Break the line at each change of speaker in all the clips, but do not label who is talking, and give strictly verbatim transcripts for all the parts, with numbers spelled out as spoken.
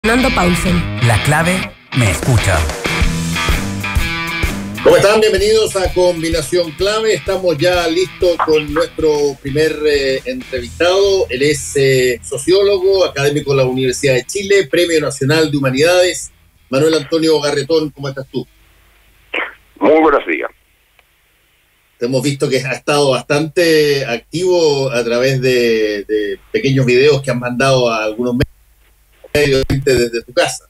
Fernando Paulsen.
La clave me escucha.
¿Cómo están? Bienvenidos a Combinación Clave. Estamos ya listos con nuestro primer eh, entrevistado. Él es eh, sociólogo, académico de la Universidad de Chile, Premio Nacional de Humanidades. Manuel Antonio Garretón, ¿cómo estás tú?
Muy buenos días.
Hemos visto que ha estado bastante activo a través de, de pequeños videos que han mandado a algunos medios desde tu casa.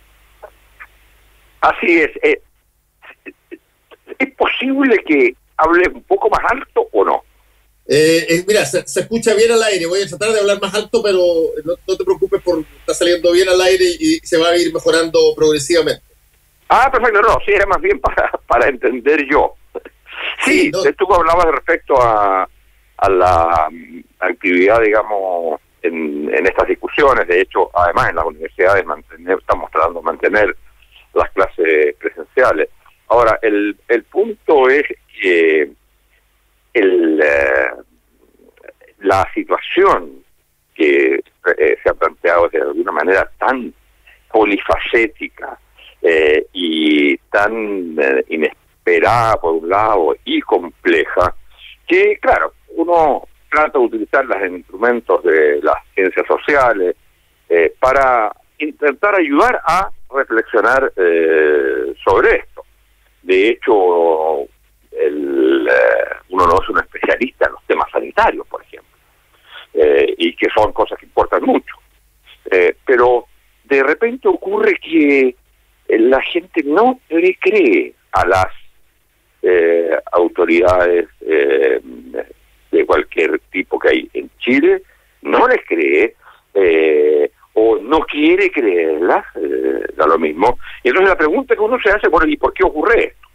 Así es. Eh, ¿Es posible que hable un poco más alto o no?
Eh, eh, mira, se, se escucha bien al aire. Voy a tratar de hablar más alto, pero no, no te preocupes, por está saliendo bien al aire y se va a ir mejorando progresivamente.
Ah, perfecto. No, sí, era más bien para, para entender yo. Sí,
sí no.
Tú hablabas respecto a, a la actividad, digamos, en, en estas discusiones. De hecho, además, en las universidades mantener, estamos tratando de mantener las clases presenciales. Ahora, el, el punto es que el, eh, la situación que eh, se ha planteado de alguna manera tan polifacética eh, y tan eh, inesperada por un lado y compleja, que claro, uno trata de utilizar los instrumentos de las ciencias sociales eh, para intentar ayudar a reflexionar eh, sobre esto. De hecho, el, eh, uno no es un especialista en los temas sanitarios, por ejemplo, eh, y que son cosas que importan mucho. Eh, pero de repente ocurre que la gente no le cree a las eh, autoridades eh, de cualquier tipo que hay en Chile, no les cree, eh, o no quiere creerlas, eh, da lo mismo. Y entonces la pregunta que uno se hace, bueno, ¿y por qué ocurre esto?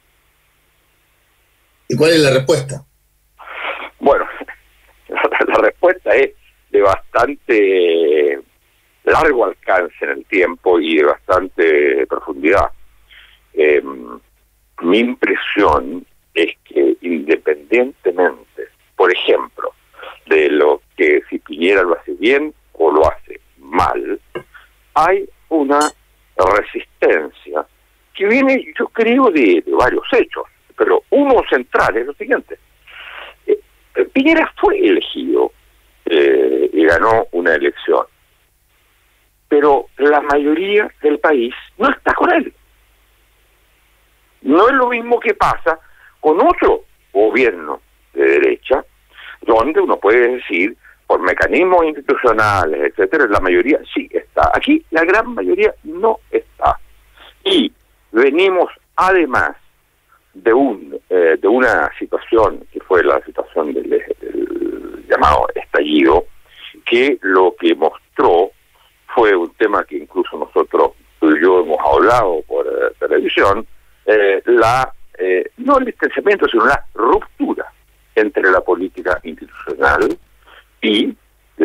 ¿Y cuál es la respuesta?
Bueno, la, la respuesta es de bastante largo alcance en el tiempo y de bastante profundidad. Eh, mi impresión es que independientemente, por ejemplo, de lo que si Piñera lo hace bien o lo hace mal, hay una resistencia que viene, yo creo, de, de varios hechos, pero uno central es lo siguiente. Eh, Piñera fue elegido eh, y ganó una elección, pero la mayoría del país no está con él. No es lo mismo que pasa con otro gobierno de derecha, donde uno puede decir, por mecanismos institucionales, etcétera, la mayoría sí está. Aquí la gran mayoría no está. Y venimos además de un eh, de una situación que fue la situación del, del llamado estallido, que lo que mostró fue un tema que incluso nosotros, tú y yo, hemos hablado por eh, televisión, eh, la eh, no el distanciamiento, sino la ruptura entre la política institucional y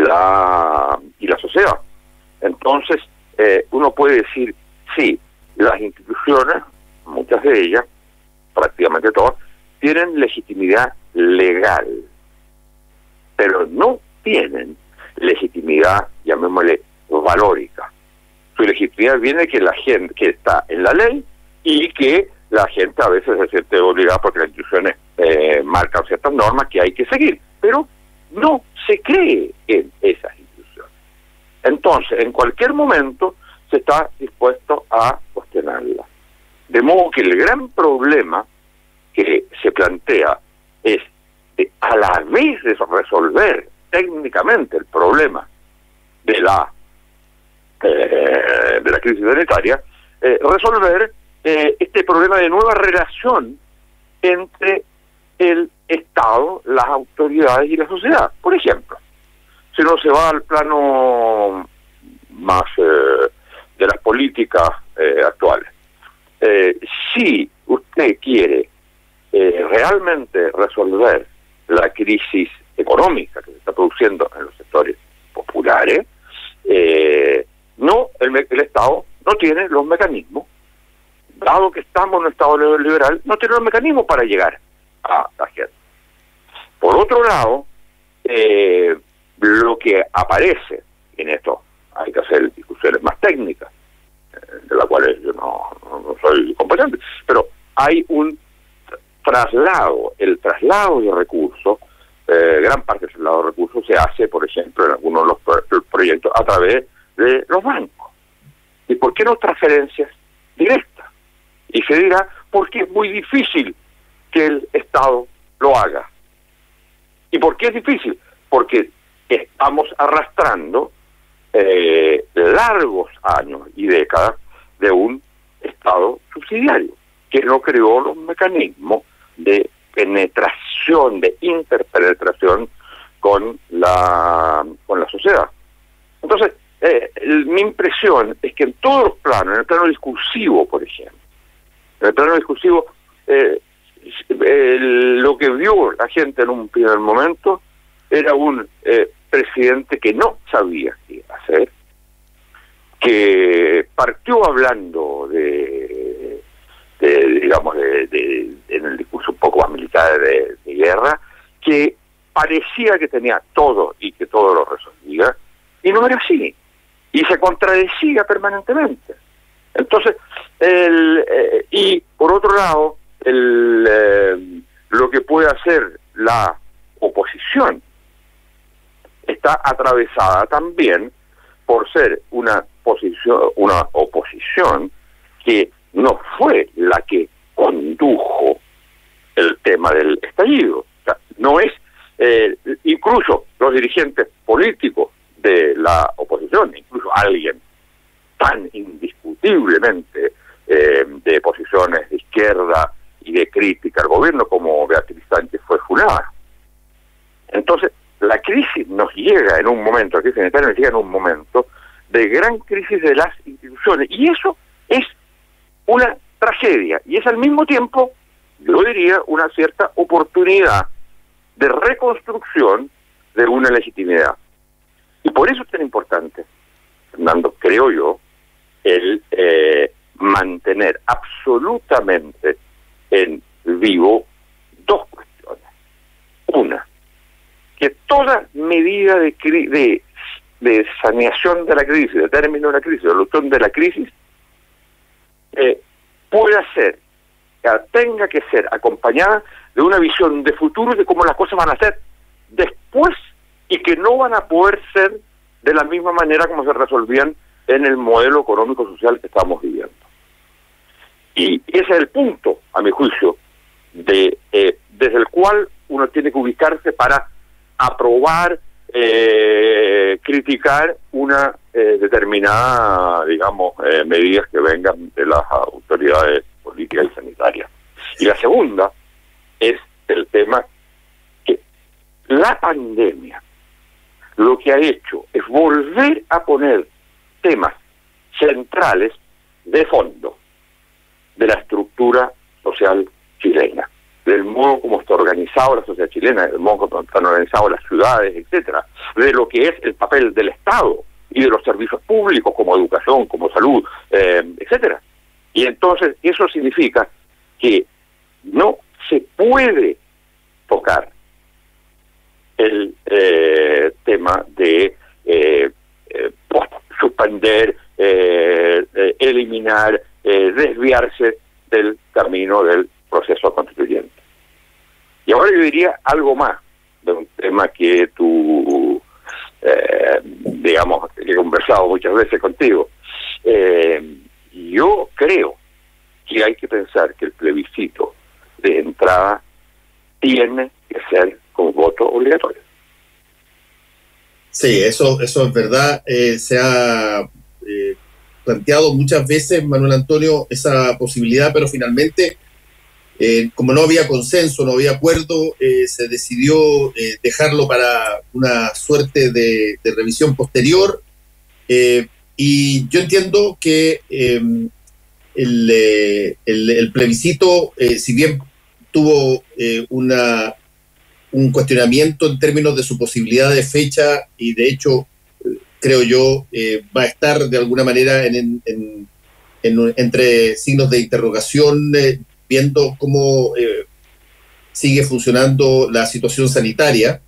la y la sociedad. Entonces, eh, uno puede decir, sí, las instituciones, muchas de ellas, prácticamente todas, tienen legitimidad legal, pero no tienen legitimidad, llamémosle, valórica. Su legitimidad viene de que la gente que está en la ley y que la gente a veces se siente obligada porque las instituciones eh, marcan ciertas normas que hay que seguir, pero no se cree en esas instituciones. Entonces, en cualquier momento se está dispuesto a cuestionarlas. De modo que el gran problema que se plantea es, de, a la vez de resolver técnicamente el problema de la eh, de la crisis sanitaria, eh, resolver eh, este problema de nueva relación entre el Estado, las autoridades y la sociedad. Por ejemplo, si uno se va al plano más eh, de las políticas eh, actuales, eh, si usted quiere eh, realmente resolver la crisis económica que se está produciendo en los sectores populares, eh, no el, el Estado no tiene los mecanismos, dado que estamos en un Estado neoliberal, no tiene los mecanismos para llegar a la gente. Por otro lado, eh, lo que aparece en estos hay que hacer discusiones más técnicas, eh, de las cuales yo no, no, no soy competente, pero hay un traslado, el traslado de recursos, eh, gran parte del traslado de recursos se hace, por ejemplo, en algunos de los pro proyectos a través de los bancos. ¿Y por qué no transferencias directas? Y se dirá, porque es muy difícil que el Estado lo haga. ¿Y por qué es difícil? Porque estamos arrastrando eh, largos años y décadas de un Estado subsidiario, que no creó los mecanismos de penetración, de interpenetración con la, con la sociedad. Entonces, eh, el, mi impresión es que en todos los planos, en el plano discursivo, por ejemplo, en el plano discursivo, eh, el, lo que vio la gente en un primer momento era un eh, presidente que no sabía qué hacer, que partió hablando de, de digamos, de, de, de, en el discurso un poco más militar de, de guerra, que parecía que tenía todo y que todo lo resolvía, y no era así, y se contradecía permanentemente. Entonces, el, eh, y por otro lado, el, eh, lo que puede hacer la oposición está atravesada también por ser una posición, una oposición que no fue la que condujo el tema del estallido. O sea, no es, eh, incluso los dirigentes políticos de la oposición, incluso alguien tan indiscutiblemente eh, de posiciones de izquierda y de crítica al gobierno como Beatriz Sánchez fue funada. Entonces, la crisis nos llega en un momento, la crisis sanitaria nos llega en un momento de gran crisis de las instituciones, y eso es una tragedia, y es al mismo tiempo, yo diría, una cierta oportunidad de reconstrucción de una legitimidad. Y por eso es tan importante, Fernando, creo yo, el eh, mantener absolutamente en vivo dos cuestiones. Una, que toda medida de, de, de saneación de la crisis, de término de la crisis, de solución de la crisis, eh, pueda ser, tenga que ser acompañada de una visión de futuro de cómo las cosas van a ser después, y que no van a poder ser de la misma manera como se resolvían en el modelo económico-social que estamos viviendo. Y ese es el punto, a mi juicio, de eh, desde el cual uno tiene que ubicarse para aprobar, eh, criticar una eh, determinada, digamos, eh, medidas que vengan de las autoridades políticas y sanitarias. Y la segunda es el tema que la pandemia lo que ha hecho es volver a poner temas centrales de fondo de la estructura social chilena, del modo como está organizado la sociedad chilena, del modo como están organizadas las ciudades, etcétera, de lo que es el papel del Estado y de los servicios públicos como educación, como salud, eh, etcétera. Y entonces eso significa que no se puede tocar el eh, tema de eh, eh, suspender, eh, eh, eliminar, eh, desviarse del camino del proceso constituyente. Y ahora yo diría algo más de un tema que tú, eh, digamos, que he conversado muchas veces contigo. Eh, yo creo que hay que pensar que el plebiscito de entrada tiene que ser con voto obligatorio.
Sí, eso, eso es verdad. Eh, se ha eh, planteado muchas veces, Manuel Antonio, esa posibilidad, pero finalmente, eh, como no había consenso, no había acuerdo, eh, se decidió eh, dejarlo para una suerte de, de revisión posterior. Eh, y yo entiendo que eh, el, eh, el, el plebiscito, eh, si bien tuvo eh, una un cuestionamiento en términos de su posibilidad de fecha, y de hecho, creo yo, eh, va a estar de alguna manera en, en, en, entre signos de interrogación, eh, viendo cómo eh, sigue funcionando la situación sanitaria.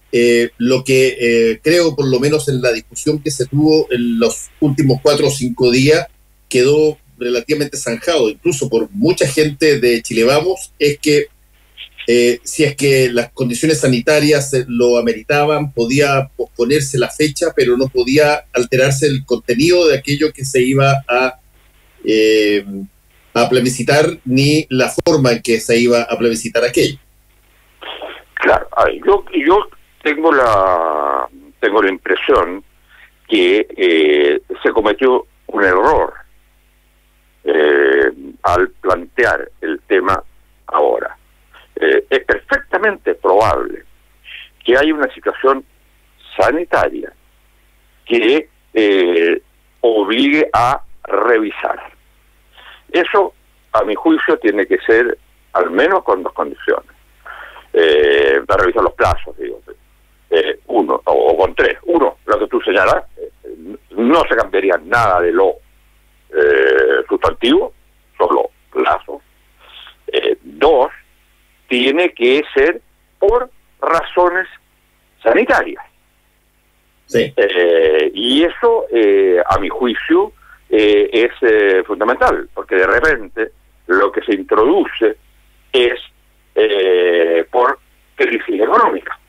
eh, lo que eh, creo, por lo menos en la discusión que se tuvo en los últimos cuatro o cinco días, quedó relativamente zanjado, incluso por mucha gente de Chile Vamos, es que eh, si es que las condiciones sanitarias lo ameritaban, podía posponerse la fecha, pero no podía alterarse el contenido de aquello que se iba a, eh, a plebiscitar, ni la forma en que se iba a plebiscitar aquello.
Claro, a ver, yo, yo tengo la tengo la impresión que eh, se cometió un error eh, al plantear el tema ahora. Eh, es perfectamente probable que haya una situación sanitaria que eh, obligue a revisar. Eso, a mi juicio, tiene que ser al menos con dos condiciones. Eh, para revisar los plazos, digo. Eh, uno, o, o con tres. Uno, lo que tú señalas, eh, no se cambiaría nada de lo eh, sustantivo, solo plazos. Eh, dos, tiene que ser por razones sanitarias.
Sí.
Eh, y eso, eh, a mi juicio, eh, es eh, fundamental, porque de repente lo que se introduce es eh, por crisis económica.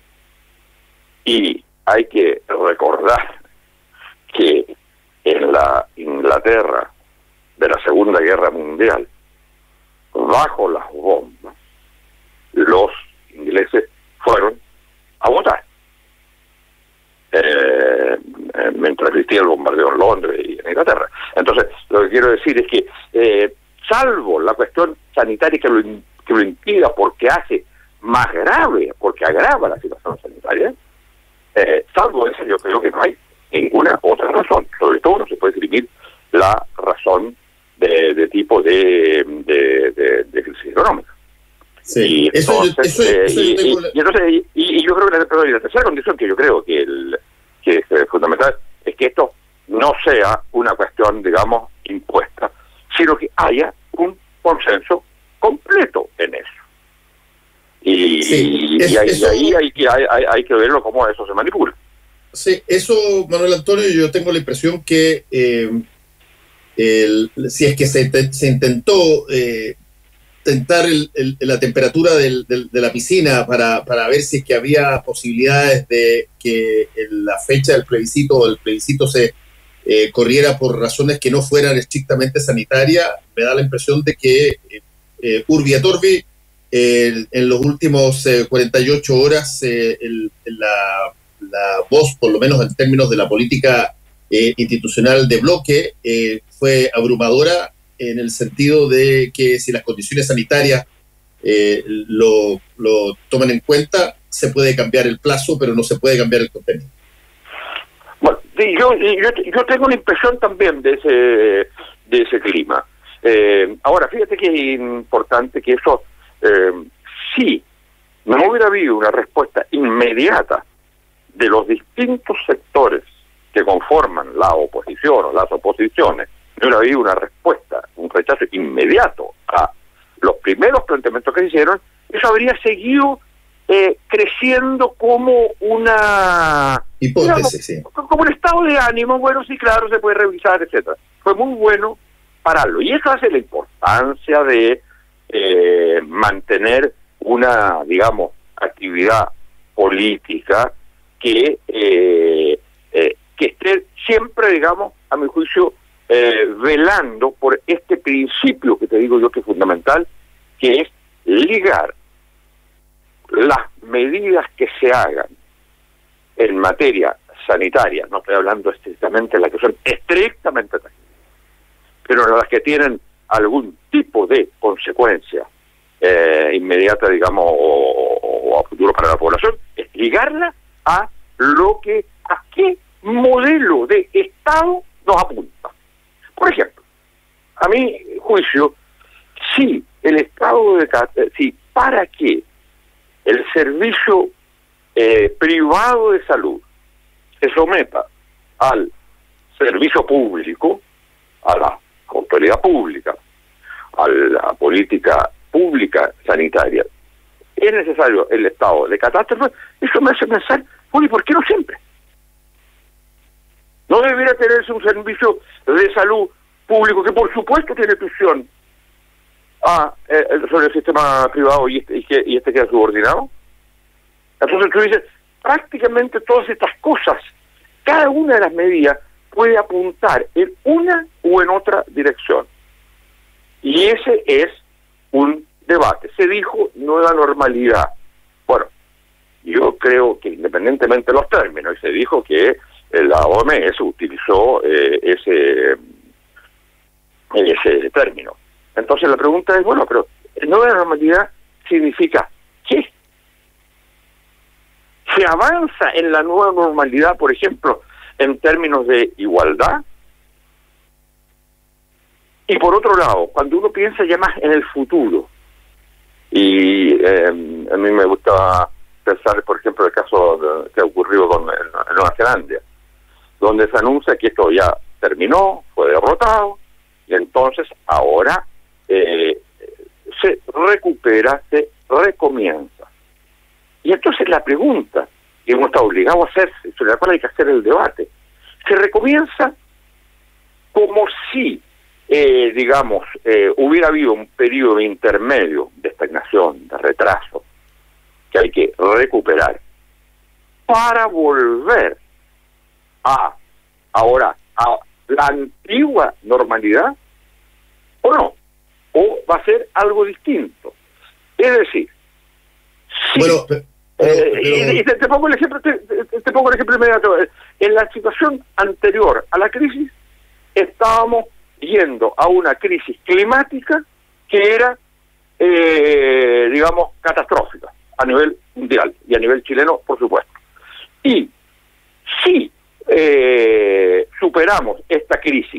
Y hay que recordar que en la Inglaterra de la Segunda Guerra Mundial, bajo las bombas, los ingleses fueron a votar. Eh, mientras existía el bombardeo en Londres y en Inglaterra. Entonces, lo que quiero decir es que, eh, salvo la cuestión sanitaria que lo, que lo impida porque hace más grave, porque agrava la situación sanitaria, eh, salvo eso, yo creo que no hay ninguna otra razón. Sobre todo no se puede escribir la razón de, de tipo de, de, de, de crisis económica.
Sí,
y
eso,
entonces,
eso,
eh,
eso
y,
yo tengo...
y, y, entonces y, y yo creo que la, perdón, y la tercera condición que yo creo que, el, que es eh, fundamental es que esto no sea una cuestión, digamos, impuesta, sino que haya un consenso completo en eso. Y,
Sí,
y,
es,
y, ahí,
eso...
y ahí hay, que, hay, hay que verlo cómo eso se manipula.
Sí, eso, Manuel Antonio, yo tengo la impresión que eh, el, si es que se, te, se intentó eh, tentar el, el, la temperatura del, del, de la piscina para, para ver si es que había posibilidades de que la fecha del plebiscito o el plebiscito se eh, corriera por razones que no fueran estrictamente sanitarias, me da la impresión de que eh, eh, Urbi et Orbi, eh, en los últimos eh, cuarenta y ocho horas, eh, el, la, la voz, por lo menos en términos de la política eh, institucional de bloque, eh, fue abrumadora, en el sentido de que si las condiciones sanitarias eh, lo, lo toman en cuenta, se puede cambiar el plazo, pero no se puede cambiar el contenido.
Bueno, yo, yo, yo tengo una impresión también de ese, de ese clima. Eh, ahora, fíjate que es importante que eso, eh, si no hubiera habido una respuesta inmediata de los distintos sectores que conforman la oposición o las oposiciones, no hubiera habido una respuesta, un rechazo inmediato a los primeros planteamientos que se hicieron, eso habría seguido eh, creciendo como una
hipótesis,
digamos,
sí.
como un estado de ánimo. Bueno, sí, claro, se puede revisar, etcétera. Fue muy bueno pararlo, y eso hace la importancia de eh, mantener una, digamos, actividad política que eh, eh, que esté siempre, digamos, a mi juicio, Eh, velando por este principio que te digo yo que es fundamental, que es ligar las medidas que se hagan en materia sanitaria, no estoy hablando estrictamente de las que son estrictamente técnicas, pero las que tienen algún tipo de consecuencia eh, inmediata, digamos, o, o a futuro para la población, es ligarla a lo que, a qué modelo de Estado nos apunta. Por ejemplo, a mi juicio, si el Estado de si para que el servicio eh, privado de salud se someta al servicio público, a la autoridad pública, a la política pública sanitaria, es necesario el estado de catástrofe, eso me hace pensar, oye, ¿por qué no siempre? ¿No debería tenerse un servicio de salud público que por supuesto tiene tuición a, eh, sobre el sistema privado y este, y, que, y este queda subordinado? Entonces tú dices, prácticamente todas estas cosas, cada una de las medidas puede apuntar en una o en otra dirección. Y ese es un debate. Se dijo nueva normalidad. Bueno, yo creo que independientemente de los términos, y se dijo que la O M S utilizó eh, ese, ese término. Entonces la pregunta es, bueno, pero nueva normalidad significa ¿qué? ¿Se avanza en la nueva normalidad, por ejemplo, en términos de igualdad? Y por otro lado, cuando uno piensa ya más en el futuro, y eh, a mí me gusta pensar, por ejemplo, el caso de, que ha ocurrido con, en, en Nueva Zelanda, donde se anuncia que esto ya terminó, fue derrotado, y entonces ahora eh, se recupera, se recomienza. Y entonces la pregunta que uno está obligado a hacerse, sobre la cual hay que hacer el debate, se recomienza como si, eh, digamos, eh, hubiera habido un periodo intermedio de estagnación, de retraso, que hay que recuperar, para volver a, ahora, a la antigua normalidad, o no, o va a ser algo distinto. Es decir, sí,
bueno, pero,
eh,
pero...
y te, te pongo el ejemplo, te, te, te pongo el ejemplo inmediato. En la situación anterior a la crisis, estábamos yendo a una crisis climática que era, eh, digamos, catastrófica a nivel mundial y a nivel chileno, por supuesto. Y si eh, superamos esta crisis,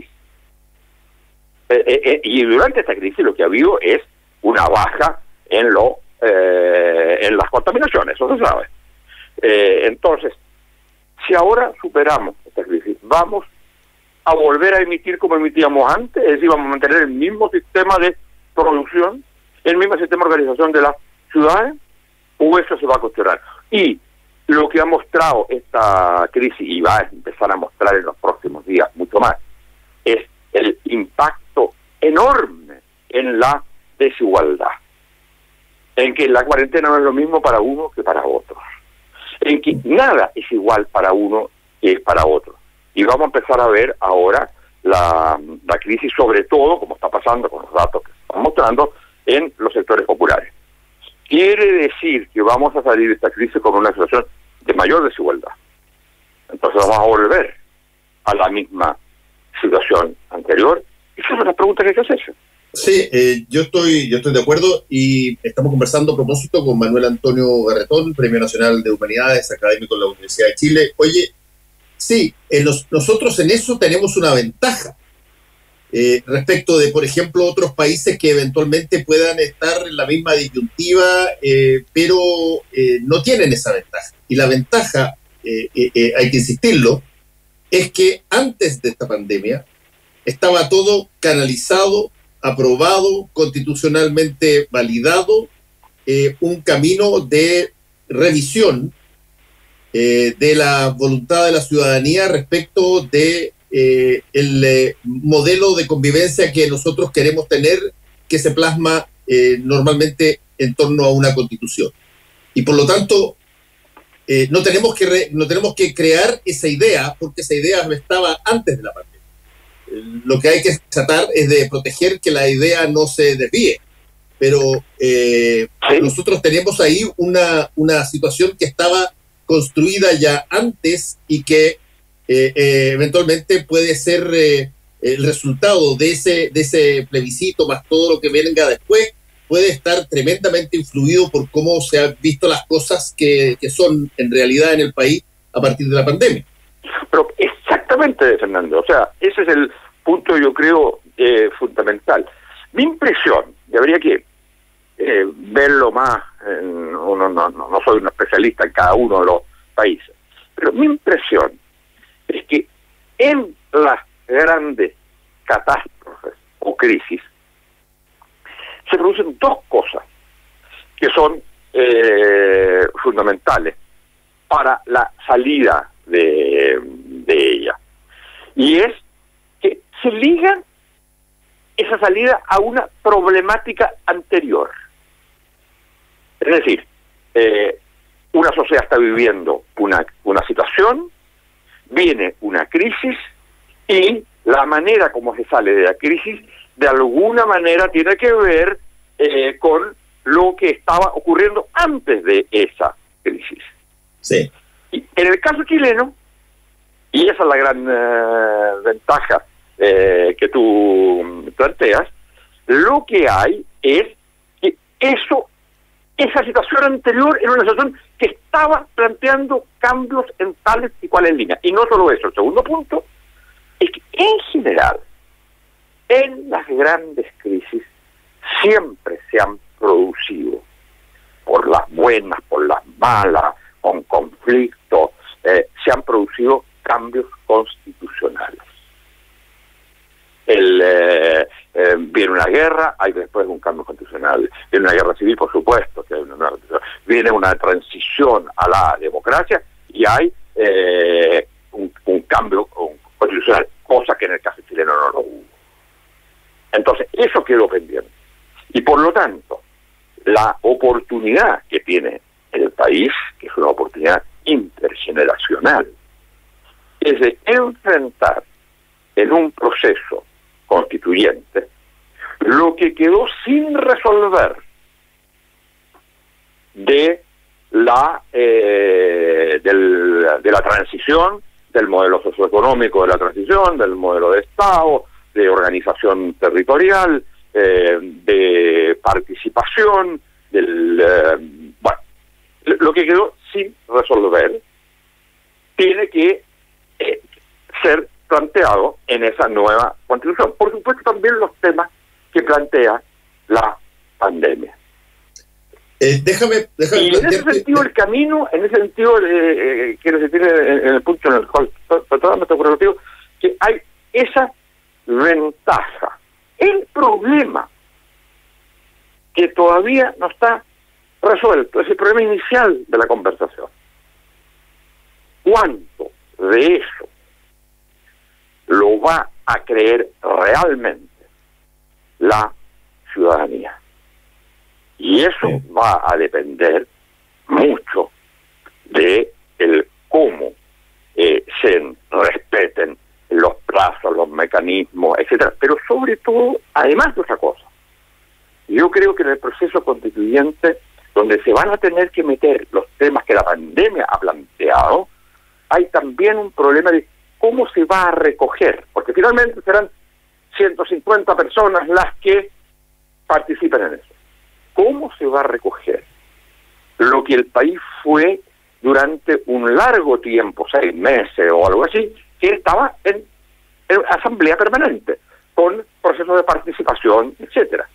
eh, eh, y durante esta crisis lo que ha habido es una baja en lo eh, en las contaminaciones, eso se sabe. Eh, entonces, si ahora superamos esta crisis, vamos a volver a emitir como emitíamos antes, es decir, vamos a mantener el mismo sistema de producción, el mismo sistema de organización de las ciudades, o eso se va a cuestionar. Y lo que ha mostrado esta crisis, y va a empezar a mostrar en los próximos días mucho más, es el impacto enorme en la desigualdad, en que la cuarentena no es lo mismo para uno que para otros, en que nada es igual para uno que para otro. Y vamos a empezar a ver ahora la, la crisis, sobre todo, como está pasando con los datos que están mostrando, en los sectores populares. Quiere decir que vamos a salir de esta crisis con una situación de mayor desigualdad. Entonces vamos a volver a la misma situación anterior. Y esa es una pregunta que hay que hacerse.
Sí, eh, yo estoy yo estoy de acuerdo, y estamos conversando a propósito con Manuel Antonio Garretón, Premio Nacional de Humanidades, académico de la Universidad de Chile. Oye, sí, en los, nosotros en eso tenemos una ventaja eh, respecto de, por ejemplo, otros países que eventualmente puedan estar en la misma disyuntiva, eh, pero eh, no tienen esa ventaja. Y la ventaja, eh, eh, eh, hay que insistirlo, es que antes de esta pandemia estaba todo canalizado, aprobado, constitucionalmente validado, eh, un camino de revisión eh, de la voluntad de la ciudadanía respecto de eh, el eh, modelo de convivencia que nosotros queremos tener, que se plasma eh, normalmente en torno a una constitución. Y por lo tanto, eh, no tenemos que re, no tenemos que crear esa idea, porque esa idea estaba antes de la pandemia. Lo que hay que tratar es de proteger que la idea no se desvíe, pero eh, ¿sí? Nosotros tenemos ahí una, una situación que estaba construida ya antes y que eh, eh, eventualmente puede ser eh, el resultado de ese, de ese plebiscito, más todo lo que venga después, puede estar tremendamente influido por cómo se han visto las cosas que, que son en realidad en el país a partir de la pandemia.
Pero exactamente, Fernando, o sea, ese es el punto, yo creo, eh, fundamental. Mi impresión, y habría que eh, verlo más, en, uno no, no, no soy un especialista en cada uno de los países, pero mi impresión es que en las grandes catástrofes o crisis se producen dos cosas que son eh, fundamentales para la salida de, de ella. Y es que se ligan esa salida a una problemática anterior. Es decir, eh, una sociedad está viviendo una, una situación, viene una crisis y la manera como se sale de la crisis de alguna manera tiene que ver eh, con lo que estaba ocurriendo antes de esa crisis.
Sí.
Y en el caso chileno, y esa es la gran eh, ventaja eh, que tú planteas, lo que hay es que eso, esa situación anterior era una situación que estaba planteando cambios en tales y cuales líneas. Y no solo eso, el segundo punto es que en general, en las grandes crisis, siempre se han producido, por las buenas, por las malas, con conflictos, eh, se han producido cambios constitucionales. El, eh, eh, viene una guerra, hay después un cambio constitucional. Viene una guerra civil, por supuesto, que hay una nueva, viene una transición a la democracia y hay eh, un, un cambio constitucional, cosa que en el caso chileno no lo hubo. Entonces, eso quedó pendiente. Y por lo tanto, la oportunidad que tiene el país, que es una oportunidad intergeneracional, es de enfrentar en un proceso constituyente lo que quedó sin resolver de la eh, del, de la transición, del modelo socioeconómico de la transición, del modelo de Estado, de organización territorial, eh, de participación, del eh, bueno, lo que quedó sin resolver tiene que eh, ser planteado en esa nueva constitución. Por supuesto, también los temas que plantea la pandemia.
Eh, déjame, déjame
y en ese sentido el camino, en ese sentido eh, eh, quiero decir en, en el punto en el cual totalmente contigo, que hay esa ventaja. El problema que todavía no está resuelto es el problema inicial de la conversación. ¿Cuánto de eso lo va a creer realmente la ciudadanía? Y eso sí. va a depender mucho de el cómo eh, se respeten los plazos, los mecanismos, etcétera. Pero sobre todo, además de otra cosa, yo creo que en el proceso constituyente, donde se van a tener que meter los temas que la pandemia ha planteado, hay también un problema de cómo se va a recoger, porque finalmente serán ciento cincuenta personas las que participen en eso. ¿Cómo se va a recoger lo que el país fue durante un largo tiempo, seis meses o algo así, que estaba en, en asamblea permanente, con procesos de participación, etcétera?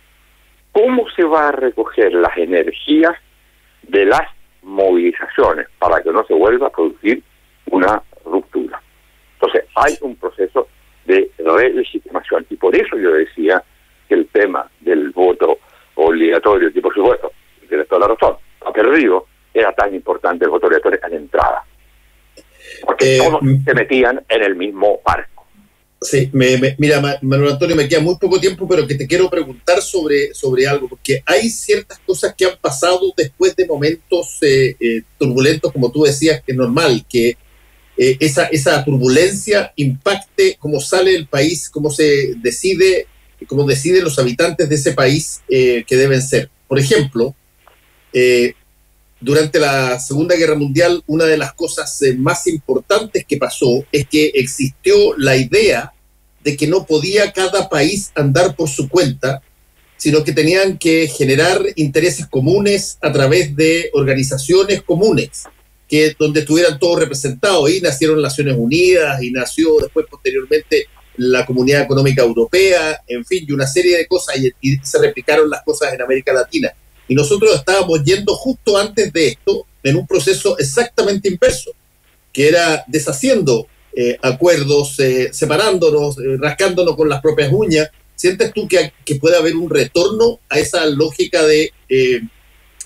¿Cómo se va a recoger las energías de las movilizaciones para que no se vuelva a producir una ruptura? Entonces, hay un proceso de relegitimación, y por eso yo decía que el tema del voto obligatorio, que por supuesto, tienes toda la razón, ha perdido, era tan importante el voto obligatorio en entrada, porque eh, todos se metían en el mismo barco.
Sí, me, me, mira, Manuel Antonio, me queda muy poco tiempo, pero que te quiero preguntar sobre, sobre algo, porque hay ciertas cosas que han pasado después de momentos eh, eh, turbulentos, como tú decías, que es normal que eh, esa, esa turbulencia impacte cómo sale el país, cómo se decide, cómo deciden los habitantes de ese país eh, que deben ser. Por ejemplo, eh, durante la Segunda Guerra Mundial, una de las cosas eh, más importantes que pasó es que existió la idea de que no podía cada país andar por su cuenta, sino que tenían que generar intereses comunes a través de organizaciones comunes, que donde estuvieran todos representados. Ahí nacieron Naciones Unidas y nació después, posteriormente, la Comunidad Económica Europea, en fin, y una serie de cosas, y, y se replicaron las cosas en América Latina. Y nosotros estábamos yendo justo antes de esto en un proceso exactamente inverso, que era deshaciendo eh, acuerdos, eh, separándonos, eh, rascándonos con las propias uñas. ¿Sientes tú que, que puede haber un retorno a esa lógica de, eh,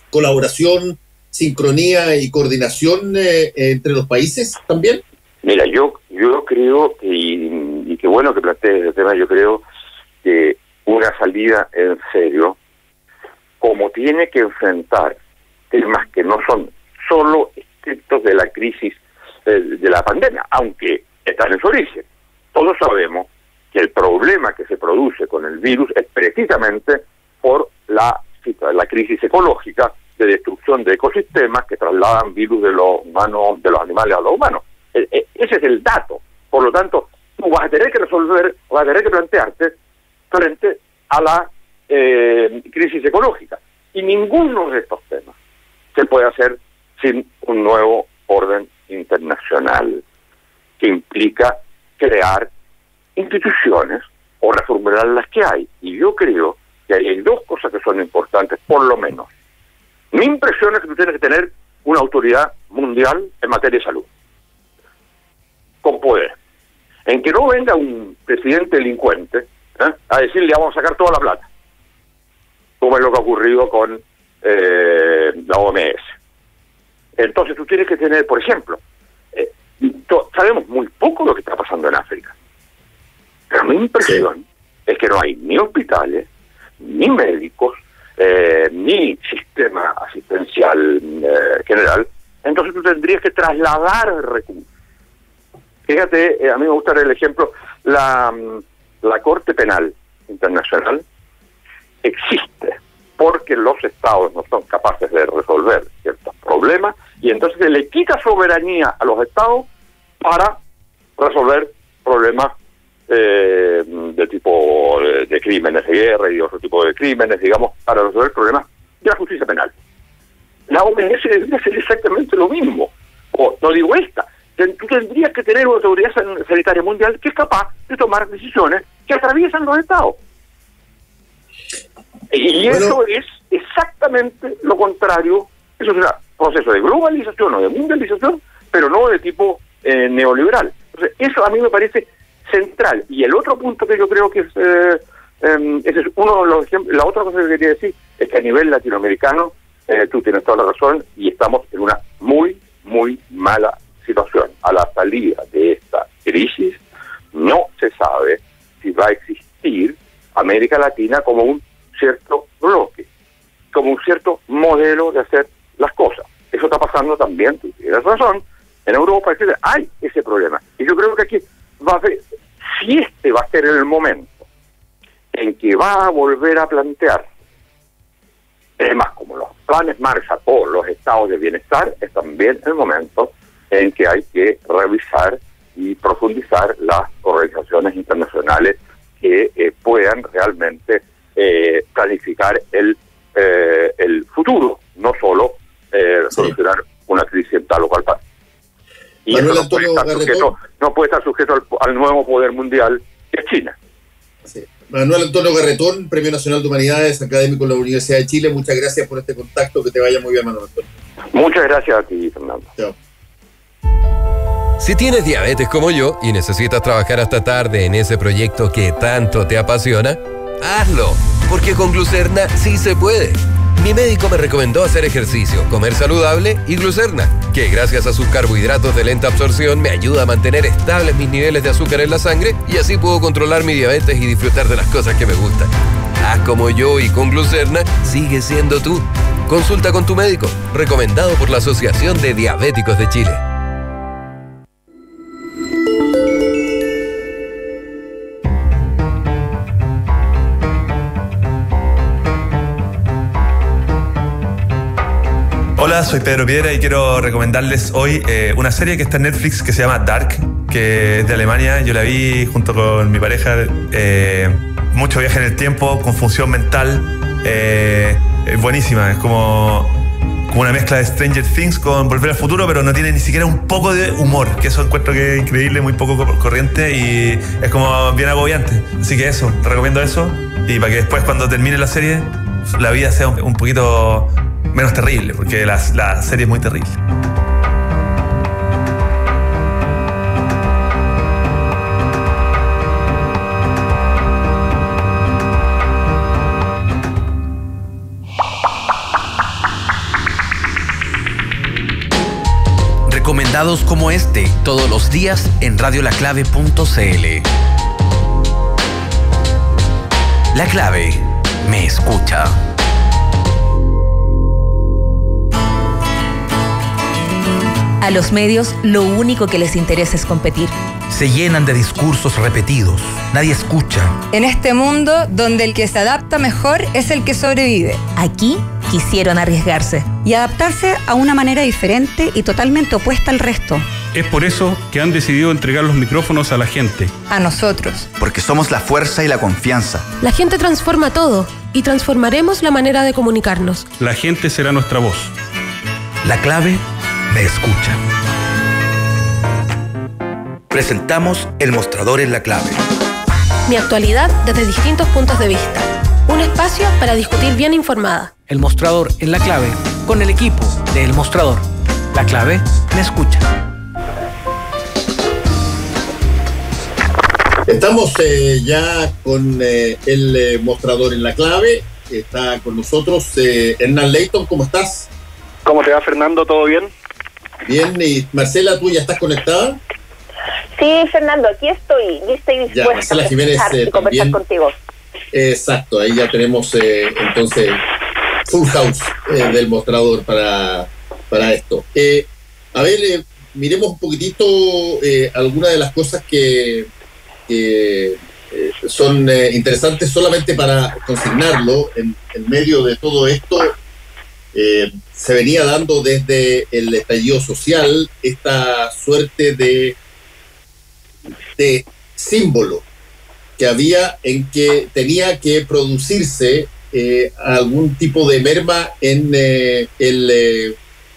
colaboración, sincronía y coordinación eh, entre los países también?
Mira, yo yo creo que, y, y qué bueno que plantees ese tema, yo creo que una salida en serio, como tiene que enfrentar temas que no son solo estrictos de la crisis eh, de la pandemia, aunque están en su origen. Todos sabemos que el problema que se produce con el virus es precisamente por la, la crisis ecológica de destrucción de ecosistemas que trasladan virus de los humanos, de los animales a los humanos. E- e- ese es el dato. Por lo tanto, tú vas a tener que resolver, vas a tener que plantearte frente a la eh, crisis ecológica. Y ninguno de estos temas se puede hacer sin un nuevo orden internacional que implica crear instituciones o reformular las que hay. Y yo creo que hay dos cosas que son importantes, por lo menos. Mi impresión es que tú tienes que tener una autoridad mundial en materia de salud, con poder, en que no venga un presidente delincuente ¿eh? a decirle vamos a sacar toda la plata, como es lo que ha ocurrido con eh, la O M S. Entonces tú tienes que tener, por ejemplo, eh, to- sabemos muy poco de lo que está pasando en África, pero mi impresión sí. es que no hay ni hospitales, ni médicos, eh, ni sistema asistencial eh, general. Entonces tú tendrías que trasladar recursos. Fíjate, eh, a mí me gusta el ejemplo, la, la Corte Penal Internacional existe porque los estados no son capaces de resolver ciertos problemas y entonces se le quita soberanía a los estados para resolver problemas eh, de tipo de, de crímenes de guerra y otro tipo de crímenes, digamos, para resolver problemas de la justicia penal. La O M S debería hacer exactamente lo mismo, o no digo esta, tú tendrías que tener una autoridad sanitaria mundial que es capaz de tomar decisiones que atraviesan los estados. Y bueno, eso es exactamente lo contrario. Eso es un proceso de globalización o de mundialización, pero no de tipo eh, neoliberal. Entonces, eso a mí me parece central. Y el otro punto que yo creo que es, eh, eh, ese es uno de los ejemplos. La otra cosa que quería decir es que a nivel latinoamericano, eh, tú tienes toda la razón, y estamos en una muy, muy mala situación. A la salida de esta crisis, no se sabe si va a existir América Latina como un cierto bloque, como un cierto modelo de hacer las cosas. Eso está pasando también, tú tienes razón, en Europa, etcétera. Hay ese problema. Y yo creo que aquí va a haber, si este va a ser el momento en que va a volver a plantear temas como los planes Marshall o los estados de bienestar, es también el momento en que hay que revisar y profundizar las organizaciones internacionales que eh, puedan realmente eh, planificar el eh, el futuro, no solo eh, sí. solucionar una crisis en tal o cual parte. Y Manuel eso no puede, estar sujeto, no puede estar sujeto al, al nuevo poder mundial que es China.
Sí. Manuel Antonio Garretón, Premio Nacional de Humanidades, académico de la Universidad de Chile. Muchas gracias por este contacto. Que te vaya muy bien, Manuel Antonio.
Muchas gracias a ti, Fernando.
Chao.
Si tienes diabetes como yo y necesitas trabajar hasta tarde en ese proyecto que tanto te apasiona, hazlo, porque con Glucerna sí se puede. Mi médico me recomendó hacer ejercicio, comer saludable y Glucerna, que gracias a sus carbohidratos de lenta absorción me ayuda a mantener estables mis niveles de azúcar en la sangre y así puedo controlar mi diabetes y disfrutar de las cosas que me gustan. Haz como yo y con Glucerna sigue siendo tú. Consulta con tu médico, recomendado por la Asociación de Diabéticos de Chile.
Hola, soy Pedro Piedra y quiero recomendarles hoy eh, una serie que está en Netflix que se llama Dark, que es de Alemania. Yo la vi junto con mi pareja. Eh, mucho viaje en el tiempo, confusión mental. Eh, es buenísima, es como, como una mezcla de Stranger Things con Volver al Futuro, pero no tiene ni siquiera un poco de humor, que eso encuentro que es increíble, muy poco corriente y es como bien agobiante. Así que eso, recomiendo eso, y para que después cuando termine la serie la vida sea un, un poquito menos terrible, porque la, la serie es muy terrible.
invitados como este todos los días en radio la clave punto c l. La Clave me escucha.
A los medios lo único que les interesa es competir.
Se llenan de discursos repetidos. Nadie escucha.
En este mundo donde el que se adapta mejor es el que sobrevive.
Aquí quisieron arriesgarse
y adaptarse a una manera diferente y totalmente opuesta al resto.
Es por eso que han decidido entregar los micrófonos a la gente.
A nosotros.
Porque somos la fuerza y la confianza.
La gente transforma todo y transformaremos la manera de comunicarnos.
La gente será nuestra voz.
La Clave me escucha. Presentamos El Mostrador en La Clave.
Mi actualidad desde distintos puntos de vista. Un espacio para discutir bien informada.
El Mostrador en La Clave, con el equipo de El Mostrador. La Clave me escucha.
Estamos eh, ya con eh, el eh, Mostrador en La Clave. Está con nosotros eh, Hernán Leighton. ¿Cómo estás?
¿Cómo te va, Fernando? ¿Todo bien?
Bien. Y Marcela, ¿tú ya estás conectada?
Sí, Fernando, aquí estoy, lista y dispuesta
ya, Marcela
a
Jiménez, eh,
y conversar
también,
contigo.
Exacto, ahí ya tenemos eh, entonces full house eh, del Mostrador para, para esto. Eh, a ver, eh, miremos un poquitito eh, algunas de las cosas que, que eh, son eh, interesantes solamente para consignarlo. En, en medio de todo esto eh, se venía dando desde el estallido social esta suerte de de símbolo que había en que tenía que producirse eh, algún tipo de merma en eh, el, eh,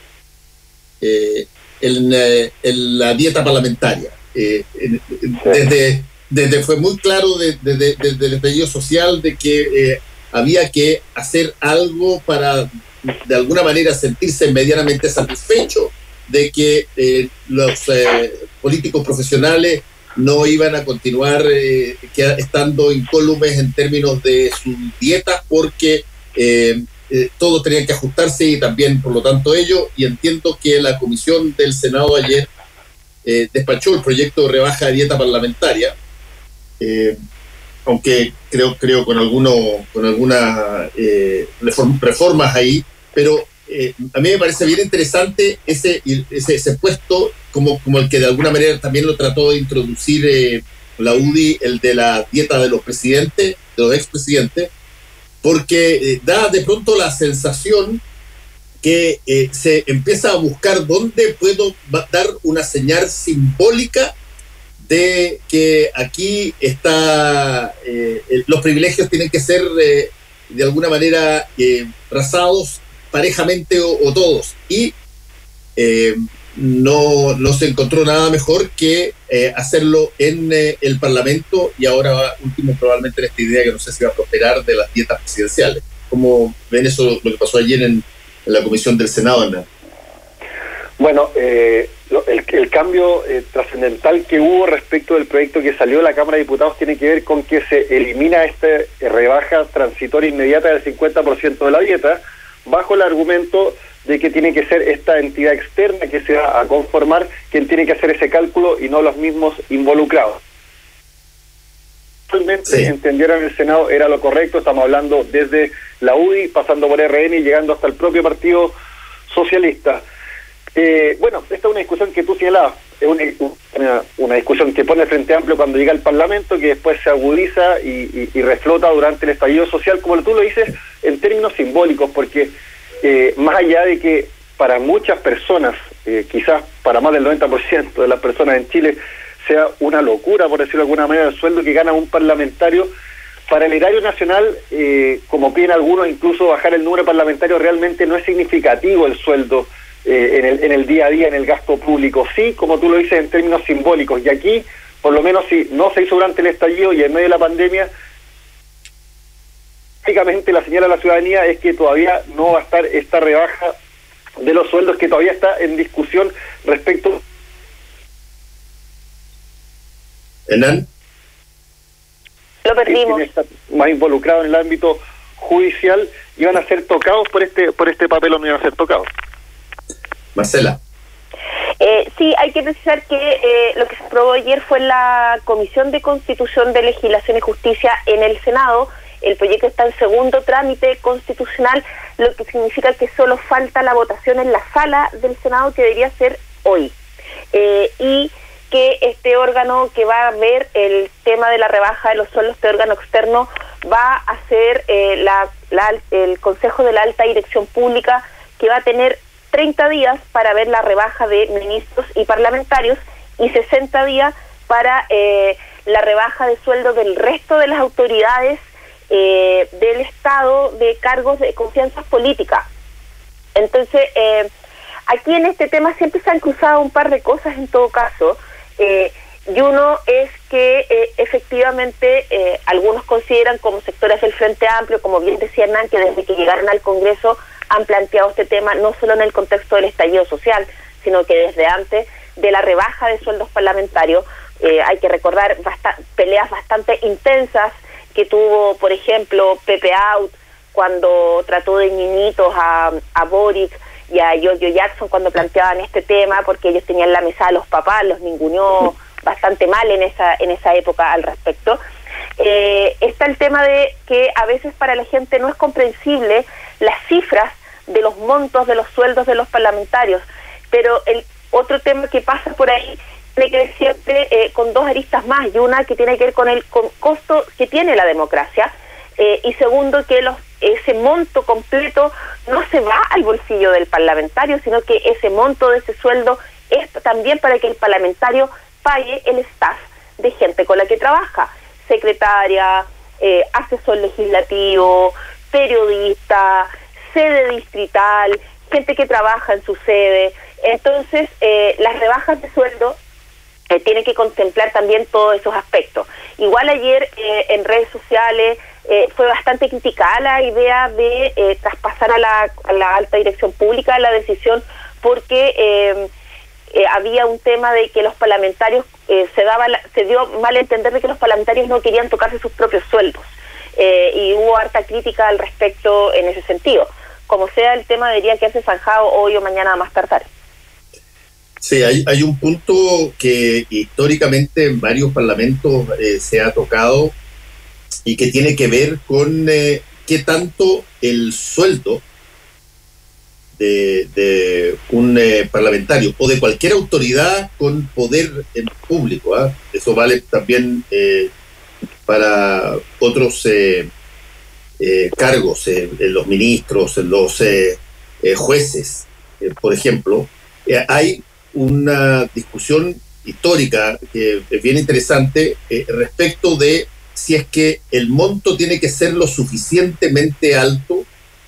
eh, en, eh, en la dieta parlamentaria. Eh, en, desde, desde fue muy claro de, de, de, desde el estallido social de que eh, había que hacer algo para de alguna manera sentirse medianamente satisfecho de que eh, los eh, políticos profesionales no iban a continuar eh, estando incólumes en términos de sus dietas porque eh, eh, todo tenía que ajustarse y también por lo tanto ello, y entiendo que la comisión del Senado ayer eh, despachó el proyecto de rebaja de dieta parlamentaria, eh, aunque creo creo con alguno, con algunas eh, reform, reformas ahí, pero eh, a mí me parece bien interesante ese, ese, ese puesto como, como el que de alguna manera también lo trató de introducir eh, la U D I, el de la dieta de los presidentes, de los expresidentes, porque eh, da de pronto la sensación que eh, se empieza a buscar dónde puedo dar una señal simbólica de que aquí está eh, los privilegios tienen que ser eh, de alguna manera eh, razados parejamente o, o todos, y eh, no, no se encontró nada mejor que eh, hacerlo en eh, el Parlamento, y ahora último probablemente en esta idea que no sé si va a prosperar de las dietas presidenciales. ¿Cómo ven eso, lo que pasó ayer en, en la comisión del Senado, Ana?
Bueno, eh, lo, el, el cambio eh, trascendental que hubo respecto del proyecto que salió de la Cámara de Diputados tiene que ver con que se elimina esta eh, rebaja transitoria inmediata del cincuenta por ciento de la dieta, bajo el argumento de que tiene que ser esta entidad externa que se va a conformar quien tiene que hacer ese cálculo y no los mismos involucrados. Realmente sí. Entendieron en el Senado era lo correcto, estamos hablando desde la U D I, pasando por R N y llegando hasta el propio Partido Socialista. Eh, bueno, esta es una discusión que tú señalabas, es una, una, una discusión que pone el Frente Amplio cuando llega al Parlamento, que después se agudiza y, y, y reflota durante el estallido social, como tú lo dices, en términos simbólicos, porque eh, más allá de que para muchas personas, eh, quizás para más del noventa por ciento de las personas en Chile, sea una locura, por decirlo de alguna manera, el sueldo que gana un parlamentario, para el erario nacional, eh, como piden algunos, incluso bajar el número parlamentario, realmente no es significativo el sueldo eh, en, el, en el día a día, en el gasto público. Sí, como tú lo dices, en términos simbólicos. Y aquí, por lo menos, si no se hizo durante el estallido y en medio de la pandemia, básicamente la señal a la ciudadanía es que todavía no va a estar esta rebaja de los sueldos, que todavía está en discusión respecto...
¿Hernán?
Lo perdimos.
Más involucrado en el ámbito judicial, iban a ser tocados por este por este papel, o no iban a ser tocados.
Marcela.
Eh, sí, hay que precisar que eh, lo que se aprobó ayer fue la Comisión de Constitución de Legislación y Justicia en el Senado. El proyecto está en segundo trámite constitucional, lo que significa que solo falta la votación en la sala del Senado, que debería ser hoy. Eh, y que este órgano que va a ver el tema de la rebaja de los sueldos, este órgano externo, va a ser eh, la, la, el Consejo de la Alta Dirección Pública, que va a tener treinta días para ver la rebaja de ministros y parlamentarios y sesenta días para eh, la rebaja de sueldo del resto de las autoridades eh, del Estado de cargos de confianza política. Entonces, eh, aquí en este tema siempre se han cruzado un par de cosas en todo caso, eh, y uno es que eh, efectivamente eh, algunos consideran como sectores del Frente Amplio, como bien decía Hernán, que desde que llegaron al Congreso han planteado este tema no solo en el contexto del estallido social, sino que desde antes de la rebaja de sueldos parlamentarios. Eh, hay que recordar bast- peleas bastante intensas que tuvo, por ejemplo, Pepe Out, cuando trató de niñitos a, a Boric y a Giorgio Jackson cuando planteaban este tema, porque ellos tenían la mesa de los papás, los ninguneó bastante mal en esa, en esa época al respecto. Eh, está el tema de que a veces para la gente no es comprensible las cifras de los montos de los sueldos de los parlamentarios, pero el otro tema que pasa por ahí tiene que ver siempre eh, con dos aristas más, y una que tiene que ver con el con costo que tiene la democracia, eh, y segundo que los ese monto completo no se va al bolsillo del parlamentario, sino que ese monto de ese sueldo es también para que el parlamentario pague el staff de gente con la que trabaja, secretaria, eh, asesor legislativo, periodista, sede distrital, gente que trabaja en su sede. Entonces, eh, las rebajas de sueldo eh, tienen que contemplar también todos esos aspectos. Igual ayer eh, en redes sociales eh, fue bastante criticada la idea de eh, traspasar a la, a la alta dirección pública la decisión, porque eh, eh, había un tema de que los parlamentarios, eh, se daba la, se dio mal a entender de que los parlamentarios no querían tocarse sus propios sueldos, eh, y hubo harta crítica al respecto en ese sentido. Como sea, el tema debería quedarse zanjado hoy o mañana a más tardar.
Sí, hay, hay un punto que históricamente en varios parlamentos eh, se ha tocado y que tiene que ver con eh, qué tanto el sueldo de, de un eh, parlamentario o de cualquier autoridad con poder en público, ¿eh? Eso vale también eh, para otros eh, eh, cargos, eh, los ministros, los eh, eh, jueces, eh, por ejemplo. Eh, hay una discusión histórica que es bien interesante eh, respecto de si es que el monto tiene que ser lo suficientemente alto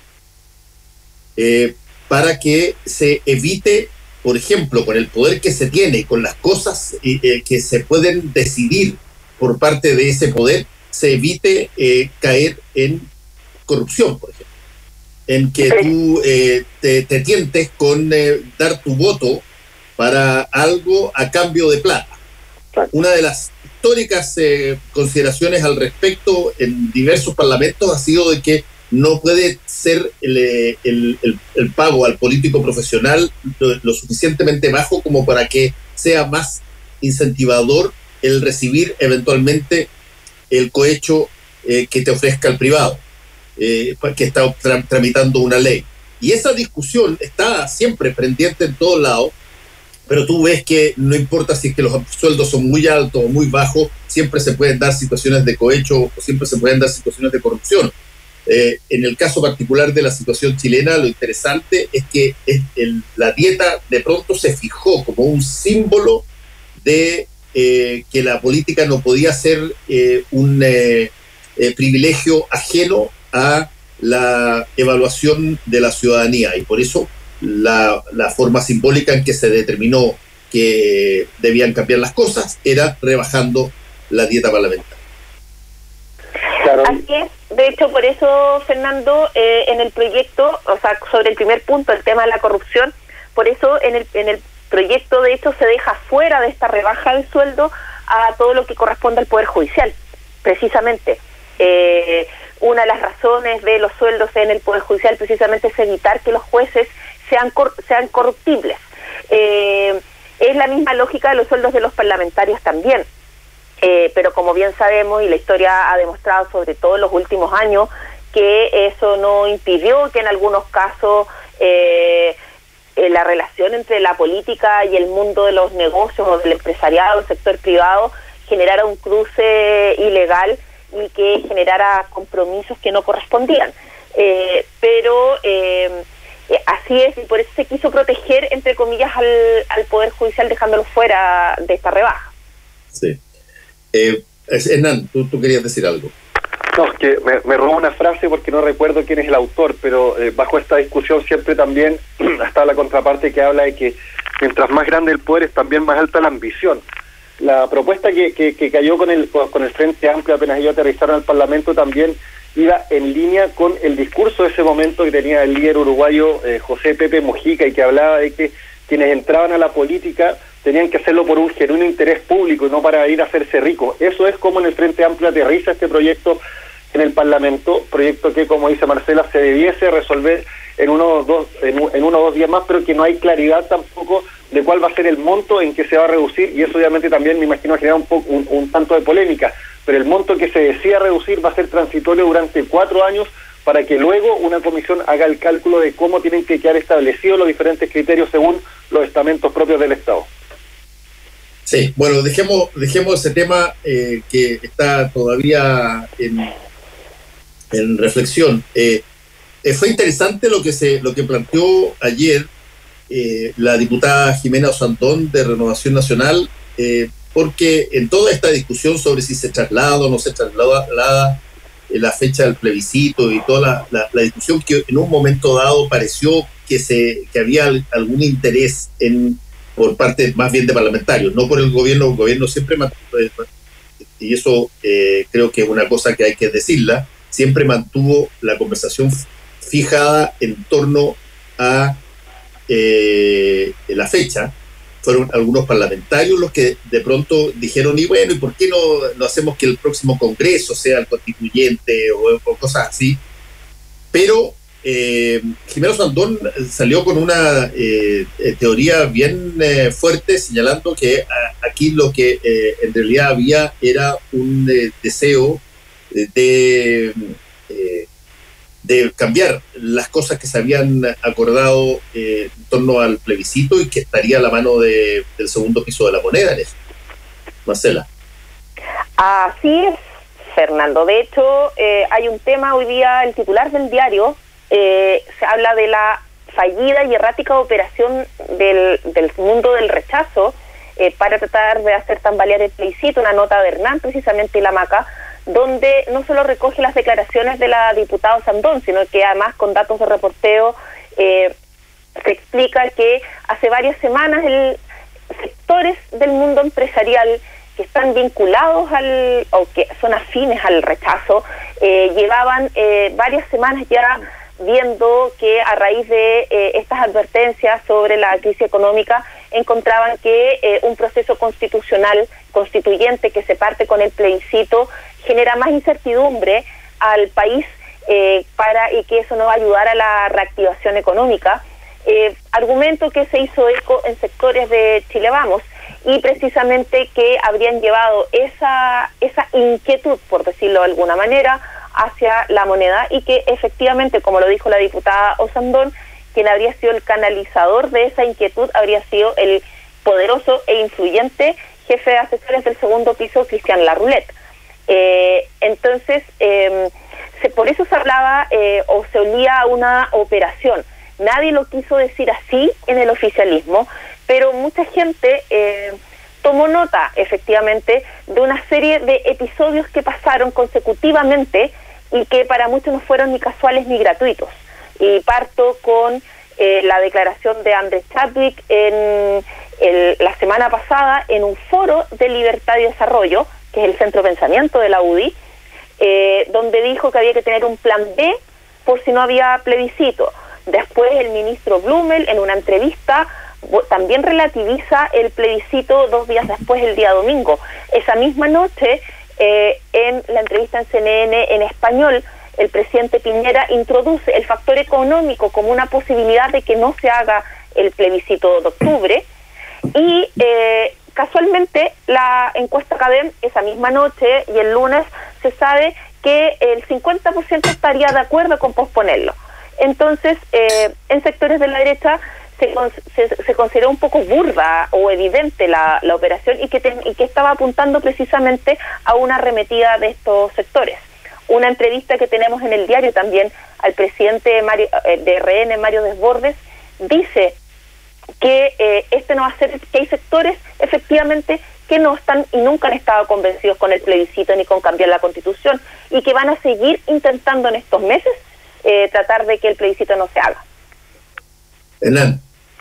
eh, para que se evite, por ejemplo, con el poder que se tiene y con las cosas eh, que se pueden decidir por parte de ese poder, se evite eh, caer en corrupción, por ejemplo, en que tú eh, te, te tientes con eh, dar tu voto para algo a cambio de plata. Una de las históricas eh, consideraciones al respecto en diversos parlamentos ha sido de que no puede ser el, el, el, el pago al político profesional lo, lo suficientemente bajo como para que sea más incentivador el recibir eventualmente el cohecho eh, que te ofrezca el privado, eh, que está tra- tramitando una ley. Y esa discusión está siempre pendiente en todos lados, pero tú ves que no importa si es que los sueldos son muy altos o muy bajos, siempre se pueden dar situaciones de cohecho o siempre se pueden dar situaciones de corrupción. Eh, en el caso particular de la situación chilena, lo interesante es que es el, la dieta de pronto se fijó como un símbolo de eh, que la política no podía ser eh, un eh, eh, privilegio ajeno a la evaluación de la ciudadanía, y por eso La, la forma simbólica en que se determinó que debían cambiar las cosas era rebajando la dieta parlamentaria.
Claro. Así es. De hecho, por eso, Fernando, eh, en el proyecto, o sea, sobre el primer punto, el tema de la corrupción, por eso en el, en el proyecto, de hecho, se deja fuera de esta rebaja de sueldo a todo lo que corresponde al Poder Judicial, precisamente. Eh, una de las razones de los sueldos en el Poder Judicial precisamente es evitar que los jueces sean cor- sean corruptibles. Eh, Es la misma lógica de los sueldos de los parlamentarios también. Eh, pero como bien sabemos, y la historia ha demostrado sobre todo en los últimos años, que eso no impidió que en algunos casos eh, eh, la relación entre la política y el mundo de los negocios o del empresariado, el sector privado, generara un cruce ilegal y que generara compromisos que no correspondían. Eh, pero eh, así es, y por eso se quiso proteger, entre comillas, al, al Poder Judicial, dejándolo fuera de esta rebaja.
Sí. Eh, Hernán, tú, tú querías decir algo.
No, es que me, me robó una frase porque no recuerdo quién es el autor, pero eh, bajo esta discusión siempre también está la contraparte que habla de que mientras más grande el poder es también más alta la ambición. La propuesta que, que, que cayó con el, con el Frente Amplio apenas ellos aterrizaron al Parlamento también iba en línea con el discurso de ese momento que tenía el líder uruguayo eh, José Pepe Mujica, y que hablaba de que quienes entraban a la política tenían que hacerlo por un genuino interés público y no para ir a hacerse ricos. Eso es como en el Frente Amplio aterriza este proyecto en el Parlamento, proyecto que, como dice Marcela, se debiese resolver en uno o dos, en, en uno o dos días más, pero que no hay claridad tampoco de cuál va a ser el monto en que se va a reducir, y eso obviamente también me imagino generar un, poco, un, un tanto de polémica, pero el monto que se decía reducir va a ser transitorio durante cuatro años para que luego una comisión haga el cálculo de cómo tienen que quedar establecidos los diferentes criterios según los estamentos propios del Estado.
Sí, bueno, dejemos dejemos ese tema eh, que está todavía en, en reflexión. Eh, eh, fue interesante lo que se lo que planteó ayer eh, la diputada Jimena Osandón de Renovación Nacional, eh, porque en toda esta discusión sobre si se traslada o no se traslada eh, la fecha del plebiscito y toda la, la, la discusión que en un momento dado pareció que se que había algún interés en por parte más bien de parlamentarios, no por el gobierno. El gobierno siempre mantuvo, y eso eh, creo que es una cosa que hay que decirla, siempre mantuvo la conversación fijada en torno a eh, la fecha. Fueron algunos parlamentarios los que de pronto dijeron, y bueno, ¿y por qué no, no hacemos que el próximo Congreso sea el constituyente o, o cosas así? Pero Eh, Jimena Osandón salió con una eh, teoría bien eh, fuerte, señalando que a, aquí lo que eh, en realidad había era un eh, deseo de, eh, de cambiar las cosas que se habían acordado eh, en torno al plebiscito, y que estaría a la mano de, del segundo piso de la moneda en eso. Marcela.
Así es, Fernando. De hecho, eh, hay un tema hoy día, el titular del diario, Eh, se habla de la fallida y errática operación del, del mundo del rechazo eh, para tratar de hacer tambalear el plebiscito, una nota de Hernán, precisamente, y la Maca, donde no solo recoge las declaraciones de la diputada Osandón, sino que además con datos de reporteo eh, se explica que hace varias semanas el sectores del mundo empresarial que están vinculados al, o que son afines al rechazo, eh, llevaban eh, varias semanas ya viendo que a raíz de eh, estas advertencias sobre la crisis económica encontraban que eh, un proceso constitucional constituyente que se parte con el plebiscito genera más incertidumbre al país eh, para y que eso no va a ayudar a la reactivación económica. Eh, argumento que se hizo eco en sectores de Chile Vamos, y precisamente que habrían llevado esa esa inquietud, por decirlo de alguna manera, hacia la moneda, y que efectivamente, como lo dijo la diputada Osandón, quien habría sido el canalizador de esa inquietud habría sido el poderoso e influyente jefe de asesores del segundo piso, Cristian Larroulet. Eh, entonces, eh, se, por eso se hablaba eh, o se olía a una operación. Nadie lo quiso decir así en el oficialismo, pero mucha gente eh, tomó nota, efectivamente, de una serie de episodios que pasaron consecutivamente y que para muchos no fueron ni casuales ni gratuitos. Y parto con eh, la declaración de Andrés Chadwick en el, la semana pasada en un foro de Libertad y Desarrollo, que es el centro de pensamiento de la U D I, eh, donde dijo que había que tener un plan B por si no había plebiscito. Después el ministro Blumel, en una entrevista, también relativiza el plebiscito dos días después, el día domingo. Esa misma noche, eh, en la entrevista en C N N en español, el presidente Piñera introduce el factor económico como una posibilidad de que no se haga el plebiscito de octubre, Y eh, casualmente la encuesta CADEM esa misma noche y el lunes se sabe que el cincuenta por ciento estaría de acuerdo con posponerlo. Entonces, eh, en sectores de la derecha se, se, se consideró un poco burda o evidente la, la operación y que, ten, y que estaba apuntando precisamente a una arremetida de estos sectores. Una entrevista que tenemos en el diario también al presidente de, Mario, de R N, Mario Desbordes, dice que eh, este no va a ser, que hay sectores efectivamente que no están y nunca han estado convencidos con el plebiscito ni con cambiar la Constitución y que van a seguir intentando en estos meses eh, tratar de que el plebiscito no se haga.
Hernán.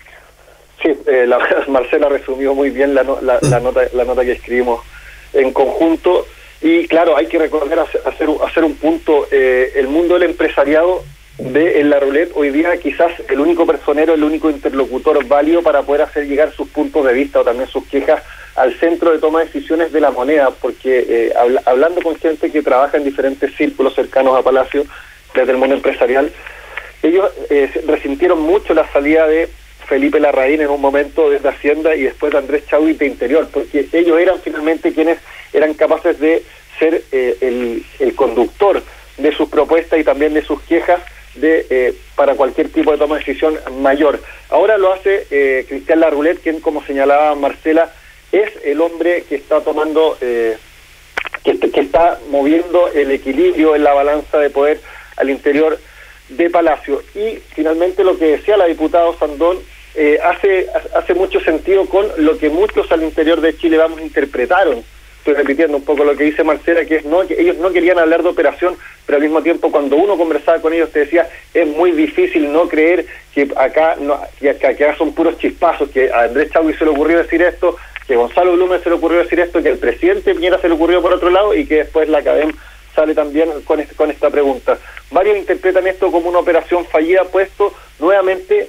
Sí, eh, la, Marcela resumió muy bien la, no, la, la, nota, la nota que escribimos en conjunto. Y claro, hay que recordar, hacer, hacer un punto, eh, el mundo del empresariado ve en la ruleta hoy día quizás el único personero, el único interlocutor válido para poder hacer llegar sus puntos de vista o también sus quejas al centro de toma de decisiones de la moneda, porque eh, habla, hablando con gente que trabaja en diferentes círculos cercanos a Palacio, desde el mundo empresarial, ellos eh, resintieron mucho la salida de Felipe Larraín en un momento desde Hacienda y después de Andrés Chadwick de Interior, porque ellos eran finalmente quienes eran capaces de ser eh, el, el conductor de sus propuestas y también de sus quejas de eh, para cualquier tipo de toma de decisión mayor. Ahora lo hace eh, Cristian Larroulet, quien, como señalaba Marcela, es el hombre que está tomando, eh, que, que está moviendo el equilibrio en la balanza de poder al interior de Palacio. Y finalmente lo que decía la diputada Sandón eh, hace hace mucho sentido con lo que muchos al interior de Chile Vamos interpretaron. Estoy repitiendo un poco lo que dice Marcela, que es no que ellos no querían hablar de operación, pero al mismo tiempo cuando uno conversaba con ellos te decía, es muy difícil no creer que acá no, que, que acá son puros chispazos, que a Andrés Chadwick se le ocurrió decir esto, que a Gonzalo Blumen se le ocurrió decir esto, que al presidente Piñera se le ocurrió por otro lado y que después la CADEM sale también con, este, con esta pregunta. Varios interpretan esto como una operación fallida, puesto nuevamente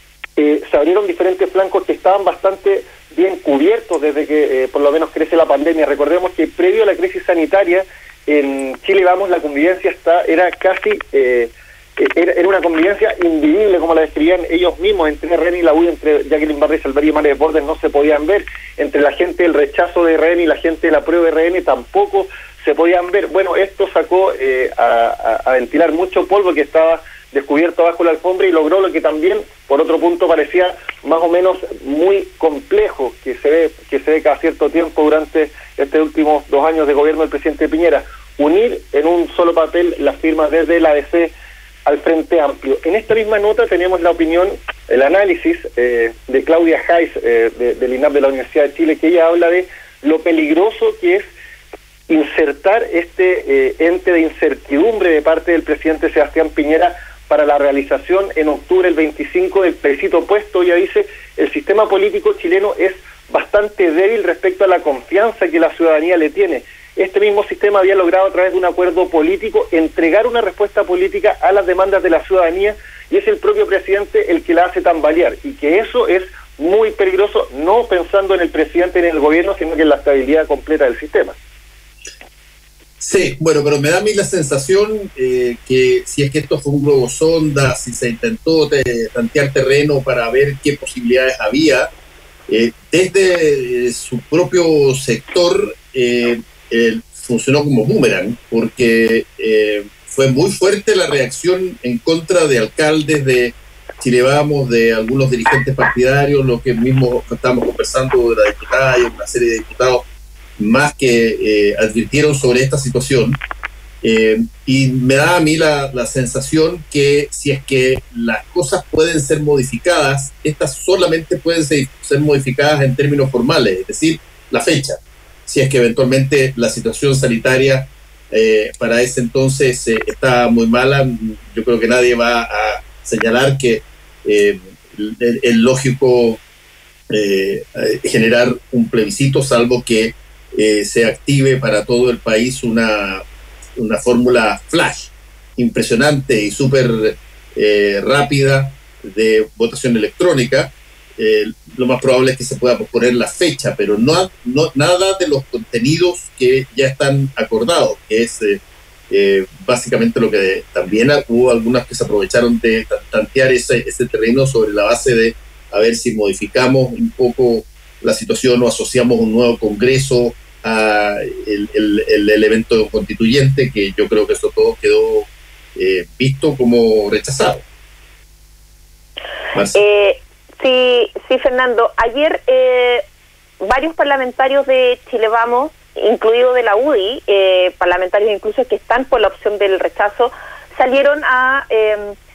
eh, se abrieron diferentes flancos que estaban bastante bien cubiertos desde que eh, por lo menos crece la pandemia. Recordemos que previo a la crisis sanitaria en Chile Vamos la convivencia está era casi eh, era, era una convivencia invivible, como la describían ellos mismos, entre R N y la U D I, entre Jacqueline Barres Alberti y Mario Desbordes no se podían ver, entre la gente del rechazo de R N y la gente de la prueba de R N tampoco se podían ver. Bueno, esto sacó eh, a, a, a ventilar mucho polvo que estaba descubierto bajo la alfombra y logró lo que también, por otro punto, parecía más o menos muy complejo, que se ve que se ve cada cierto tiempo durante estos últimos dos años de gobierno del presidente Piñera, unir en un solo papel las firmas desde la A D C al Frente Amplio. En esta misma nota tenemos la opinión, el análisis eh, de Claudia Hayes, eh, de, del I N A P de la Universidad de Chile, que ella habla de lo peligroso que es insertar este eh, ente de incertidumbre de parte del presidente Sebastián Piñera para la realización en octubre el veinticinco del plebiscito opuesto. Ella dice, el sistema político chileno es bastante débil respecto a la confianza que la ciudadanía le tiene. Este mismo sistema había logrado a través de un acuerdo político entregar una respuesta política a las demandas de la ciudadanía y es el propio presidente el que la hace tambalear y que eso es muy peligroso, no pensando en el presidente ni en el gobierno, sino que en la estabilidad completa del sistema.
Sí, bueno, pero me da a mí la sensación eh, que si es que esto fue un globo sonda, si se intentó te, tantear terreno para ver qué posibilidades había, eh, desde eh, su propio sector eh, eh, funcionó como boomerang, porque eh, fue muy fuerte la reacción en contra de alcaldes de Chile Vamos, de algunos dirigentes partidarios, lo que mismo estamos conversando de la diputada y una serie de diputados más que eh, advirtieron sobre esta situación, eh, y me da a mí la, la sensación que si es que las cosas pueden ser modificadas, estas solamente pueden ser, ser modificadas en términos formales, es decir, la fecha. Si es que eventualmente la situación sanitaria eh, para ese entonces eh, está muy mala, yo creo que nadie va a señalar que eh, es lógico eh, generar un plebiscito, salvo que Eh, se active para todo el país una, una fórmula flash impresionante y súper eh, rápida de votación electrónica. Eh, lo más probable es que se pueda posponer la fecha, pero no, no nada de los contenidos que ya están acordados, que es eh, eh, básicamente lo que también hubo algunas que se aprovecharon de tantear ese, ese terreno sobre la base de a ver si modificamos un poco la situación o asociamos un nuevo Congreso a el, el, el, el evento constituyente, que yo creo que eso todo quedó eh, visto como rechazado.
Eh, sí, sí, Fernando. Ayer eh, varios parlamentarios de Chile Vamos, incluido de la U D I, eh, parlamentarios incluso que están por la opción del rechazo, salieron a eh,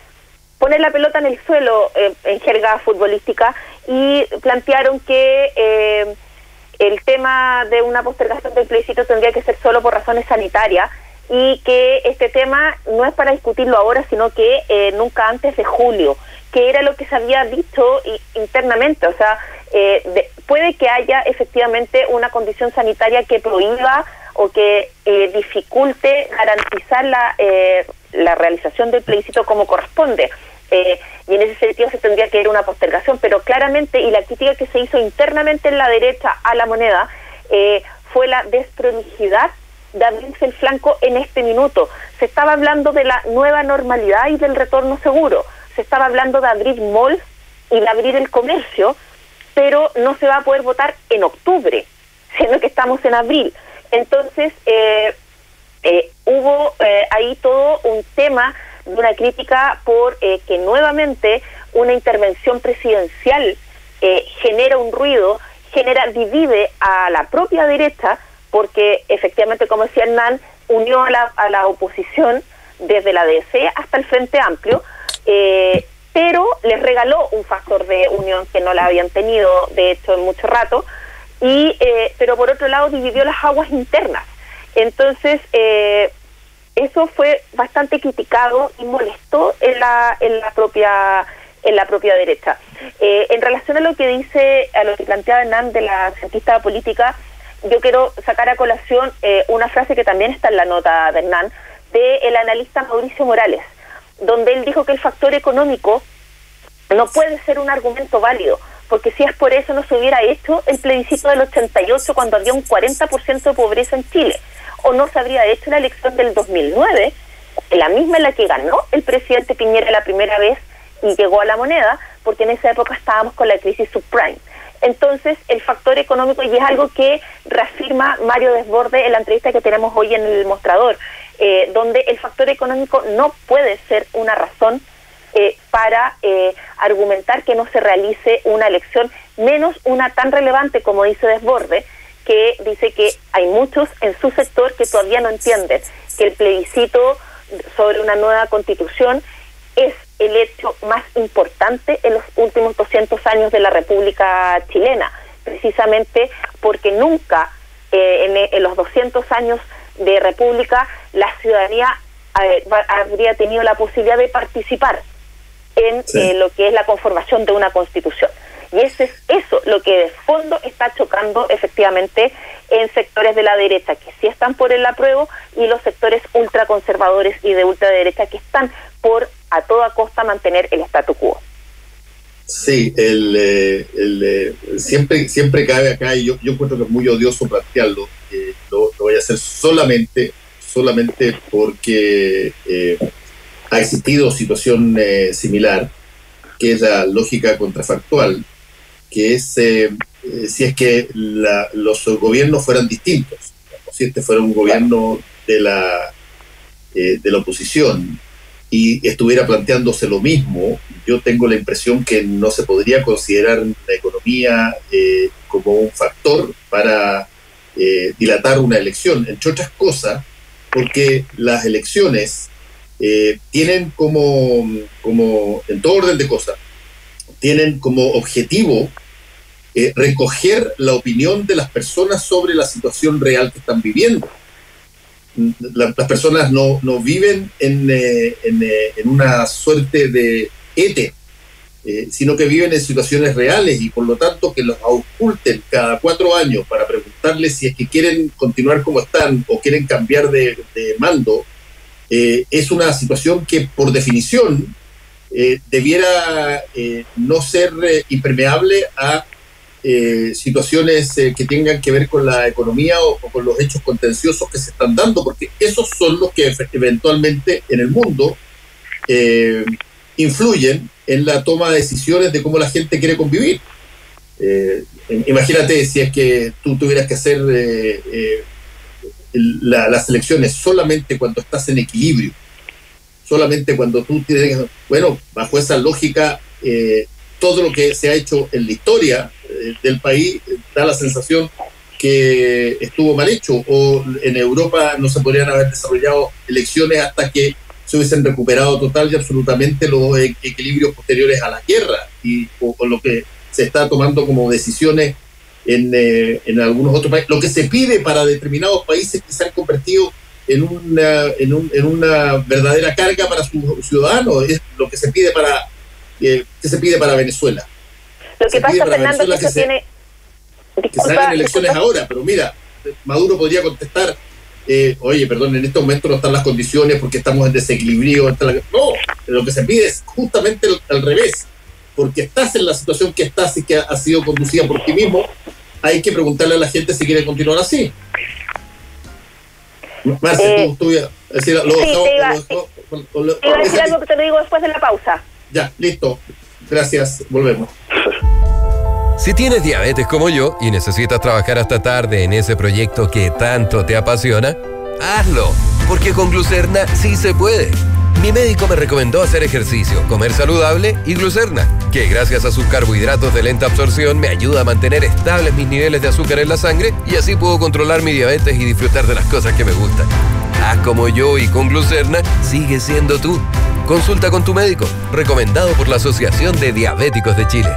poner la pelota en el suelo eh, en jerga futbolística y plantearon que eh, el tema de una postergación del plebiscito tendría que ser solo por razones sanitarias y que este tema no es para discutirlo ahora, sino que eh, nunca antes de julio, que era lo que se había dicho internamente. O sea, eh, de, puede que haya efectivamente una condición sanitaria que prohíba o que eh, dificulte garantizar la, eh, la realización del plebiscito como corresponde. Eh, y en ese sentido se tendría que ir una postergación, pero claramente, y la crítica que se hizo internamente en la derecha a la moneda, eh, fue la desprolijidad de abrirse el flanco en este minuto. Se estaba hablando de la nueva normalidad y del retorno seguro. Se estaba hablando de abrir malls y de abrir el comercio, pero no se va a poder votar en octubre, siendo que estamos en abril. Entonces, eh, eh, hubo eh, ahí todo un tema de una crítica por eh, que nuevamente una intervención presidencial eh, genera un ruido, genera, divide a la propia derecha, porque efectivamente, como decía Hernán, unió a la, a la oposición desde la D C hasta el Frente Amplio, eh, pero les regaló un factor de unión que no la habían tenido, de hecho, en mucho rato, y eh, pero por otro lado dividió las aguas internas. Entonces, eh, eso fue bastante criticado y molestó en la en la propia en la propia derecha. Eh, en relación a lo que dice, a lo que planteaba Hernán de la cientista política, yo quiero sacar a colación eh, una frase que también está en la nota de Hernán, del analista Mauricio Morales, donde él dijo que el factor económico no puede ser un argumento válido, porque si es por eso no se hubiera hecho el plebiscito del ochenta y ocho cuando había un cuarenta por ciento de pobreza en Chile, o no se habría hecho la elección del dos mil nueve, la misma en la que ganó el presidente Piñera la primera vez y llegó a la moneda, porque en esa época estábamos con la crisis subprime. Entonces, el factor económico, y es algo que reafirma Mario Desbordes en la entrevista que tenemos hoy en el mostrador, eh, donde el factor económico no puede ser una razón eh, para eh, argumentar que no se realice una elección, menos una tan relevante como dice Desbordes, que dice que hay muchos en su sector que todavía no entienden que el plebiscito sobre una nueva constitución es el hecho más importante en los últimos doscientos años de la República Chilena, precisamente porque nunca eh, en, en los doscientos años de República la ciudadanía eh, habría tenido la posibilidad de participar en sí. eh, lo que es la conformación de una constitución. Y ese es eso lo que de fondo está chocando efectivamente en sectores de la derecha, que sí están por el apruebo, y los sectores ultraconservadores y de ultraderecha que están por a toda costa mantener el statu quo.
Sí, el, eh, el, eh, siempre siempre cabe acá, y yo, yo encuentro que es muy odioso plantearlo, eh, lo, lo voy a hacer solamente, solamente porque eh, ha existido situación eh, similar, que es la lógica contrafactual, que es eh, eh, si es que la, los gobiernos fueran distintos, si este fuera un gobierno de la, eh, de la oposición y estuviera planteándose lo mismo, yo tengo la impresión que no se podría considerar la economía eh, como un factor para eh, dilatar una elección, entre otras cosas, porque las elecciones eh, tienen como, como, en todo orden de cosas, tienen como objetivo eh, recoger la opinión de las personas sobre la situación real que están viviendo. La, las personas no, no viven en, eh, en, eh, en una suerte de éter, eh, sino que viven en situaciones reales, y por lo tanto que los ausculten cada cuatro años para preguntarles si es que quieren continuar como están o quieren cambiar de, de mando, eh, es una situación que por definición eh, debiera eh, no ser eh, impermeable a Eh, situaciones eh, que tengan que ver con la economía o, o con los hechos contenciosos que se están dando, porque esos son los que eventualmente en el mundo eh, influyen en la toma de decisiones de cómo la gente quiere convivir. Eh, imagínate si es que tú tuvieras que hacer eh, eh, la, las elecciones solamente cuando estás en equilibrio, solamente cuando tú tienes, bueno, bajo esa lógica, eh, todo lo que se ha hecho en la historia eh, del país eh, da la sensación que estuvo mal hecho, o en Europa no se podrían haber desarrollado elecciones hasta que se hubiesen recuperado total y absolutamente los e- equilibrios posteriores a la guerra, y o, o lo que se está tomando como decisiones en, eh, en algunos otros países. Lo que se pide para determinados países que se han convertido en una, en, un, en una verdadera carga para sus ciudadanos es lo que se pide para eh, que se pide para Venezuela.
Lo que
se
pasa, Fernando, es que, que eso se, tiene...
Disculpa, que se hagan elecciones disculpa. ahora, pero mira, Maduro podría contestar, eh, oye, perdón, en este momento no están las condiciones porque estamos en desequilibrio. Está la... No, lo que se pide es justamente al, al revés, porque estás en la situación que estás y que ha, ha sido conducida por ti mismo. Hay que preguntarle a la gente si quiere continuar así. Marce, eh, tú, tú iba a decir, lo
sí, dejó, te iba, lo dejó, lo, lo, te iba a decir algo que te lo digo después de la pausa.
Ya, listo. Gracias, volvemos.
Si tienes diabetes como yo y necesitas trabajar hasta tarde en ese proyecto que tanto te apasiona, hazlo, porque con Glucerna sí se puede. Mi médico me recomendó hacer ejercicio, comer saludable y Glucerna, que gracias a sus carbohidratos de lenta absorción me ayuda a mantener estables mis niveles de azúcar en la sangre y así puedo controlar mi diabetes y disfrutar de las cosas que me gustan. Haz como yo y con Glucerna sigue siendo tú. Consulta con tu médico, recomendado por la Asociación de Diabéticos de Chile.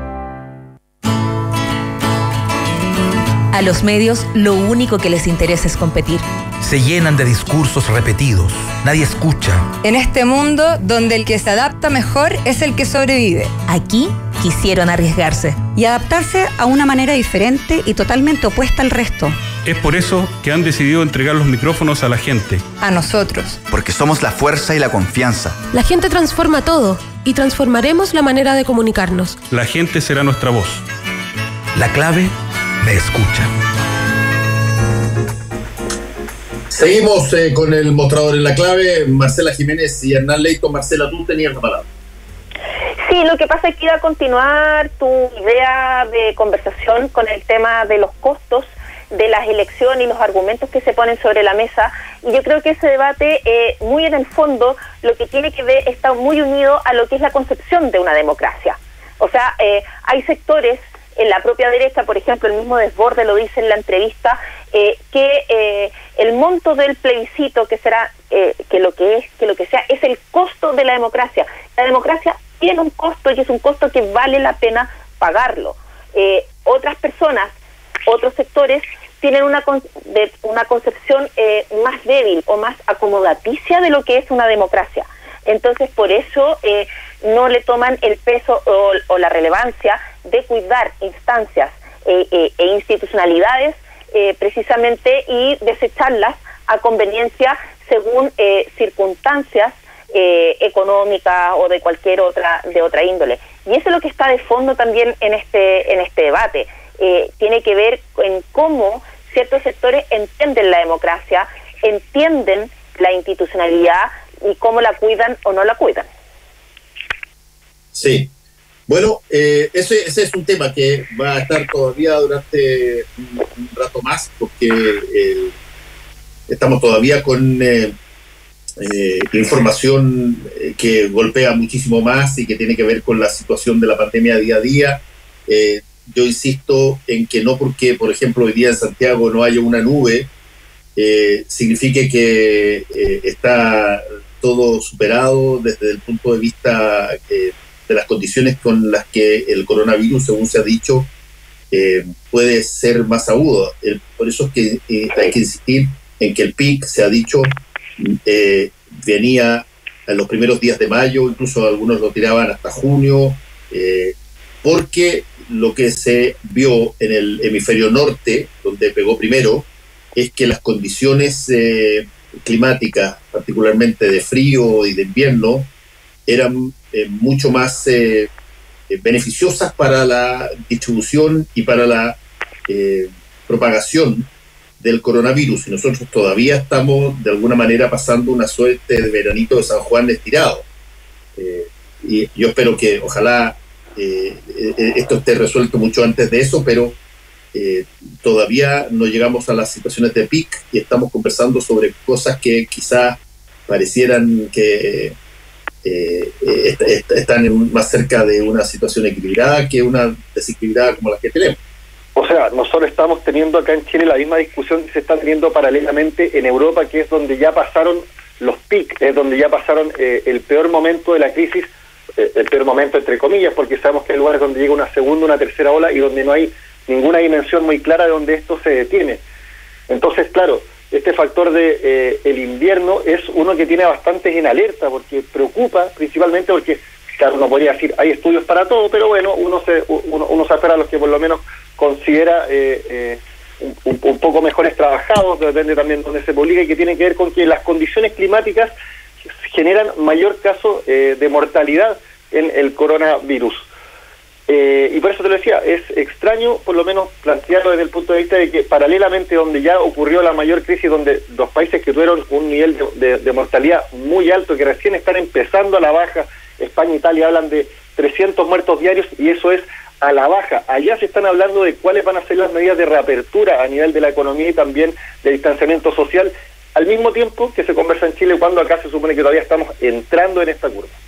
A los medios lo único que les interesa es competir.
Se llenan de discursos repetidos. Nadie escucha.
En este mundo donde el que se adapta mejor es el que sobrevive.
Aquí quisieron arriesgarse.
Y adaptarse a una manera diferente y totalmente opuesta al resto.
Es por eso que han decidido entregar los micrófonos a la gente.
A nosotros.
Porque somos la fuerza y la confianza.
La gente transforma todo y transformaremos la manera de comunicarnos.
La gente será nuestra voz.
La clave me escucha.
Seguimos eh, con el mostrador en la clave. Marcela Jiménez y Hernán Leito. Marcela, tú tenías la palabra.
Sí, lo que pasa es que iba a continuar tu idea de conversación con el tema de los costos de las elecciones y los argumentos que se ponen sobre la mesa, y yo creo que ese debate eh, muy en el fondo lo que tiene que ver está muy unido a lo que es la concepción de una democracia. O sea, eh, hay sectores en la propia derecha, por ejemplo, el mismo Desborde lo dice en la entrevista, eh, que eh, el monto del plebiscito, que será, eh, que lo que es, que lo que sea, es el costo de la democracia. La democracia tiene un costo y es un costo que vale la pena pagarlo. Eh, otras personas, otros sectores, tienen una, con, de, una concepción eh, más débil o más acomodaticia de lo que es una democracia. Entonces, por eso eh, no le toman el peso o, o la relevancia de cuidar instancias eh, eh, e institucionalidades eh, precisamente y desecharlas a conveniencia según eh, circunstancias eh, económicas o de cualquier otra de otra índole. Y eso es lo que está de fondo también en este en este debate. Eh, tiene que ver en cómo ciertos sectores entienden la democracia, entienden la institucionalidad y cómo la cuidan o no la cuidan.
Sí. Bueno, eh, ese, ese es un tema que va a estar todavía durante un, un rato más, porque eh, estamos todavía con eh, eh, información que golpea muchísimo más y que tiene que ver con la situación de la pandemia día a día. Eh, yo insisto en que no porque, por ejemplo, hoy día en Santiago no haya una nube, eh, signifique que eh, está todo superado desde el punto de vista eh, de las condiciones con las que el coronavirus, según se ha dicho, eh, puede ser más agudo. El, por eso es que eh, hay que insistir en que el pic, se ha dicho, eh, venía en los primeros días de mayo, incluso algunos lo tiraban hasta junio, eh, porque lo que se vio en el hemisferio norte, donde pegó primero, es que las condiciones eh, climáticas, particularmente de frío y de invierno, eran eh, mucho más eh, beneficiosas para la distribución y para la eh, propagación del coronavirus. Y nosotros todavía estamos, de alguna manera, pasando una suerte de veranito de San Juan estirado. Eh, y yo espero que, ojalá, eh, eh, esto esté resuelto mucho antes de eso, pero eh, todavía no llegamos a las situaciones de pic y estamos conversando sobre cosas que quizás parecieran que eh, est est están en, más cerca de una situación equilibrada que una desequilibrada como la que tenemos.
O sea, nosotros estamos teniendo acá en Chile la misma discusión que se está teniendo paralelamente en Europa, que es donde ya pasaron los pics, es donde ya pasaron eh, el peor momento de la crisis, eh, el peor momento entre comillas, porque sabemos que hay lugares donde llega una segunda, una tercera ola y donde no hay ninguna dimensión muy clara de donde esto se detiene. Entonces, claro, este factor de eh, el invierno es uno que tiene bastantes en alerta, porque preocupa principalmente porque, claro, uno podría decir, hay estudios para todo, pero bueno, uno se uno, uno se espera a los que por lo menos considera eh, eh, un, un poco mejores trabajados, depende también de donde se publica, y que tiene que ver con que las condiciones climáticas generan mayor caso eh, de mortalidad en el coronavirus. Eh, y por eso te lo decía, es extraño por lo menos plantearlo desde el punto de vista de que paralelamente donde ya ocurrió la mayor crisis, donde los países que tuvieron un nivel de, de, de mortalidad muy alto, que recién están empezando a la baja, España e Italia hablan de trescientos muertos diarios y eso es a la baja. Allá se están hablando de cuáles van a ser las medidas de reapertura a nivel de la economía y también de distanciamiento social, al mismo tiempo que se conversa en Chile, cuando acá se supone que todavía estamos entrando en esta curva.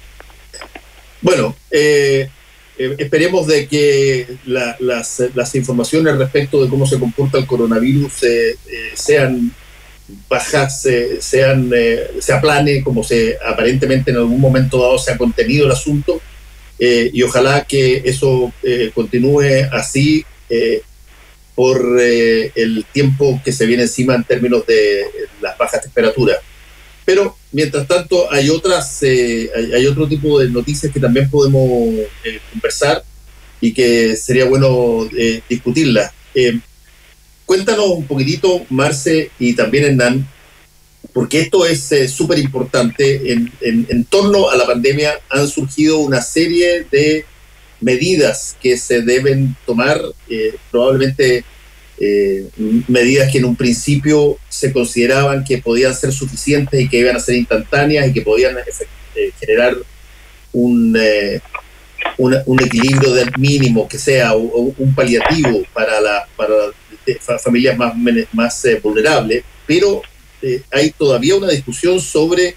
Bueno, eh, eh, esperemos de que la, las, las informaciones respecto de cómo se comporta el coronavirus eh, eh, sean bajas, eh, sean eh, se aplane, como se aparentemente en algún momento dado se ha contenido el asunto. Eh, y ojalá que eso eh, continúe así eh, por eh, el tiempo que se viene encima en términos de eh, las bajas temperaturas. Pero, mientras tanto, hay otras, eh, hay, hay otro tipo de noticias que también podemos eh, conversar y que sería bueno eh, discutirlas. Eh, cuéntanos un poquitito, Marce, y también Hernán, porque esto es eh, súper importante. En, en, en torno a la pandemia han surgido una serie de medidas que se deben tomar, eh, probablemente eh, medidas que en un principio se consideraban que podían ser suficientes y que iban a ser instantáneas y que podían eh, generar un, eh, una, un equilibrio del mínimo que sea, o, o un paliativo para, la, para las familias más, más eh, vulnerables, pero Eh, hay todavía una discusión sobre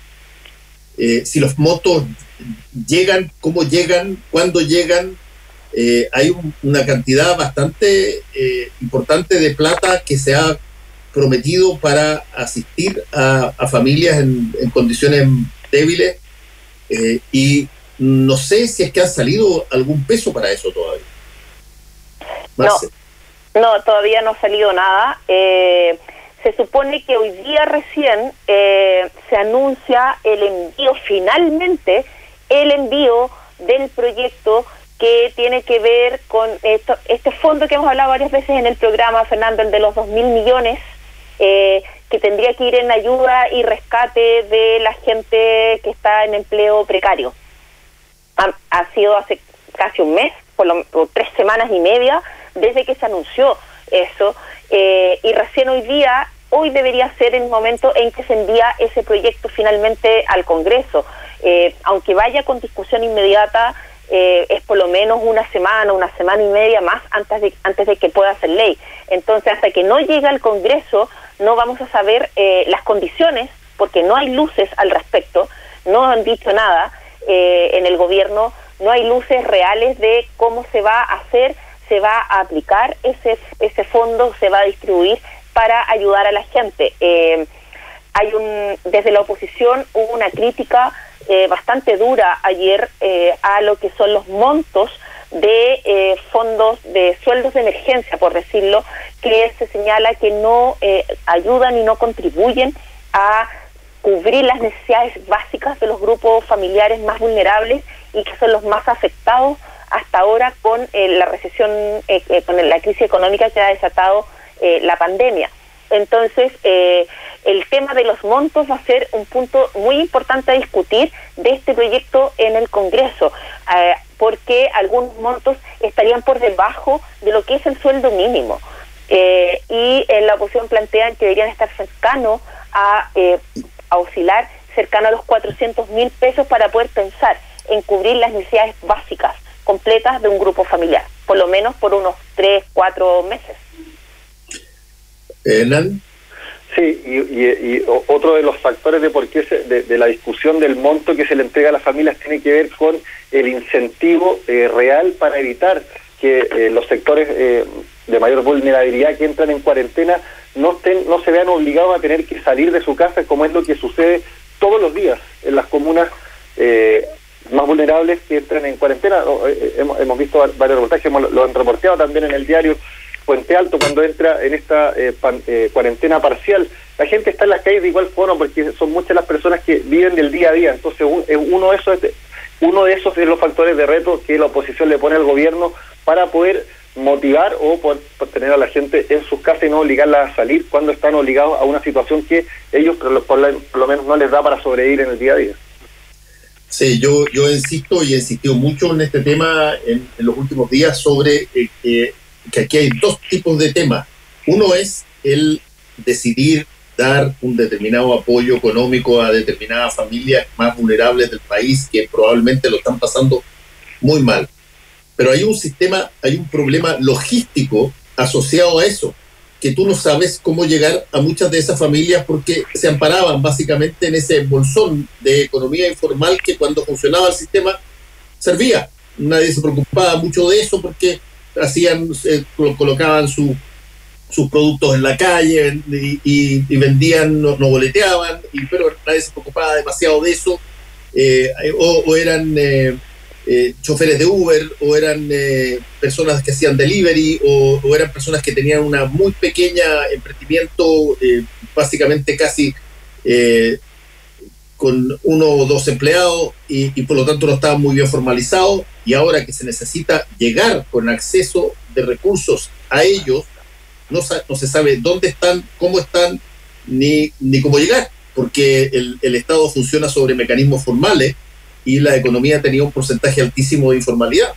eh, si los montos llegan, cómo llegan, cuándo llegan. Eh, hay un, una cantidad bastante eh, importante de plata que se ha prometido para asistir a, a familias en, en condiciones débiles eh, y no sé si es que ha salido algún peso para eso todavía. Marce.
No, no, todavía no ha salido nada. Eh, Se supone que hoy día recién eh, se anuncia el envío, finalmente, el envío del proyecto que tiene que ver con esto, este fondo que hemos hablado varias veces en el programa, Fernando, el de los dos mil millones, eh, que tendría que ir en ayuda y rescate de la gente que está en empleo precario. Ha, ha sido hace casi un mes, por, lo, por tres semanas y media, desde que se anunció eso, eh, y recién hoy día, hoy debería ser el momento en que se envía ese proyecto finalmente al Congreso. Eh, aunque vaya con discusión inmediata, eh, es por lo menos una semana, una semana y media más antes de, antes de que pueda ser ley. Entonces, hasta que no llegue al Congreso, no vamos a saber eh, las condiciones, porque no hay luces al respecto, no han dicho nada eh, en el gobierno, no hay luces reales de cómo se va a hacer, se va a aplicar ese, ese fondo, se va a distribuir para ayudar a la gente. Eh, hay un desde la oposición hubo una crítica eh, bastante dura ayer eh, a lo que son los montos de eh, fondos de sueldos de emergencia, por decirlo, que se señala que no eh, ayudan y no contribuyen a cubrir las necesidades básicas de los grupos familiares más vulnerables y que son los más afectados hasta ahora con eh, la recesión, eh, eh, con la crisis económica que ha desatado Eh, la pandemia. Entonces, eh, el tema de los montos va a ser un punto muy importante a discutir de este proyecto en el Congreso, eh, porque algunos montos estarían por debajo de lo que es el sueldo mínimo. Eh, y en la oposición plantean que deberían estar cercanos a, eh, a oscilar cercano a los cuatrocientos mil pesos para poder pensar en cubrir las necesidades básicas completas de un grupo familiar, por lo menos por unos tres, cuatro meses.
¿Hernán?
Sí, y, y, y otro de los factores de por qué se, de, de la discusión del monto que se le entrega a las familias tiene que ver con el incentivo eh, real para evitar que eh, los sectores eh, de mayor vulnerabilidad que entran en cuarentena no estén, no se vean obligados a tener que salir de su casa, como es lo que sucede todos los días en las comunas eh, más vulnerables que entran en cuarentena. Eh, hemos, hemos visto varios reportajes, hemos, lo han reporteado también en el diario Puente Alto, cuando entra en esta eh, pan, eh, cuarentena parcial. La gente está en las calles de igual forma porque son muchas las personas que viven del día a día. Entonces un, uno de esos uno de esos es los factores de reto que la oposición le pone al gobierno para poder motivar o por, por tener a la gente en sus casas y no obligarla a salir cuando están obligados a una situación que ellos por lo, por la, por lo menos no les da para sobrevivir en el día a día.
Sí, yo yo insisto y he insistido mucho en este tema en, en los últimos días sobre eh, eh, que aquí hay dos tipos de temas. Uno es el decidir dar un determinado apoyo económico a determinadas familias más vulnerables del país que probablemente lo están pasando muy mal. Pero hay un sistema, hay un problema logístico asociado a eso, que tú no sabes cómo llegar a muchas de esas familias porque se amparaban básicamente en ese bolsón de economía informal que cuando funcionaba el sistema servía. Nadie se preocupaba mucho de eso porque hacían, eh, colocaban su, sus productos en la calle y, y, y vendían, no, no boleteaban, y, pero nadie se preocupaba demasiado de eso, eh, o, o eran eh, eh, choferes de Uber, o eran eh, personas que hacían delivery, o, o eran personas que tenían una muy pequeña emprendimiento, eh, básicamente casi eh, con uno o dos empleados, y, y por lo tanto no estaban muy bien formalizados, y ahora que se necesita llegar con acceso de recursos a ellos, no, no se sabe dónde están, cómo están, ni, ni cómo llegar, porque el, el Estado funciona sobre mecanismos formales y la economía tenía un porcentaje altísimo de informalidad.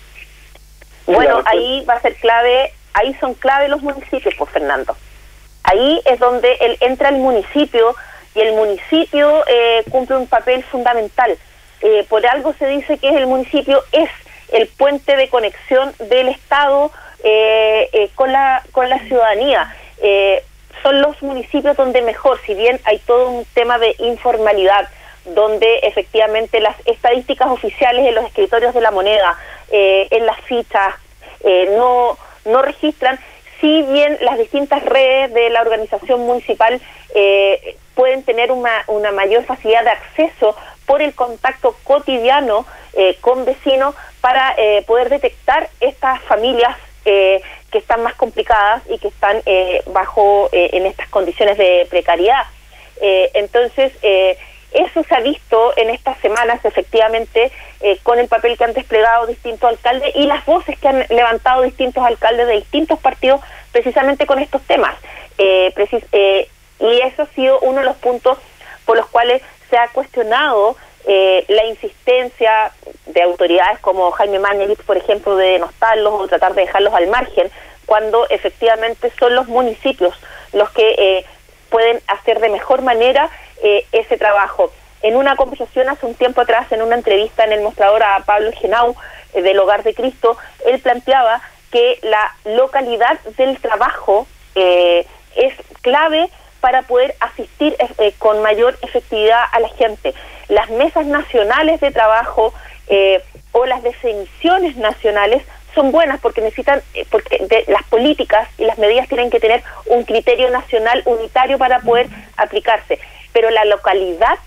Bueno, ahí va a ser clave, ahí son clave los municipios, pues Fernando. Ahí es donde el, entra el municipio, y el municipio eh, cumple un papel fundamental. Eh, por algo se dice que el municipio es el puente de conexión del Estado eh, eh, con la con la ciudadanía. Eh, son los municipios donde mejor, si bien hay todo un tema de informalidad, donde efectivamente las estadísticas oficiales en los escritorios de la moneda, eh, en las fichas, eh, no, no registran, si bien las distintas redes de la organización municipal eh, pueden tener una, una mayor facilidad de acceso por el contacto cotidiano eh, con vecinos para eh, poder detectar estas familias eh, que están más complicadas y que están eh, bajo eh, en estas condiciones de precariedad. Eh, entonces, eh, eso se ha visto en estas semanas, efectivamente, eh, con el papel que han desplegado distintos alcaldes y las voces que han levantado distintos alcaldes de distintos partidos precisamente con estos temas. Eh, precis eh, y eso ha sido uno de los puntos por los cuales se ha cuestionado eh, la insistencia de autoridades como Jaime Mañalich, por ejemplo, de denostarlos o tratar de dejarlos al margen, cuando efectivamente son los municipios los que eh, pueden hacer de mejor manera eh, ese trabajo. En una conversación hace un tiempo atrás, en una entrevista en El Mostrador a Pablo Genau, eh, del Hogar de Cristo, él planteaba que la localidad del trabajo eh, es clave para poder asistir eh, con mayor efectividad a la gente. Las mesas nacionales de trabajo eh, o las definiciones nacionales son buenas porque necesitan, eh, porque de, las políticas y las medidas tienen que tener un criterio nacional unitario para poder aplicarse, pero la localidad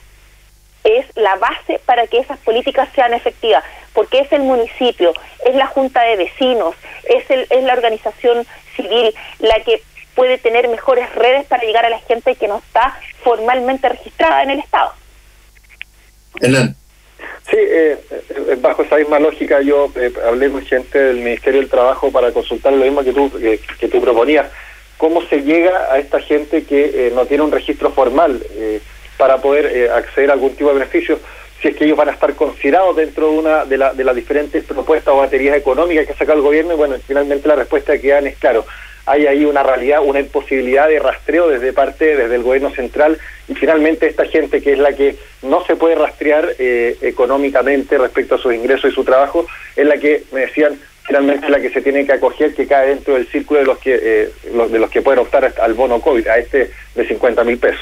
es la base para que esas políticas sean efectivas, porque es el municipio, es la junta de vecinos, es, el, es la organización civil la que puede tener mejores redes para llegar a la gente que no está formalmente registrada en el Estado.
Hernán.
Sí, eh, eh, bajo esa misma lógica yo eh, hablé con gente del Ministerio del Trabajo para consultar lo mismo que tú, eh, que tú proponías. ¿Cómo se llega a esta gente que eh, no tiene un registro formal eh, para poder eh, acceder a algún tipo de beneficio? Si es que ellos van a estar considerados dentro de una de, la, de las diferentes propuestas o baterías económicas que ha sacado el gobierno. Y bueno, finalmente la respuesta que dan es claro. hay ahí una realidad, una imposibilidad de rastreo desde parte, desde el gobierno central, y finalmente esta gente que es la que no se puede rastrear eh, económicamente respecto a sus ingresos y su trabajo, es la que, me decían, finalmente es la que se tiene que acoger, que cae dentro del círculo de los que eh, los, de los que pueden optar al bono COVID, a este de cincuenta mil pesos.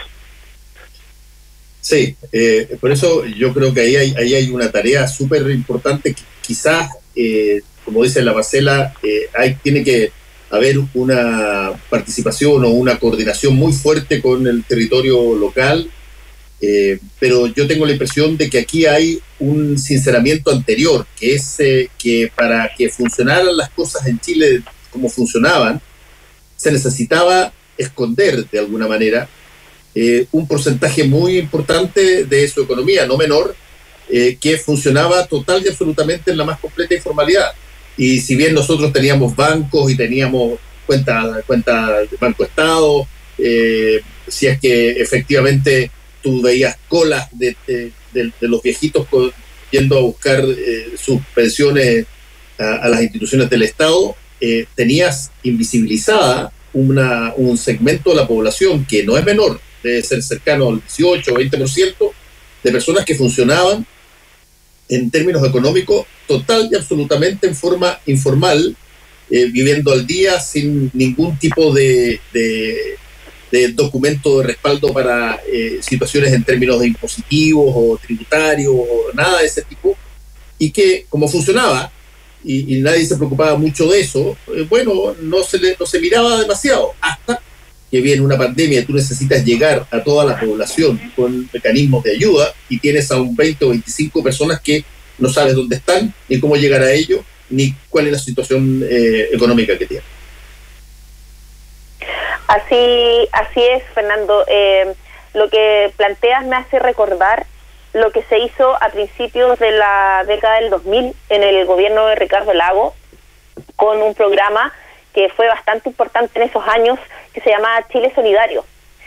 Sí, eh, por eso yo creo que ahí hay, ahí hay una tarea súper importante, que quizás, eh, como dice la Marcela, eh, hay, tiene que haber una participación o una coordinación muy fuerte con el territorio local, eh, pero yo tengo la impresión de que aquí hay un sinceramiento anterior, que es eh, que para que funcionaran las cosas en Chile como funcionaban, se necesitaba esconder de alguna manera eh, un porcentaje muy importante de su economía, no menor, eh, que funcionaba total y absolutamente en la más completa informalidad. Y si bien nosotros teníamos bancos y teníamos cuentas cuenta de Banco Estado, eh, si es que efectivamente tú veías colas de, de, de, de los viejitos yendo a buscar eh, sus pensiones a, a las instituciones del Estado, eh, tenías invisibilizada una, un segmento de la población que no es menor, debe ser cercano al dieciocho o veinte por ciento de personas que funcionaban en términos económicos total y absolutamente en forma informal, eh, viviendo al día sin ningún tipo de, de, de documento de respaldo para eh, situaciones en términos de impositivos o tributarios o nada de ese tipo, y que como funcionaba y, y nadie se preocupaba mucho de eso, eh, bueno, no se, le, no se miraba demasiado, hasta que viene una pandemia y tú necesitas llegar a toda la población con mecanismos de ayuda y tienes a un veinte o veinticinco personas que no sabes dónde están, ni cómo llegar a ellos, ni cuál es la situación eh, económica que tienen.
Así, así es, Fernando. Eh, lo que planteas me hace recordar lo que se hizo a principios de la década del dos mil en el gobierno de Ricardo Lagos, con un programa que fue bastante importante en esos años, que se llamaba Chile Solidario.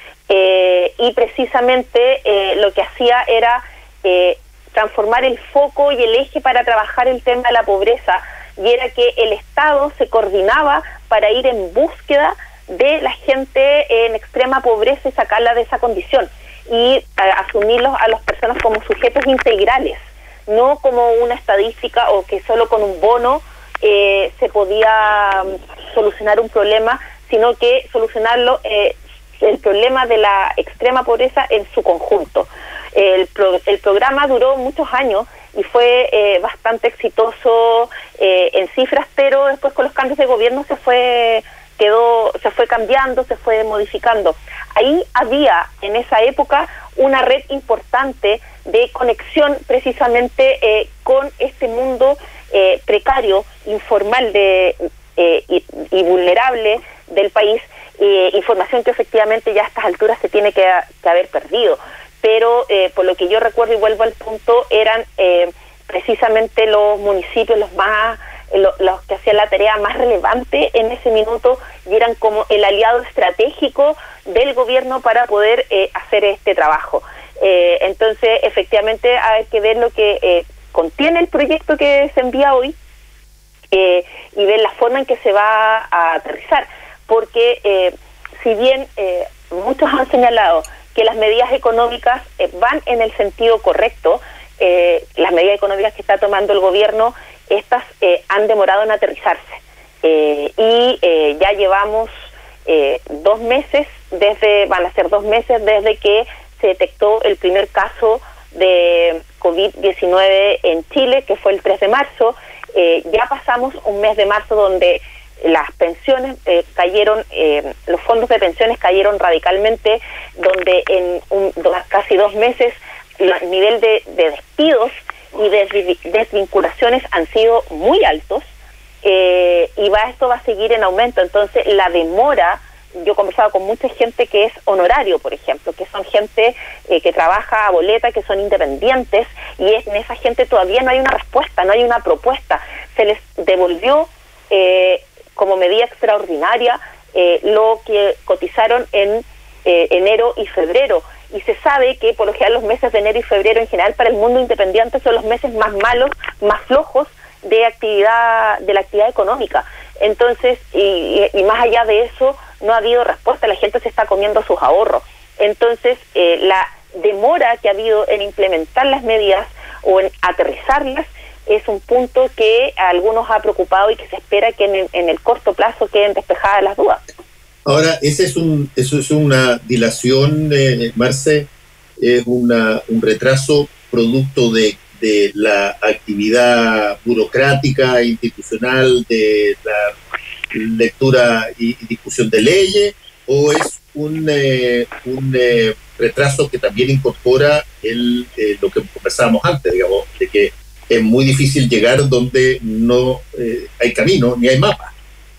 Eh, y precisamente eh, lo que hacía era eh, transformar el foco y el eje para trabajar el tema de la pobreza, y era que el Estado se coordinaba para ir en búsqueda de la gente en extrema pobreza y sacarla de esa condición, y a, asumirlos a las personas como sujetos integrales, no como una estadística o que solo con un bono eh, se podía um, solucionar un problema, sino que solucionarlo eh, el problema de la extrema pobreza en su conjunto. El, pro, el programa duró muchos años y fue eh, bastante exitoso eh, en cifras, pero después con los cambios de gobierno se fue quedó se fue cambiando, se fue modificando. Ahí había en esa época una red importante de conexión precisamente eh, con este mundo eh, precario, informal de eh, y, y vulnerable del país, eh, información que efectivamente ya a estas alturas se tiene que, que haber perdido. Pero eh, por lo que yo recuerdo, y vuelvo al punto, eran eh, precisamente los municipios los más lo, los que hacían la tarea más relevante en ese minuto, y eran como el aliado estratégico del gobierno para poder eh, hacer este trabajo. Eh, entonces, efectivamente, hay que ver lo que eh, contiene el proyecto que se envía hoy eh, y ver la forma en que se va a aterrizar, porque eh, si bien eh, muchos han señalado que las medidas económicas eh, van en el sentido correcto, eh, las medidas económicas que está tomando el gobierno, estas eh, han demorado en aterrizarse. Eh, y eh, ya llevamos eh, dos meses, desde van a ser dos meses desde que se detectó el primer caso de COVID diecinueve en Chile, que fue el tres de marzo. Eh, ya pasamos un mes de marzo donde las pensiones eh, cayeron, eh, los fondos de pensiones cayeron radicalmente, donde en un, do, casi dos meses el nivel de, de despidos y de desvinculaciones han sido muy altos, eh, y va esto va a seguir en aumento. Entonces la demora, yo he conversado con mucha gente que es honorario, por ejemplo, que son gente eh, que trabaja a boleta, que son independientes, y es, en esa gente todavía no hay una respuesta, no hay una propuesta. Se les devolvió eh, como medida extraordinaria eh, lo que cotizaron en eh, enero y febrero, y se sabe que por lo general los meses de enero y febrero en general para el mundo independiente son los meses más malos, más flojos de actividad de la actividad económica. Entonces, y, y más allá de eso, no ha habido respuesta, la gente se está comiendo sus ahorros. Entonces, eh, la demora que ha habido en implementar las medidas o en aterrizarlas es un punto que a algunos ha preocupado y que se espera que en el, en el corto plazo queden despejadas las dudas.
Ahora, ese es un, eso es una dilación, eh, Marce, es una, un retraso producto de, de la actividad burocrática, institucional, de la lectura y, y discusión de leyes, o es un, eh, un eh, retraso que también incorpora el, eh, lo que conversábamos antes, digamos, de que es muy difícil llegar donde no eh, hay camino ni hay mapa.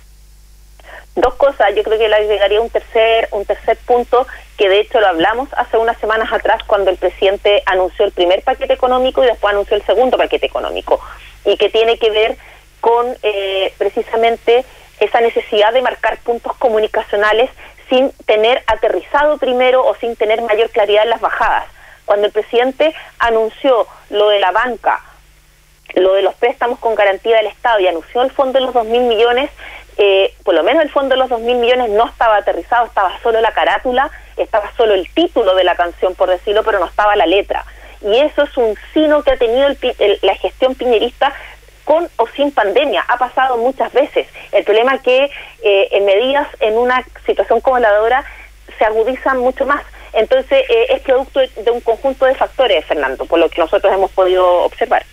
Dos cosas, yo creo que le agregaría un tercer, un tercer punto, que de hecho lo hablamos hace unas semanas atrás cuando el presidente anunció el primer paquete económico y después anunció el segundo paquete económico, y que tiene que ver con eh, precisamente esa necesidad de marcar puntos comunicacionales sin tener aterrizado primero o sin tener mayor claridad en las bajadas. Cuando el presidente anunció lo de la banca, lo de los préstamos con garantía del Estado y anunció el fondo de los dos mil millones, eh, por lo menos el fondo de los dos mil millones no estaba aterrizado, estaba solo la carátula, estaba solo el título de la canción, por decirlo, pero no estaba la letra. Y eso es un sino que ha tenido el, el, la gestión piñerista con o sin pandemia, ha pasado muchas veces. El problema es que eh, en medidas en una situación como la de ahora se agudizan mucho más. Entonces eh, es producto de, de un conjunto de factores, Fernando, por lo que nosotros hemos podido observar.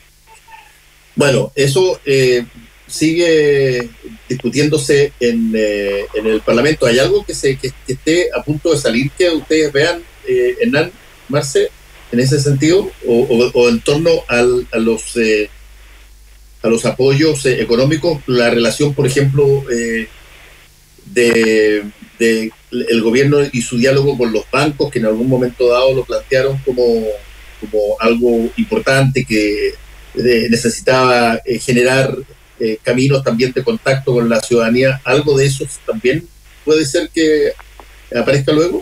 Bueno, eso eh, sigue discutiéndose en, eh, en el Parlamento. ¿Hay algo que, se, que, que esté a punto de salir que ustedes vean, eh, Hernán, Marce, en ese sentido? ¿O, o, o en torno al, a los... Eh, a los apoyos eh, económicos, la relación, por ejemplo, eh, de, de el gobierno y su diálogo con los bancos, que en algún momento dado lo plantearon como, como algo importante, que eh, necesitaba eh, generar eh, caminos también de contacto con la ciudadanía? ¿Algo de eso también puede ser que aparezca luego?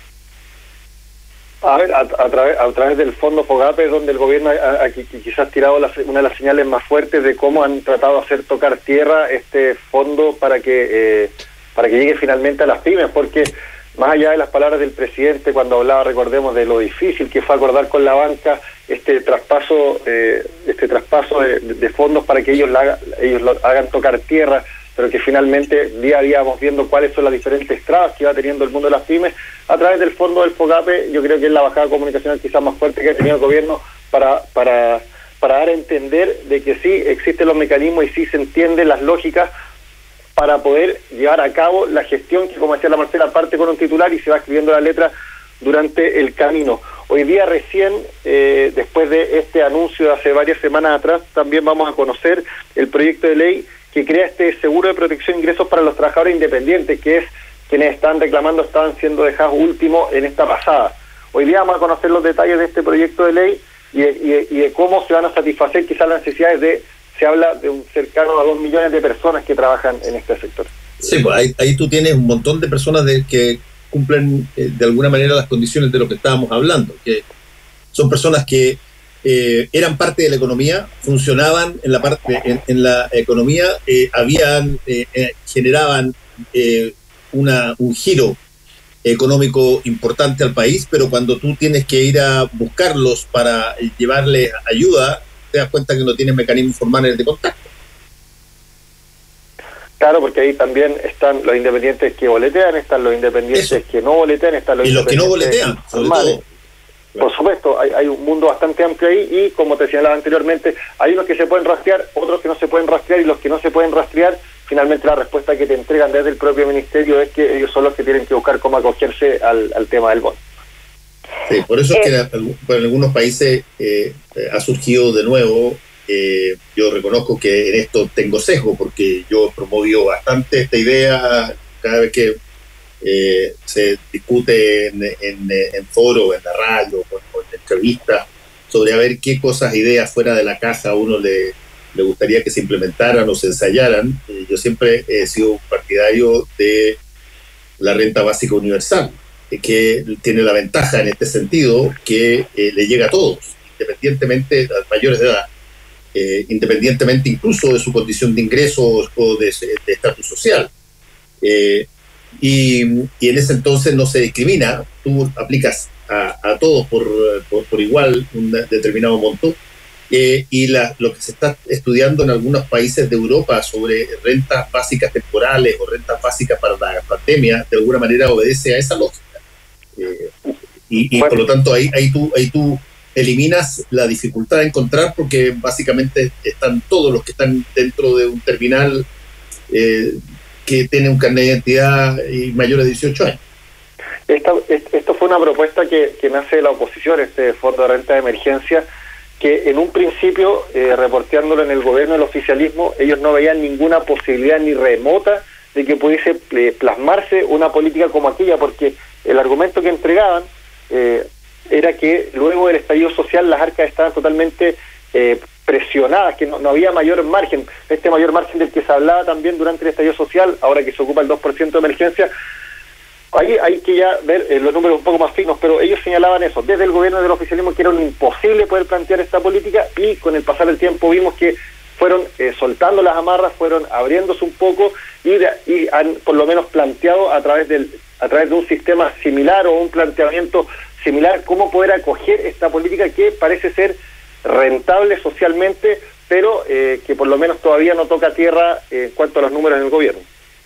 A ver, a, a, través, a través del fondo FOGAPE, donde el gobierno ha, ha quizás tirado la, una de las señales más fuertes de cómo han tratado de hacer tocar tierra este fondo para que eh, para que llegue finalmente a las pymes, porque más allá de las palabras del presidente cuando hablaba, recordemos, de lo difícil que fue acordar con la banca este traspaso eh, este traspaso de, de fondos para que ellos, la haga, ellos lo hagan tocar tierra, pero que finalmente día a día vamos viendo cuáles son las diferentes trabas que va teniendo el mundo de las pymes. A través del fondo del FOGAPE, yo creo que es la bajada comunicacional quizás más fuerte que ha tenido el gobierno para para para dar a entender de que sí existen los mecanismos y sí se entienden las lógicas para poder llevar a cabo la gestión que, como decía la Marcela, parte con un titular y se va escribiendo la letra durante el camino. Hoy día recién, eh, después de este anuncio de hace varias semanas atrás, también vamos a conocer el proyecto de ley que crea este seguro de protección de ingresos para los trabajadores independientes, que es quienes están reclamando estaban siendo dejados últimos en esta pasada. Hoy día vamos a conocer los detalles de este proyecto de ley y de, y de, y de cómo se van a satisfacer quizás las necesidades de, se habla de un cercano a dos millones de personas que trabajan en este sector.
Sí, pues ahí, ahí tú tienes un montón de personas de, que cumplen eh, de alguna manera las condiciones de lo que estábamos hablando, que son personas que eh, eran parte de la economía, funcionaban en la parte en, en la economía, eh, habían eh, eh, generaban eh, una un giro económico importante al país, pero cuando tú tienes que ir a buscarlos para llevarles ayuda, te das cuenta que no tienes mecanismos formales de contacto.
Claro, porque ahí también están los independientes que boletean, están los independientes Eso. que no boletean, están los
y los que no boletean,
sobre todo. Por supuesto, hay, hay un mundo bastante amplio ahí y, como te señalaba anteriormente, hay unos que se pueden rastrear, otros que no se pueden rastrear, y los que no se pueden rastrear, finalmente la respuesta que te entregan desde el propio ministerio es que ellos son los que tienen que buscar cómo acogerse al, al tema del bono.
Sí, por eso es que en algunos países eh, ha surgido de nuevo. Eh, yo reconozco que en esto tengo sesgo, porque yo promovió bastante esta idea cada vez que eh, se discute en, en, en foro, en la radio, o en entrevistas, sobre a ver qué cosas, ideas fuera de la caja a uno le, le gustaría que se implementaran o se ensayaran. Eh, yo siempre he sido partidario de la renta básica universal, que tiene la ventaja en este sentido que eh, le llega a todos, independientemente de los mayores de edad. eh, independientemente incluso de su condición de ingresos o de estatus social. Eh, y, y en ese entonces no se discrimina, tú aplicas a, a todos por, por, por igual un determinado monto. Eh, y la, lo que se está estudiando en algunos países de Europa sobre rentas básicas temporales o rentas básicas para la pandemia, de alguna manera obedece a esa lógica. Eh, y y bueno, por lo tanto ahí, ahí, tú, ahí tú eliminas la dificultad de encontrar, porque básicamente están todos los que están dentro de un terminal eh, que tiene un carnet de identidad y mayor de dieciocho años.
Esta, esto fue una propuesta que, que nace de la oposición, este fondo de renta de emergencia, que en un principio, eh, reporteándolo en el gobierno, el oficialismo, ellos no veían ninguna posibilidad ni remota de que pudiese eh, plasmarse una política como aquella, porque el argumento que entregaban eh, era que luego del estallido social las arcas estaban totalmente eh, presionadas, que no, no había mayor margen, este mayor margen del que se hablaba también durante el estallido social, ahora que se ocupa el dos por ciento de emergencia. Ahí hay que ya ver eh, los números un poco más finos, pero ellos señalaban eso, desde el gobierno del oficialismo, que era un imposible poder plantear esta política, y con el pasar del tiempo vimos que fueron eh, soltando las amarras, fueron abriéndose un poco y, de, y han por lo menos planteado a través del a través de un sistema similar o un planteamiento similar cómo poder acoger esta política que parece ser rentable socialmente, pero eh, que por lo menos todavía no toca tierra eh, en cuanto a los números en el gobierno.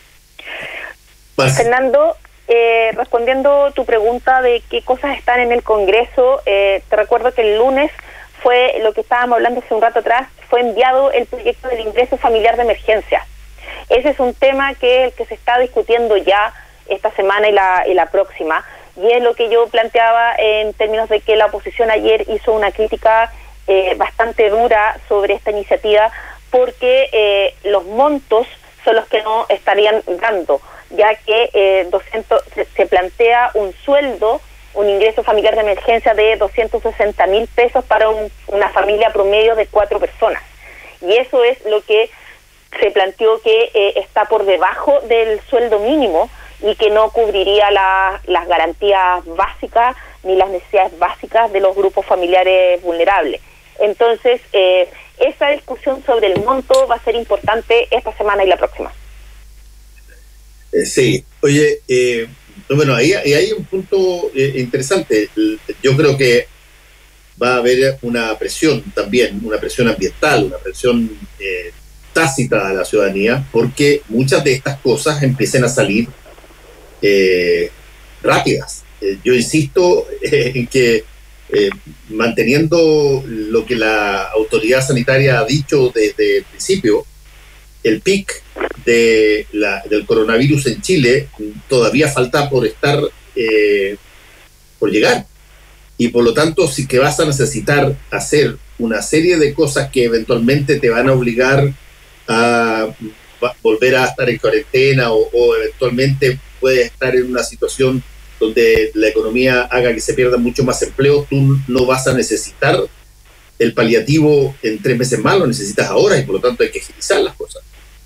Fernando, Eh, respondiendo tu pregunta de qué cosas están en el Congreso, eh, te recuerdo que el lunes fue lo que estábamos hablando hace un rato atrás, fue enviado el proyecto del ingreso familiar de emergencia. Ese es un tema que es el que se está discutiendo ya esta semana y la, y la próxima, y es lo que yo planteaba en términos de que la oposición ayer hizo una crítica eh, bastante dura sobre esta iniciativa, porque eh, los montos son los que no estarían dando, ya que eh, doscientos, se, se plantea un sueldo, un ingreso familiar de emergencia de doscientos sesenta mil pesos para un, una familia promedio de cuatro personas. Y eso es lo que se planteó que eh, está por debajo del sueldo mínimo y que no cubriría la, las garantías básicas ni las necesidades básicas de los grupos familiares vulnerables. Entonces, eh, esa discusión sobre el monto va a ser importante esta semana y la próxima.
Eh, sí, oye, eh, bueno, ahí, ahí hay un punto eh, interesante. Yo creo que va a haber una presión también, una presión ambiental, una presión eh, tácita a la ciudadanía, porque muchas de estas cosas empiecen a salir eh, rápidas. Eh, yo insisto eh, en que eh, manteniendo lo que la autoridad sanitaria ha dicho desde el principio, el pic de la, del coronavirus en Chile todavía falta por estar, eh, por llegar. Y por lo tanto, sí que vas a necesitar hacer una serie de cosas que eventualmente te van a obligar a volver a estar en cuarentena o, o eventualmente puedes estar en una situación donde la economía haga que se pierda mucho más empleo. Tú no vas a necesitar el paliativo en tres meses más, lo necesitas ahora y por lo tanto hay que agilizar las cosas.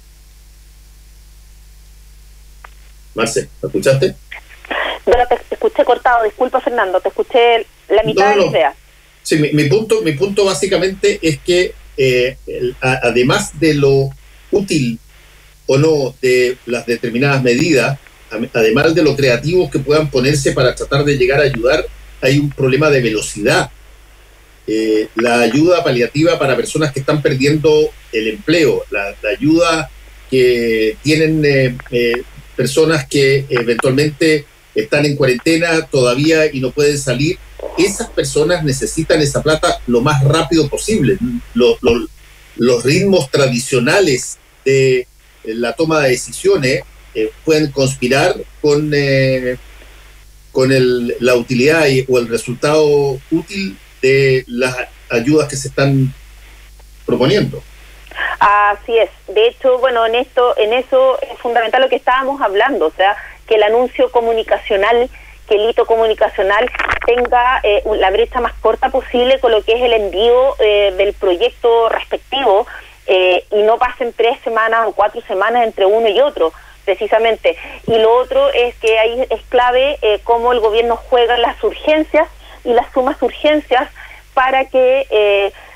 Marce, ¿me escuchaste?
Bueno, te escuché cortado, disculpa Fernando, te escuché la mitad no, no. de la idea.
Sí, mi, mi, punto, mi punto básicamente es que eh, el, a, además de lo útil o no de las determinadas medidas, a, además de lo creativos que puedan ponerse para tratar de llegar a ayudar, hay un problema de velocidad. Eh, la ayuda paliativa para personas que están perdiendo el empleo, la, la ayuda que tienen eh, eh, personas que eventualmente están en cuarentena todavía y no pueden salir, esas personas necesitan esa plata lo más rápido posible. Los, los, los ritmos tradicionales de la toma de decisiones eh, pueden conspirar con, eh, con el, la utilidad y, o el resultado útil de las ayudas que se están proponiendo.
Así es. De hecho, bueno, en esto, en eso es fundamental lo que estábamos hablando, o sea, que el anuncio comunicacional, que el hito comunicacional tenga eh, la brecha más corta posible con lo que es el envío eh, del proyecto respectivo eh, y no pasen tres semanas o cuatro semanas entre uno y otro, precisamente. Y lo otro es que ahí es clave eh, cómo el gobierno juega las urgencias y las sumas urgencias para que eh,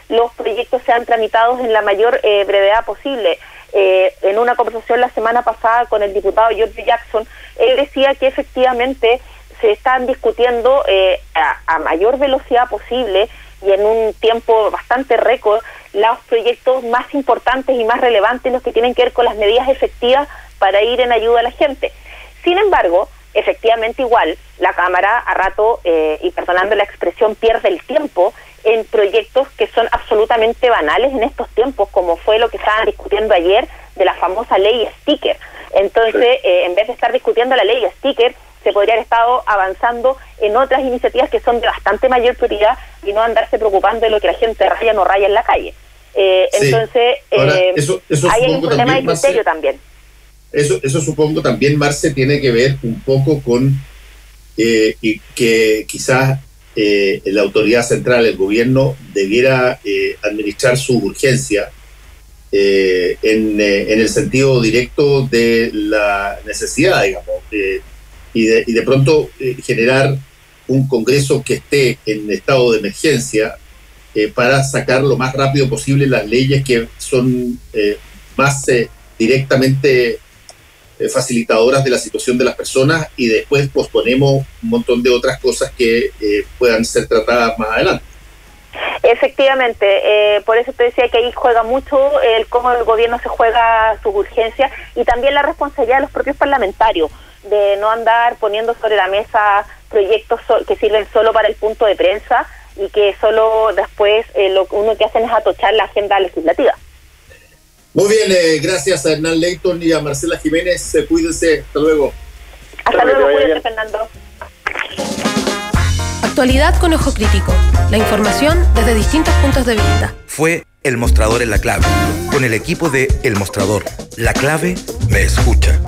los proyectos sean tramitados en la mayor eh, brevedad posible. Eh, en una conversación la semana pasada con el diputado George Jackson, él decía que efectivamente se están discutiendo eh, a, a mayor velocidad posible y en un tiempo bastante récord los proyectos más importantes y más relevantes, los que tienen que ver con las medidas efectivas para ir en ayuda a la gente. Sin embargo, efectivamente igual, la Cámara a rato, eh, y perdonando la expresión, pierde el tiempo en proyectos que son absolutamente banales en estos tiempos, como fue lo que estaban discutiendo ayer de la famosa ley sticker. Entonces, eh, en vez de estar discutiendo la ley sticker, se podría haber estado avanzando en otras iniciativas que son de bastante mayor prioridad y no andarse preocupando de lo que la gente raya o no raya en la calle. Eh, sí. Entonces,
Ahora,
eh,
eso, eso
hay un problema
también,
de criterio
Marce,
también.
Eso, eso supongo también, Marce, tiene que ver un poco con eh, y que quizás eh, la autoridad central, el gobierno, debiera eh, administrar su urgencia eh, en, eh, en el sentido directo de la necesidad, digamos, eh, y, de, y de pronto eh, generar un Congreso que esté en estado de emergencia eh, para sacar lo más rápido posible las leyes que son eh, más eh, directamente eh, facilitadoras de la situación de las personas, y después posponemos un montón de otras cosas que eh, puedan ser tratadas más adelante.
Efectivamente, eh, por eso te decía que ahí juega mucho el cómo el gobierno se juega sus urgencias y también la responsabilidad de los propios parlamentarios de no andar poniendo sobre la mesa proyectos so- que sirven solo para el punto de prensa y que solo después eh, lo uno que hacen es atochar la agenda legislativa.
Muy bien, eh, gracias a Hernán Leighton y a Marcela Jiménez. Eh, cuídense, hasta luego.
Hasta luego, cuídense, Fernando.
Actualidad con ojo crítico. La información desde distintos puntos de vista.
Fue El Mostrador en La Clave, con el equipo de El Mostrador. La Clave me escucha.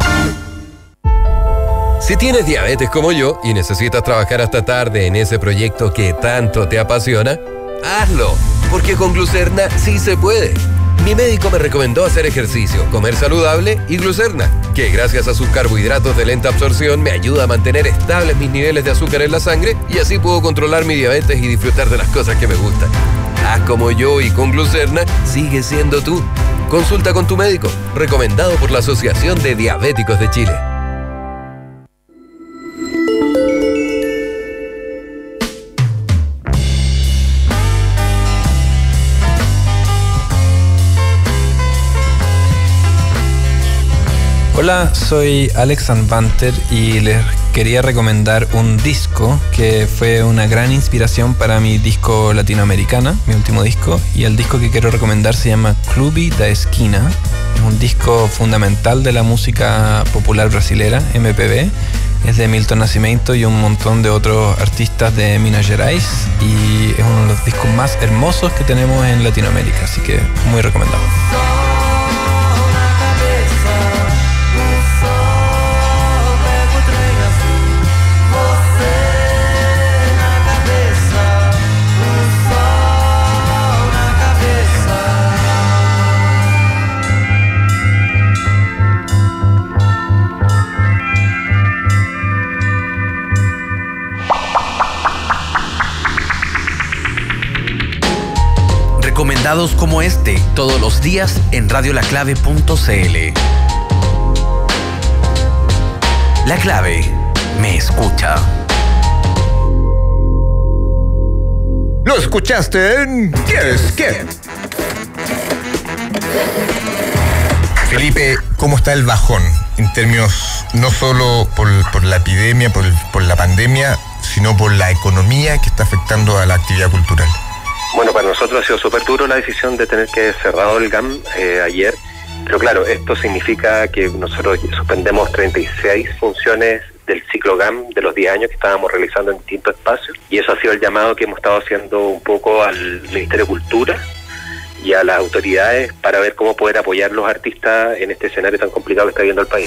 Si tienes diabetes como yo y necesitas trabajar hasta tarde en ese proyecto que tanto te apasiona, hazlo, porque con Glucerna sí se puede. Mi médico me recomendó hacer ejercicio, comer saludable y Glucerna, que gracias a sus carbohidratos de lenta absorción me ayuda a mantener estables mis niveles de azúcar en la sangre y así puedo controlar mi diabetes y disfrutar de las cosas que me gustan. Haz como yo y con Glucerna sigue siendo tú. Consulta con tu médico, recomendado por la Asociación de Diabéticos de Chile.
Hola, soy Alex Anvanter y les quería recomendar un disco que fue una gran inspiración para mi disco Latinoamericana, mi último disco, y el disco que quiero recomendar se llama Clube da Esquina. Es un disco fundamental de la música popular brasilera, M P B. Es de Milton Nascimento y un montón de otros artistas de Minas Gerais y es uno de los discos más hermosos que tenemos en Latinoamérica, así que muy recomendado.
Recomendados como este, todos los días en radio la clave punto c l. La Clave me escucha.
Lo escuchaste en ¿Qué es qué? Felipe, ¿cómo está el bajón? En términos no solo por, por la epidemia, por, por la pandemia, sino por la economía que está afectando a la actividad cultural.
Bueno, para nosotros ha sido súper duro la decisión de tener que cerrado el G A M eh, ayer, pero claro, esto significa que nosotros suspendemos treinta y seis funciones del ciclo G A M de los diez años que estábamos realizando en distintos espacios, y eso ha sido el llamado que hemos estado haciendo un poco al Ministerio de Cultura y a las autoridades para ver cómo poder apoyar a los artistas en este escenario tan complicado que está viviendo el país.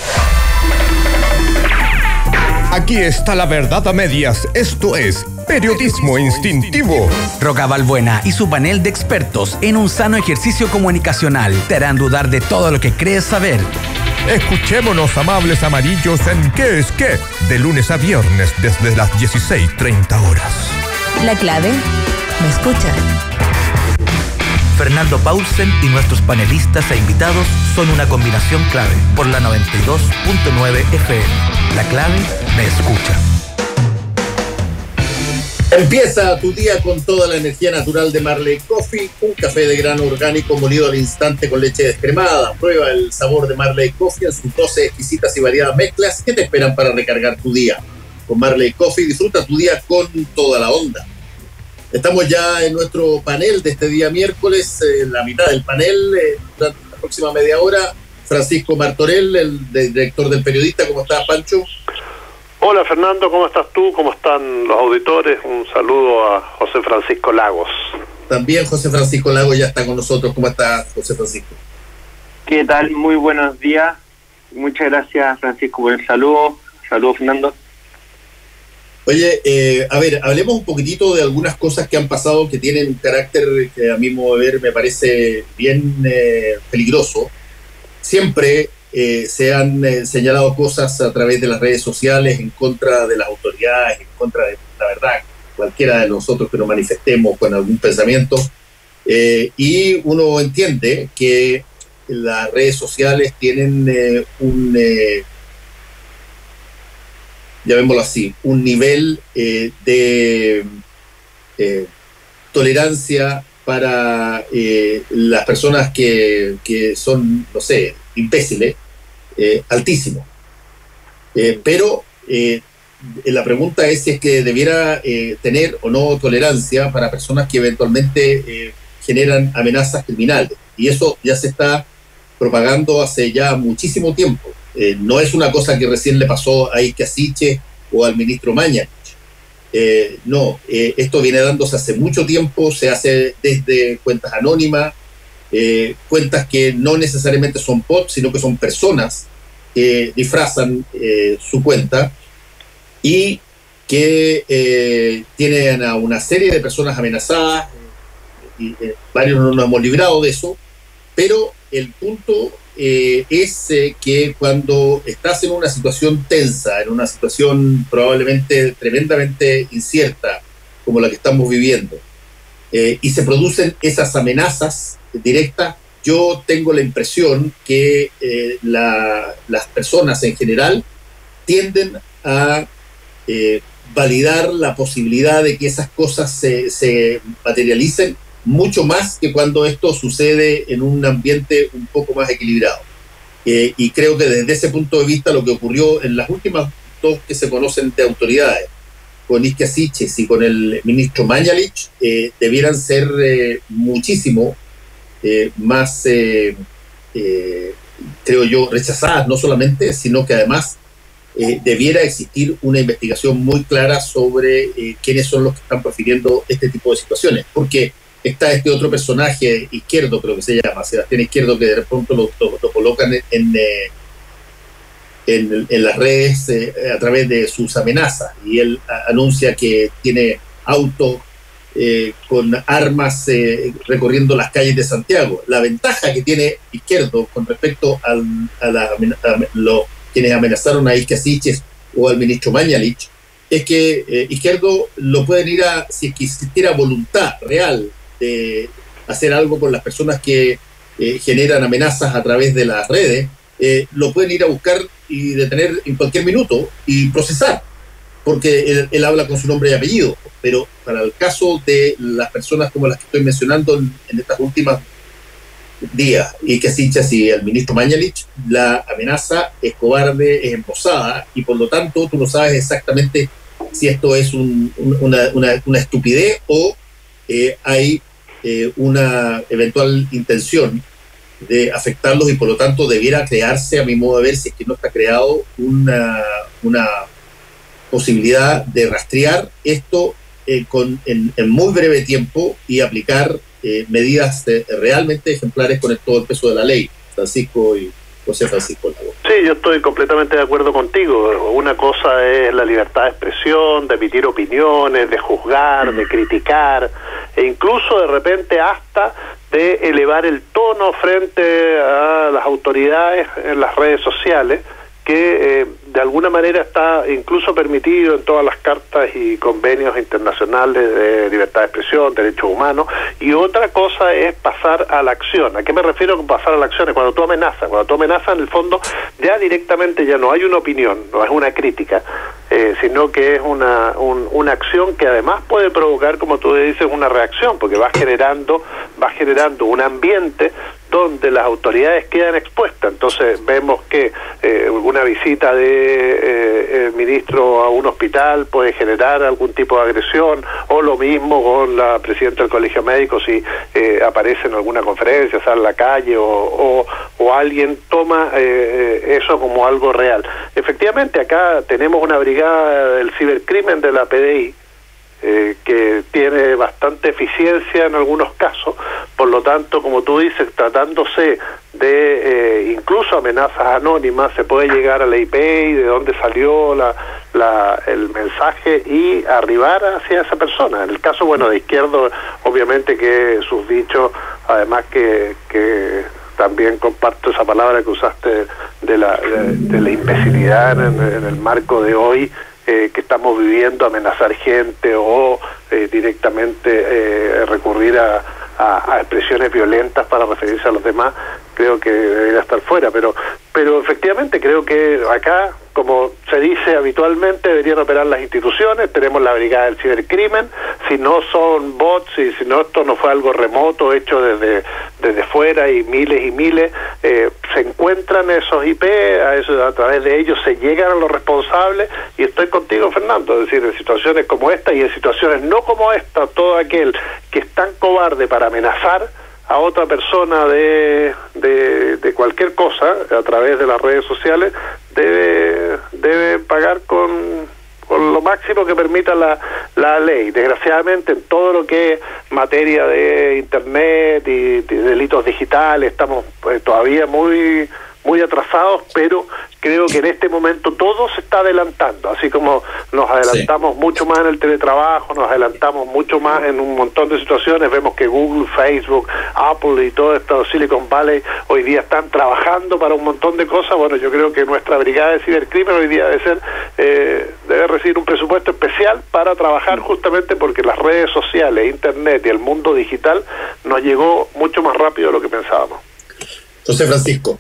Aquí está la verdad a medias. Esto es Periodismo Instintivo.
Roca Balbuena y su panel de expertos en un sano ejercicio comunicacional te harán dudar de todo lo que crees saber.
Escuchémonos, amables amarillos, en ¿Qué es qué? De lunes a viernes desde las dieciséis treinta horas.
La Clave me escucha.
Fernando Paulsen y nuestros panelistas e invitados son una combinación clave por la noventa y dos punto nueve F M. La clave me escucha.
Empieza tu día con toda la energía natural de Marley Coffee, un café de grano orgánico molido al instante con leche descremada. Prueba el sabor de Marley Coffee en sus doce exquisitas y variadas mezclas que te esperan para recargar tu día. Con Marley Coffee disfruta tu día con toda la onda. Estamos ya en nuestro panel de este día miércoles, en eh, la mitad del panel, eh, durante la próxima media hora. Francisco Martorell, el de, director del Periodista. ¿Cómo estás, Pancho?
Hola, Fernando, ¿cómo estás tú? ¿Cómo están los auditores? Un saludo a José Francisco Lagos.
También José Francisco Lagos ya está con nosotros. ¿Cómo estás, José Francisco?
¿Qué tal? Muy buenos días. Muchas gracias, Francisco, por el saludo. Saludos, Fernando.
Oye, eh, a ver, hablemos un poquitito de algunas cosas que han pasado que tienen un carácter que a mi modo de ver me parece bien eh, peligroso. Siempre eh, se han eh, señalado cosas a través de las redes sociales en contra de las autoridades, en contra de la verdad, cualquiera de nosotros que nos manifestemos con algún pensamiento. Eh, y uno entiende que las redes sociales tienen eh, un... Eh, llamémoslo así, un nivel eh, de eh, tolerancia para eh, las personas que, que son, no sé, imbéciles, eh, altísimo. Eh, pero eh, la pregunta es si es que debiera eh, tener o no tolerancia para personas que eventualmente eh, generan amenazas criminales. Y eso ya se está propagando hace ya muchísimo tiempo. Eh, no es una cosa que recién le pasó a Ike Asiche o al ministro Mañalich. Eh, no, eh, esto viene dándose hace mucho tiempo, se hace desde cuentas anónimas, eh, cuentas que no necesariamente son bots, sino que son personas que disfrazan eh, su cuenta y que eh, tienen a una serie de personas amenazadas, y eh, varios no nos hemos librado de eso, pero el punto Eh, es eh, que cuando estás en una situación tensa, en una situación probablemente tremendamente incierta, como la que estamos viviendo, eh, y se producen esas amenazas directas, yo tengo la impresión que eh, la, las personas en general tienden a eh, validar la posibilidad de que esas cosas se, se materialicen mucho más que cuando esto sucede en un ambiente un poco más equilibrado. Eh, y creo que desde ese punto de vista lo que ocurrió en las últimas dos que se conocen de autoridades, con Ike Asiches y con el ministro Mañalich, eh, debieran ser eh, muchísimo eh, más, eh, eh, creo yo, rechazadas, no solamente, sino que además eh, debiera existir una investigación muy clara sobre eh, quiénes son los que están prefiriendo este tipo de situaciones, porque está este otro personaje, Izquierdo creo que se llama, Sebastián Izquierdo, que de pronto lo, lo, lo colocan en, en, en, en las redes eh, a través de sus amenazas, y él a, anuncia que tiene autos eh, con armas eh, recorriendo las calles de Santiago. La ventaja que tiene Izquierdo con respecto al, a, la, a los quienes amenazaron a Ike Asiches o al ministro Mañalich es que eh, Izquierdo lo pueden ir a, si existiera voluntad real de hacer algo con las personas que eh, generan amenazas a través de las redes, eh, lo pueden ir a buscar y detener en cualquier minuto y procesar, porque él, él habla con su nombre y apellido. Pero para el caso de las personas como las que estoy mencionando en, en estas últimas días, y que Asiches y el ministro Mañalich, la amenaza es cobarde, es embosada, y por lo tanto tú no sabes exactamente si esto es un, un, una, una, una estupidez o eh, hay eh, una eventual intención de afectarlos, y por lo tanto debiera crearse, a mi modo de ver, si es que no está creado, una, una posibilidad de rastrear esto eh, con, en, en muy breve tiempo y aplicar eh, medidas de, realmente ejemplares con el, todo el peso de la ley. Francisco y José Francisco Lagos.
Sí, yo estoy completamente de acuerdo contigo. Una cosa es la libertad de expresión, de emitir opiniones, de juzgar, de criticar, e incluso de repente hasta de elevar el tono frente a las autoridades en las redes sociales, que eh, de alguna manera está incluso permitido en todas las cartas y convenios internacionales de libertad de expresión, derechos humanos, y otra cosa es pasar a la acción. ¿A qué me refiero con pasar a la acción? Es cuando tú amenazas, cuando tú amenazas en el fondo ya directamente ya no hay una opinión, no es una crítica, eh, sino que es una, un, una acción que además puede provocar, como tú dices, una reacción, porque va generando, va generando un ambiente donde las autoridades quedan expuestas. Entonces vemos que eh, una visita de eh, el ministro a un hospital puede generar algún tipo de agresión, o lo mismo con la presidenta del Colegio Médico si eh, aparece en alguna conferencia, sale a la calle, o, o, o alguien toma eh, eso como algo real. Efectivamente, acá tenemos una brigada del cibercrimen de la P D I, Eh, que tiene bastante eficiencia en algunos casos, por lo tanto, como tú dices, tratándose de eh, incluso amenazas anónimas, se puede llegar a la I P y de dónde salió la, la, el mensaje y arribar hacia esa persona. En el caso, bueno, de Izquierdo, obviamente que sus dichos, además que, que también comparto esa palabra que usaste de la, de, de la imbecilidad en, en el marco de hoy, Eh, que estamos viviendo, amenazar gente o eh, directamente eh, recurrir a, a, a expresiones violentas para referirse a los demás, creo que debería estar fuera, pero pero efectivamente creo que acá, como se dice habitualmente, deberían operar las instituciones. Tenemos la brigada del cibercrimen, si no son bots y si no esto no fue algo remoto hecho desde desde fuera y miles y miles, eh, se encuentran esos I P, a, eso, a través de ellos se llegan a los responsables, y estoy contigo, Fernando, es decir, en situaciones como esta y en situaciones no como esta, todo aquel que es tan cobarde para amenazar a otra persona de, de, de cualquier cosa a través de las redes sociales, debe, debe pagar con, con lo máximo que permita la, la ley. Desgraciadamente, en todo lo que es materia de internet y de delitos digitales estamos pues, todavía muy muy atrasados, pero creo que en este momento todo se está adelantando, así como nos adelantamos sí. mucho más en el teletrabajo, nos adelantamos mucho más en un montón de situaciones. Vemos que Google, Facebook, Apple y todo esto, Silicon Valley, hoy día están trabajando para un montón de cosas. Bueno, yo creo que nuestra brigada de cibercrimen hoy día debe ser, eh, debe recibir un presupuesto especial para trabajar justamente porque las redes sociales, internet y el mundo digital nos llegó mucho más rápido de lo que pensábamos.
José Francisco.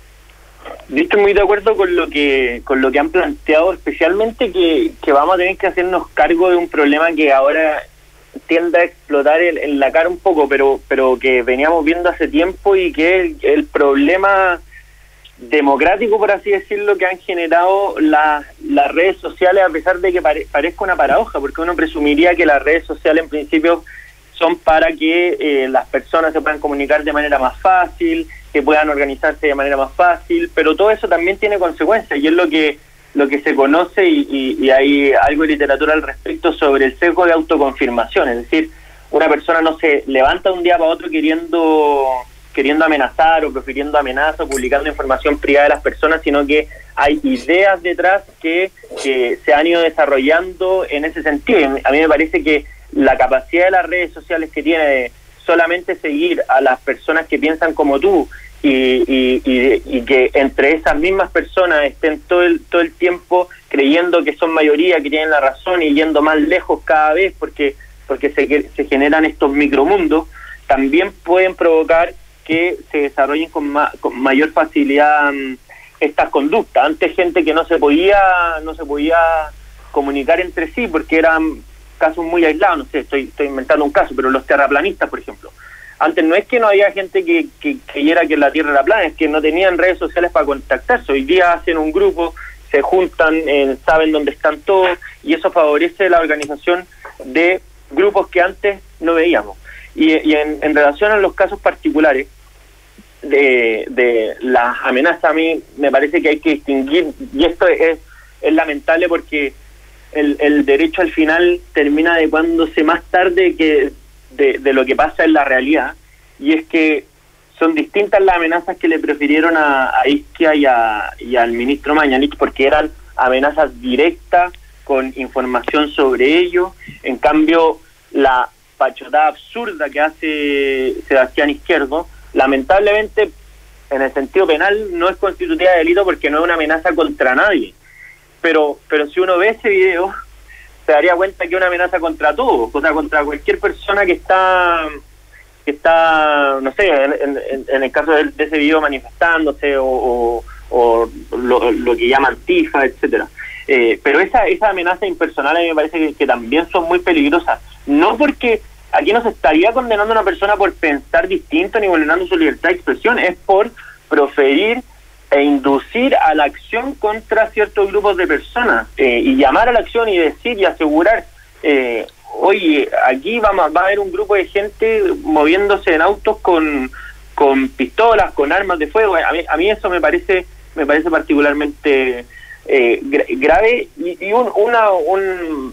Yo estoy muy de acuerdo con lo que con lo que han planteado, especialmente que, que vamos a tener que hacernos cargo de un problema que ahora tiende a explotar en, en la cara un poco, pero pero que veníamos viendo hace tiempo, y que es el, el problema democrático, por así decirlo, que han generado la, las redes sociales, a pesar de que pare, parezca una paradoja, porque uno presumiría que las redes sociales en principio son para que eh, las personas se puedan comunicar de manera más fácil, que puedan organizarse de manera más fácil, pero todo eso también tiene consecuencias, y es lo que lo que se conoce, y, y, y hay algo de literatura al respecto sobre el sesgo de autoconfirmación. Es decir, una persona no se levanta de un día para otro queriendo queriendo amenazar o profiriendo amenazas o publicando información privada de las personas, sino que hay ideas detrás que, que se han ido desarrollando en ese sentido. Y a mí me parece que la capacidad de las redes sociales que tiene de solamente seguir a las personas que piensan como tú, y, y, y, y que entre esas mismas personas estén todo el, todo el tiempo creyendo que son mayoría, que tienen la razón, y yendo más lejos cada vez porque, porque se, se generan estos micromundos, también pueden provocar que se desarrollen con, ma, con mayor facilidad um, estas conductas. Antes, gente que no se podía no se podía comunicar entre sí porque eran casos muy aislados, no sé, estoy, estoy inventando un caso, pero los terraplanistas, por ejemplo. Antes no es que no había gente que, que creyera que la Tierra era plana, es que no tenían redes sociales para contactarse. Hoy día hacen un grupo, se juntan, eh, saben dónde están todos, y eso favorece la organización de grupos que antes no veíamos. Y, y en, en relación a los casos particulares de, de las amenazas, a mí me parece que hay que distinguir, y esto es, es lamentable porque el, el derecho al final termina adecuándose más tarde que de, de lo que pasa en la realidad, y es que son distintas las amenazas que le prefirieron a, a Isquia y, a, y al ministro Mañalich, porque eran amenazas directas con información sobre ello. En cambio, la pachotada absurda que hace Sebastián Izquierdo, lamentablemente en el sentido penal no es constitutiva de delito porque no es una amenaza contra nadie. Pero pero si uno ve ese video, se daría cuenta que es una amenaza contra todos, o sea, contra cualquier persona que está, que está no sé, en, en, en el caso de, de ese video manifestándose o, o, o lo, lo que llaman Antifa, etcétera. Eh, pero esa esa amenaza impersonal a mí me parece que, que también son muy peligrosas. No porque aquí no se estaría condenando a una persona por pensar distinto ni vulnerando su libertad de expresión, es por proferir e inducir a la acción contra ciertos grupos de personas, eh, y llamar a la acción y decir y asegurar, eh, oye, aquí vamos, va a haber un grupo de gente moviéndose en autos con, con pistolas, con armas de fuego. A mí, a mí eso me parece me parece particularmente eh, gra grave y, y un, una un,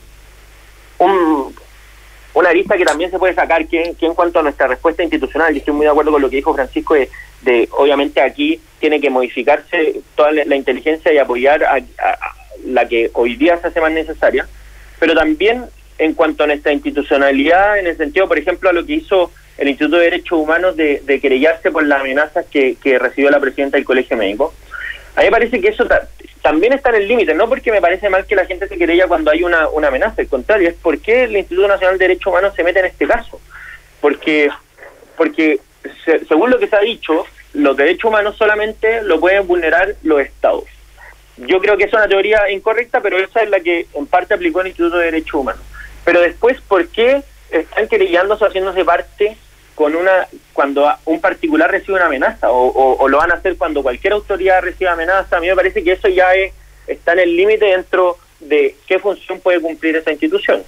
un una arista que también se puede sacar que, que en cuanto a nuestra respuesta institucional, y estoy muy de acuerdo con lo que dijo Francisco, de, de obviamente aquí tiene que modificarse toda la, la inteligencia y apoyar a, a, a la que hoy día se hace más necesaria, pero también en cuanto a nuestra institucionalidad, en el sentido, por ejemplo, a lo que hizo el Instituto de Derechos Humanos de, de querellarse por las amenazas que, que recibió la presidenta del Colegio Médico. A mí me parece que eso ta también está en el límite, no porque me parece mal que la gente se querella cuando hay una, una amenaza, al contrario, es porque el Instituto Nacional de Derechos Humanos se mete en este caso. Porque, porque se, según lo que se ha dicho, los derechos humanos solamente lo pueden vulnerar los estados. Yo creo que es una teoría incorrecta, pero esa es la que en parte aplicó el Instituto de Derechos Humanos. Pero después, ¿por qué están querellándose o haciéndose parte con una cuando un particular recibe una amenaza o, o, o lo van a hacer cuando cualquier autoridad recibe amenaza? A mí me parece que eso ya es, está en el límite dentro de qué función puede cumplir esa institución.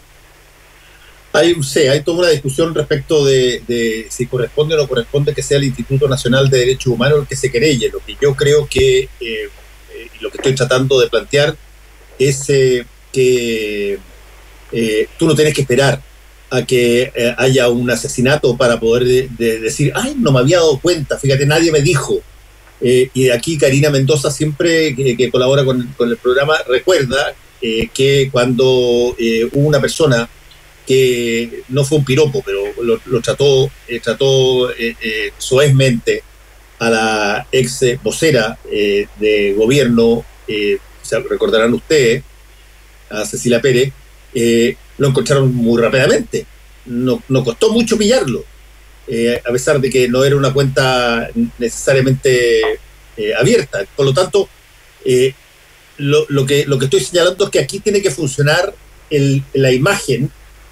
Hay, sí, hay toda una discusión respecto de, de si corresponde o no corresponde que sea el Instituto Nacional de Derechos Humanos el que se querelle. Lo que yo creo que, eh, eh, lo que estoy tratando de plantear es eh, que eh, tú no tienes que esperar a que eh, haya un asesinato para poder de, de decir, ay, no me había dado cuenta, fíjate, nadie me dijo. Eh, y de aquí Karina Mendoza, siempre que, que colabora con, con el programa, recuerda eh, que cuando eh, hubo una persona que no fue un piropo, pero lo, lo trató, eh, trató eh, eh, soezmente a la ex vocera eh, de gobierno, eh, se recordarán ustedes, a Cecilia Pérez, eh, lo encontraron muy rápidamente. No, no costó mucho pillarlo, eh, a pesar de que no era una cuenta necesariamente eh, abierta. Por lo tanto, eh, lo, lo, que, lo que estoy señalando es que aquí tiene que funcionar el, la imagen,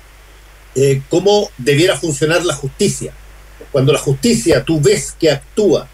eh, cómo debiera funcionar la justicia. Cuando la justicia tú ves que actúa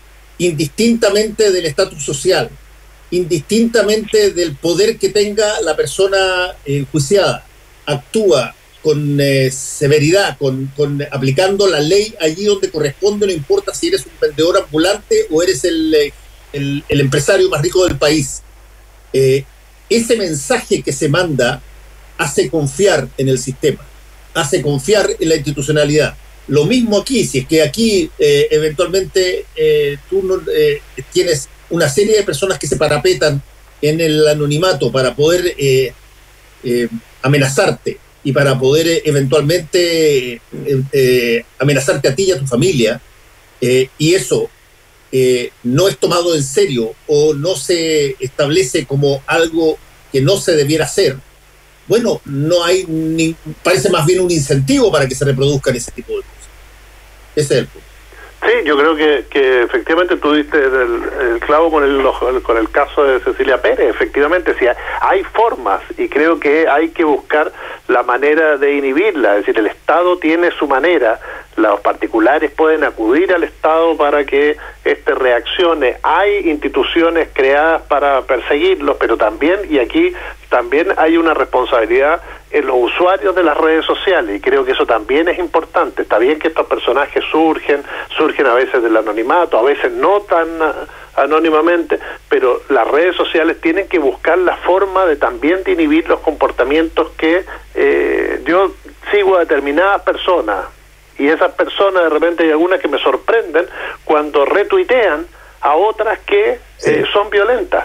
indistintamente del estatus social, indistintamente del poder que tenga la persona enjuiciada, actúa con eh, severidad, con, con aplicando la ley allí donde corresponde, no importa si eres un vendedor ambulante o eres el, el, el empresario más rico del país. Eh, ese mensaje que se manda hace confiar en el sistema, hace confiar en la institucionalidad. Lo mismo aquí, si es que aquí eh, eventualmente eh, tú no, eh, tienes una serie de personas que se parapetan en el anonimato para poder eh, eh, amenazarte y para poder eh, eventualmente eh, eh, amenazarte a ti y a tu familia, eh, y eso eh, no es tomado en serio o no se establece como algo que no se debiera hacer, bueno, no hay ni, parece más bien un incentivo para que se reproduzcan ese tipo de cosas. Ese es el punto.
Sí, yo creo que, que efectivamente tú diste el, el clavo con el, con el caso de Cecilia Pérez. Efectivamente, sí, hay formas y creo que hay que buscar la manera de inhibirla. Es decir, el Estado tiene su manera, los particulares pueden acudir al Estado para que éste reaccione. Hay instituciones creadas para perseguirlos, pero también, y aquí también hay una responsabilidad en los usuarios de las redes sociales, y creo que eso también es importante. Está bien que estos personajes surgen, surgen a veces del anonimato, a veces no tan anónimamente, pero las redes sociales tienen que buscar la forma de también de inhibir los comportamientos que eh, yo sigo a determinadas personas, y esas personas de repente hay algunas que me sorprenden cuando retuitean a otras que sí. eh, son violentas.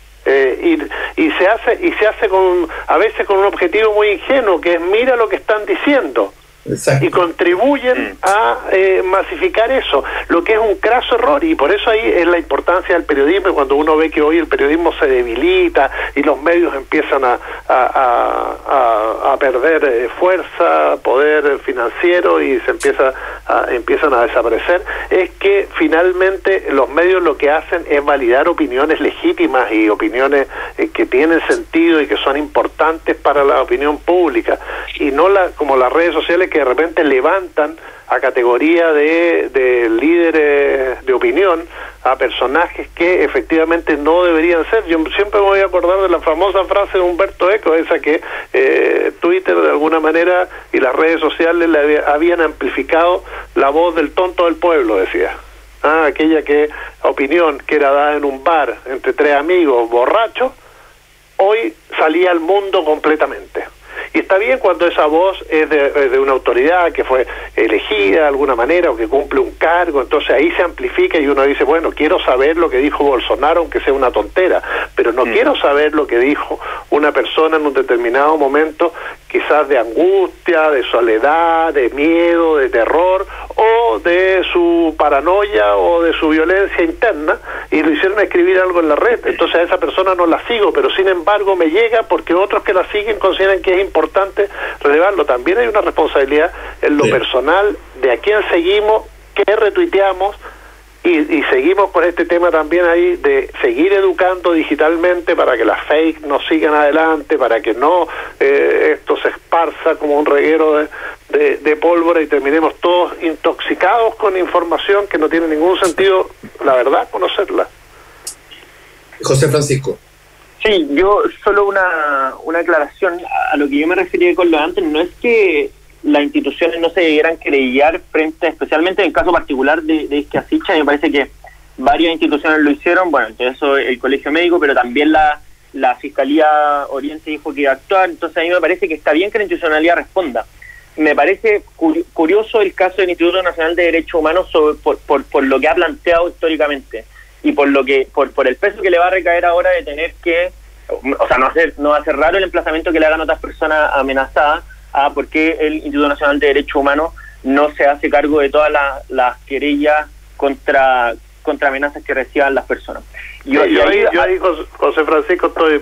Eh, y, y se hace y se hace con a veces con un objetivo muy ingenuo, que es mira lo que están diciendo, y contribuyen a eh, masificar eso, lo que es un craso error, y por eso ahí es la importancia del periodismo. Cuando uno ve que hoy el periodismo se debilita y los medios empiezan a, a, a, a perder eh, fuerza, poder financiero, y se empieza a, empiezan a desaparecer, es que finalmente los medios lo que hacen es validar opiniones legítimas y opiniones eh, que tienen sentido y que son importantes para la opinión pública, y no la, como las redes sociales que de repente levantan a categoría de, de líderes de opinión a personajes que efectivamente no deberían ser. Yo siempre me voy a acordar de la famosa frase de Humberto Eco, esa que eh, Twitter de alguna manera y las redes sociales le había, habían amplificado la voz del tonto del pueblo, decía. Ah, aquella que opinión que era dada en un bar entre tres amigos borrachos, hoy salía al mundo completamente. Y está bien cuando esa voz es de, de una autoridad que fue elegida de alguna manera o que cumple un cargo, entonces ahí se amplifica y uno dice, bueno, quiero saber lo que dijo Bolsonaro aunque sea una tontera, pero no mm. quiero saber lo que dijo una persona en un determinado momento, quizás de angustia, de soledad, de miedo, de terror, o de su paranoia o de su violencia interna, y lo hicieron escribir algo en la red. Entonces a esa persona no la sigo, pero sin embargo me llega porque otros que la siguen consideran que es importante relevarlo. También hay una responsabilidad en lo sí. personal de a quién seguimos, qué retuiteamos, y, y seguimos con este tema también ahí de seguir educando digitalmente para que las fake no sigan adelante, para que no eh, esto se esparza como un reguero de, de, de pólvora y terminemos todos intoxicados con información que no tiene ningún sentido, la verdad, conocerla.
José Francisco.
Sí, yo solo una, una aclaración a lo que yo me refería con lo antes. No es que las instituciones no se debieran querellar frente, especialmente en el caso particular de, de Isquia Sicha, me parece que varias instituciones lo hicieron, bueno, entre eso el Colegio Médico, pero también la, la Fiscalía Oriente dijo que iba a actuar, entonces a mí me parece que está bien que la institucionalidad responda. Me parece curioso el caso del Instituto Nacional de Derechos Humanos sobre, por, por, por lo que ha planteado históricamente y por lo que por, por el peso que le va a recaer ahora de tener que, o sea, no hacer no hacer raro el emplazamiento que le hagan otras personas amenazadas a por qué el Instituto Nacional de Derechos Humanos no se hace cargo de todas las, las querellas contra contra amenazas que reciban las personas.
Yo, sí, yo, ahí, yo ahí, José Francisco, estoy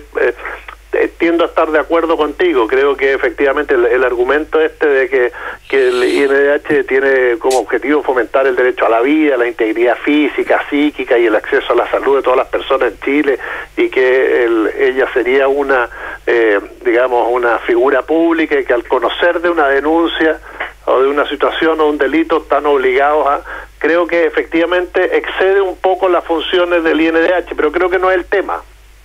eh, tiendo a estar de acuerdo contigo. Creo que efectivamente el, el argumento este de que, que el I N D H tiene como objetivo fomentar el derecho a la vida, la integridad física, psíquica y el acceso a la salud de todas las personas en Chile, y que el, ella sería una, eh, digamos, una figura pública y que al conocer de una denuncia o de una situación o un delito están obligados a... Creo que efectivamente excede un poco las funciones del I N D H, pero creo que no es el tema.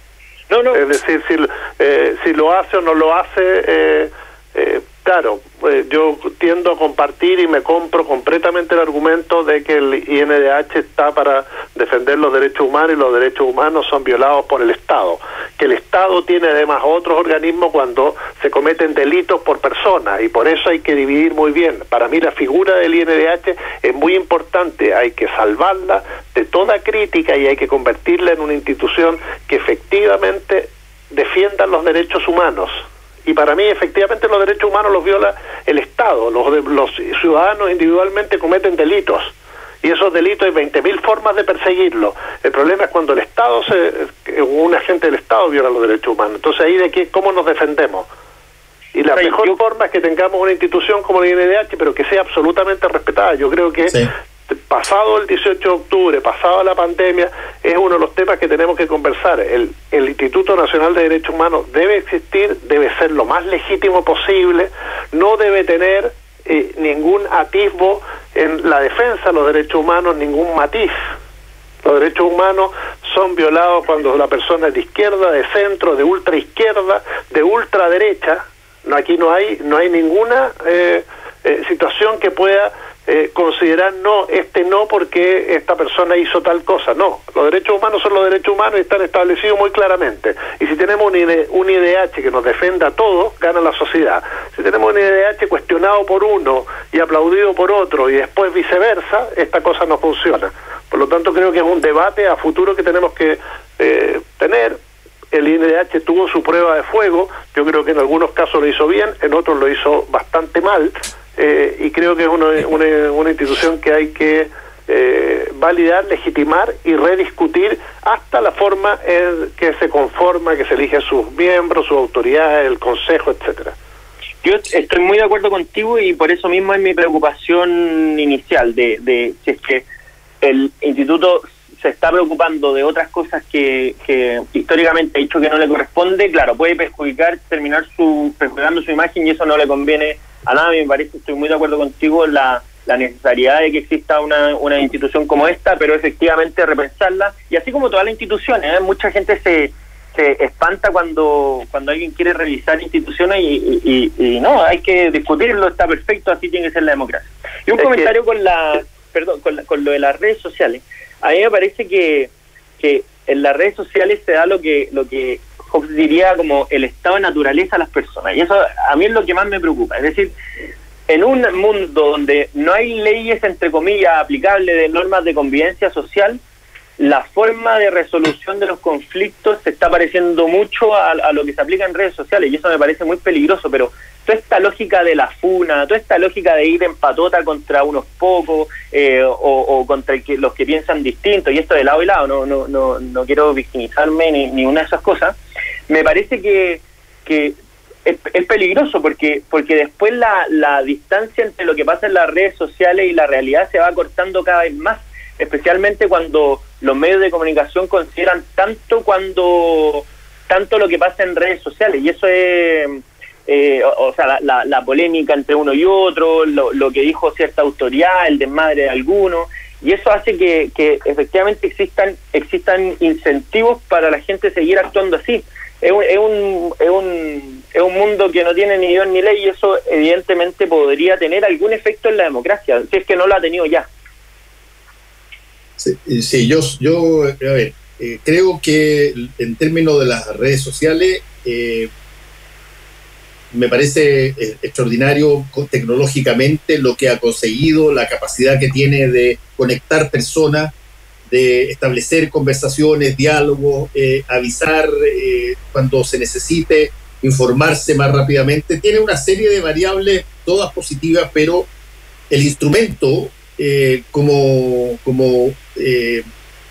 No, no. Es decir, si, eh, si lo hace o no lo hace, eh, eh, claro, eh, yo tiendo a compartir y me compro completamente el argumento de que el I N D H está para defender los derechos humanos y los derechos humanos son violados por el Estado. Que el Estado tiene además otros organismos cuando se cometen delitos por personas, y por eso hay que dividir muy bien. Para mí la figura del I N D H es muy importante, hay que salvarla de toda crítica y hay que convertirla en una institución que efectivamente defienda los derechos humanos. Y para mí, efectivamente, los derechos humanos los viola el Estado. Los, los ciudadanos individualmente cometen delitos. Y esos delitos hay veinte mil formas de perseguirlos. El problema es cuando el Estado, se, un agente del Estado viola los derechos humanos. Entonces, ahí de qué, ¿cómo nos defendemos? Y la sí, mejor yo... forma es que tengamos una institución como el I N D H, pero que sea absolutamente respetada. Yo creo que... Sí. Pasado el dieciocho de octubre, pasado la pandemia, es uno de los temas que tenemos que conversar. El, el Instituto Nacional de Derechos Humanos debe existir, debe ser lo más legítimo posible, no debe tener eh, ningún atisbo en la defensa de los derechos humanos, ningún matiz. Los derechos humanos son violados cuando la persona es de izquierda, de centro, de ultraizquierda, de ultraderecha. No, aquí no hay, no hay ninguna eh, eh, situación que pueda Eh, considerar no, este no porque esta persona hizo tal cosa. No, los derechos humanos son los derechos humanos y están establecidos muy claramente. Y si tenemos un, un I D H que nos defenda a todos, gana la sociedad. Si tenemos un I D H cuestionado por uno y aplaudido por otro y después viceversa, esta cosa no funciona. Por lo tanto, creo que es un debate a futuro que tenemos que eh, tener. El I N D H tuvo su prueba de fuego, yo creo que en algunos casos lo hizo bien, en otros lo hizo bastante mal. eh, y creo que es una, una, una institución que hay que eh, validar, legitimar y rediscutir hasta la forma en que se conforma, que se eligen sus miembros, sus autoridades, el consejo, etcétera.
Yo estoy muy de acuerdo contigo y por eso mismo es mi preocupación inicial de, de si es que el instituto se está preocupando de otras cosas que, que históricamente ha dicho que no le corresponde. Claro, puede perjudicar, terminar su perjudicando su imagen y eso no le conviene a nadie. Me parece, estoy muy de acuerdo contigo en la, la necesidad de que exista una, una institución como esta, pero efectivamente repensarla, y así como todas las instituciones, ¿eh? Mucha gente se se espanta cuando cuando alguien quiere revisar instituciones y, y, y, y no, hay que discutirlo, está perfecto, así tiene que ser la democracia. Y un es comentario que... con la perdón con, la, con lo de las redes sociales. A mí me parece que que en las redes sociales se da lo que lo que Hobbes diría como el estado de naturaleza a las personas, y eso a mí es lo que más me preocupa. Es decir, en un mundo donde no hay leyes entre comillas aplicables de normas de convivencia social, la forma de resolución de los conflictos se está pareciendo mucho a, a lo que se aplica en redes sociales, y eso me parece muy peligroso. Pero toda esta lógica de la funa, toda esta lógica de ir en patota contra unos pocos eh, o, o contra el que, los que piensan distinto, y esto de lado y lado, no no no no quiero victimizarme ni, ni una de esas cosas, me parece que que es, es peligroso porque porque después la, la distancia entre lo que pasa en las redes sociales y la realidad se va acortando cada vez más, especialmente cuando los medios de comunicación consideran tanto cuando tanto lo que pasa en redes sociales, y eso es eh, o, o sea la, la, la polémica entre uno y otro, lo, lo que dijo cierta autoridad, el desmadre de algunos, y eso hace que, que efectivamente existan existan incentivos para la gente seguir actuando así. Es un, es un es un es un mundo que no tiene ni Dios ni ley, y eso evidentemente podría tener algún efecto en la democracia, si es que no lo ha tenido ya.
Sí, sí, yo, yo a ver, eh, creo que en términos de las redes sociales eh, me parece eh, extraordinario tecnológicamente lo que ha conseguido, la capacidad que tiene de conectar personas, de establecer conversaciones, diálogos, eh, avisar eh, cuando se necesite, informarse más rápidamente. Tiene una serie de variables, todas positivas, pero el instrumento Eh, como como eh,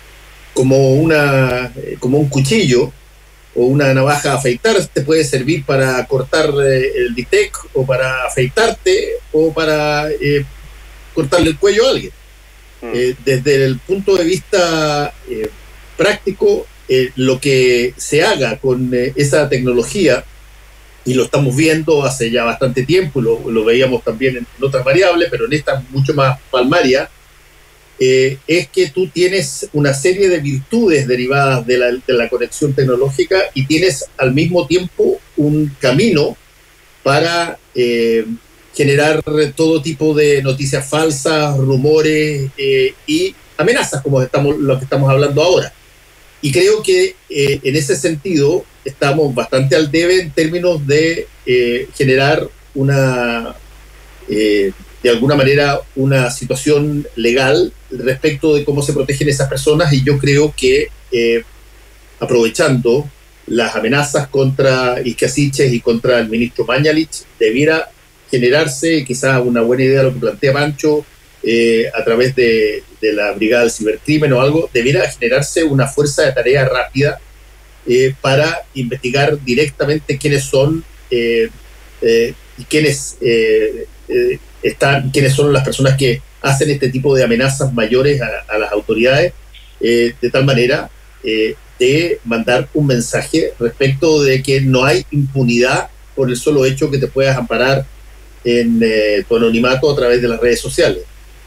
como una eh, como un cuchillo o una navaja a afeitar te puede servir para cortar eh, el bistec o para afeitarte o para eh, cortarle el cuello a alguien. Mm. Eh, desde el punto de vista eh, práctico, eh, lo que se haga con eh, esa tecnología, y lo estamos viendo hace ya bastante tiempo, lo, lo veíamos también en, en otras variables, pero en esta mucho más palmaria, eh, es que tú tienes una serie de virtudes derivadas de la, de la conexión tecnológica, y tienes al mismo tiempo un camino para eh, generar todo tipo de noticias falsas, rumores eh, y amenazas, como estamos, lo que estamos hablando ahora. Y creo que eh, en ese sentido estamos bastante al debe en términos de eh, generar una, eh, de alguna manera, una situación legal respecto de cómo se protegen esas personas, y yo creo que eh, aprovechando las amenazas contra Isquiasiches y contra el ministro Mañalich, debiera generarse quizás una buena idea lo que plantea Pancho, eh, a través de, de la Brigada del Cibercrimen o algo, debiera generarse una fuerza de tarea rápida eh, para investigar directamente quiénes son eh, eh, y quiénes eh, eh, están, quiénes son las personas que hacen este tipo de amenazas mayores a, a las autoridades, eh, de tal manera eh, de mandar un mensaje respecto de que no hay impunidad por el solo hecho que te puedas amparar en eh, tu anonimato a través de las redes sociales.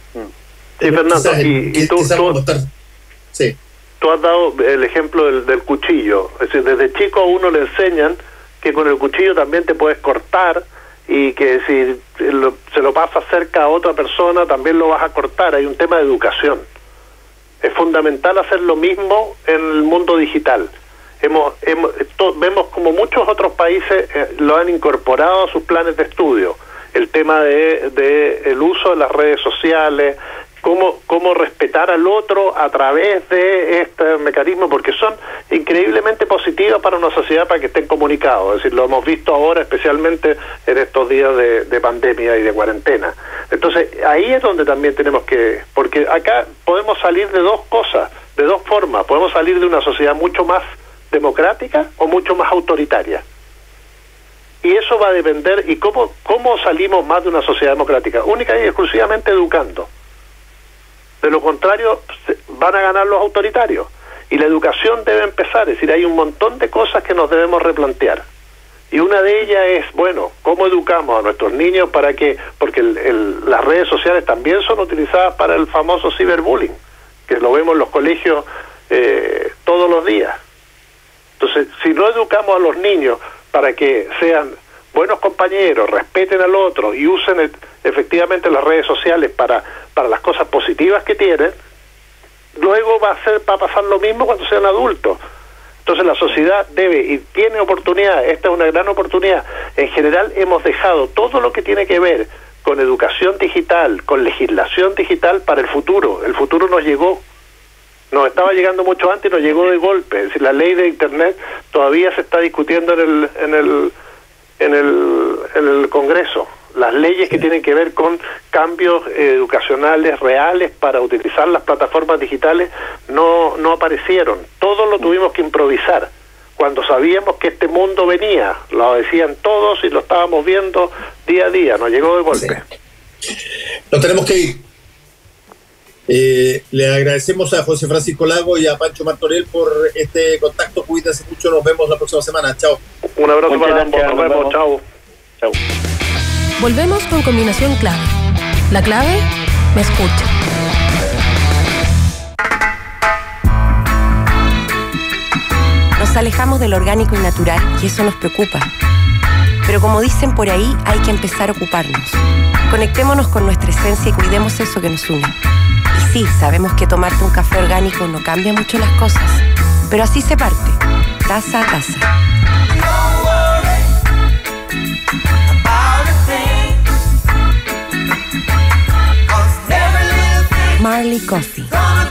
Sí, Fernando, quizás, y, y tú, tú,
estar... sí.
tú has dado el ejemplo del, del cuchillo. Es decir, desde chico a uno le enseñan que con el cuchillo también te puedes cortar, y que si lo, se lo pasas cerca a otra persona también lo vas a cortar. Hay un tema de educación. Es fundamental hacer lo mismo en el mundo digital. Hemos, hemos to, vemos como muchos otros países eh, lo han incorporado a sus planes de estudio. El tema de, de el uso de las redes sociales, cómo, cómo respetar al otro a través de este mecanismo, porque son increíblemente positivas para una sociedad para que estén comunicados. Es decir, lo hemos visto ahora especialmente en estos días de, de pandemia y de cuarentena. Entonces, ahí es donde también tenemos que, porque acá podemos salir de dos cosas, de dos formas. Podemos salir de una sociedad mucho más democrática o mucho más autoritaria. Y eso va a depender, ¿y cómo, cómo salimos más de una sociedad democrática? Única y exclusivamente educando. De lo contrario, van a ganar los autoritarios. Y la educación debe empezar, es decir, hay un montón de cosas que nos debemos replantear. Y una de ellas es, bueno, ¿cómo educamos a nuestros niños para que, porque el, el, las redes sociales también son utilizadas para el famoso ciberbullying, que lo vemos en los colegios eh, todos los días. Entonces, si no educamos a los niños para que sean buenos compañeros, respeten al otro y usen el, efectivamente las redes sociales para, para las cosas positivas que tienen, luego va a ser, va a pasar lo mismo cuando sean adultos. Entonces la sociedad debe y tiene oportunidad, esta es una gran oportunidad. En general hemos dejado todo lo que tiene que ver con educación digital, con legislación digital para el futuro. El futuro nos llegó. Nos estaba llegando mucho antes y nos llegó de golpe. Es decir, la ley de Internet todavía se está discutiendo en el en el en el en el Congreso. Las leyes que tienen que ver con cambios eh, educacionales reales para utilizar las plataformas digitales no no aparecieron. Todo lo tuvimos que improvisar. Cuando sabíamos que este mundo venía, lo decían todos y lo estábamos viendo día a día. Nos llegó de golpe.
Sí. Nos tenemos que ir. Eh, le agradecemos a José Francisco Lago y a Pancho Martorell por este contacto. Cuídense mucho, nos vemos la próxima semana. Chao.
Un abrazo para ambos, nos vemos. Chao. Chao.
Volvemos con Combinación Clave. La clave me escucha.
Nos alejamos del orgánico y natural y eso nos preocupa. Pero como dicen por ahí, hay que empezar a ocuparnos. Conectémonos con nuestra esencia y cuidemos eso que nos une. Y sí, sabemos que tomarte un café orgánico no cambia mucho las cosas, pero así se parte, taza a taza. Marley Coffee.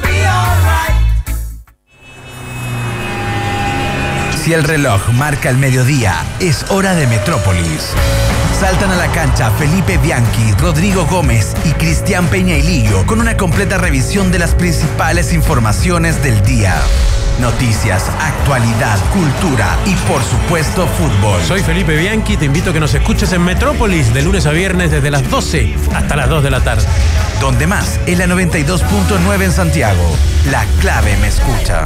Si el reloj marca el mediodía, es hora de Metrópolis. Saltan a la cancha Felipe Bianchi, Rodrigo Gómez y Cristian Peñailillo con una completa revisión de las principales informaciones del día. Noticias, actualidad, cultura y por supuesto fútbol.
Soy Felipe Bianchi, te invito a que nos escuches en Metrópolis de lunes a viernes desde las doce hasta las dos de la tarde.
Donde más, en la noventa y dos punto nueve en Santiago. La clave me escucha.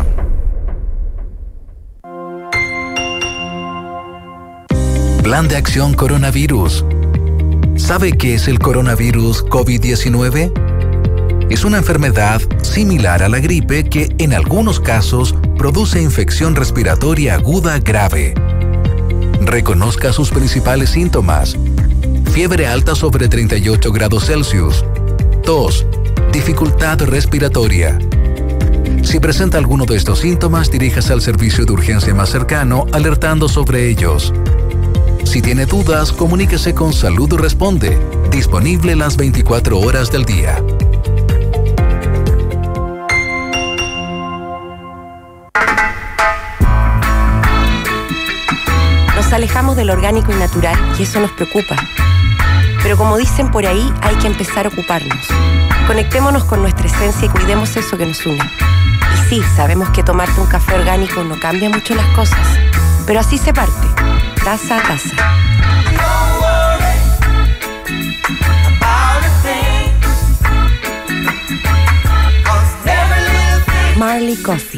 Plan de Acción Coronavirus. ¿Sabe qué es el coronavirus COVID diecinueve? Es una enfermedad similar a la gripe que en algunos casos produce infección respiratoria aguda grave. Reconozca sus principales síntomas: fiebre alta sobre treinta y ocho grados Celsius, tos, dificultad respiratoria. Si presenta alguno de estos síntomas, diríjase al servicio de urgencia más cercano alertando sobre ellos. Si tiene dudas, comuníquese con Salud Responde, disponible las veinticuatro horas del día.
Nos alejamos del orgánico y natural y eso nos preocupa. Pero como dicen por ahí, hay que empezar a ocuparnos. Conectémonos con nuestra esencia y cuidemos eso que nos une. Y sí, sabemos que tomarte un café orgánico no cambia mucho las cosas, pero así se parte, taza a taza. Marley Coffee.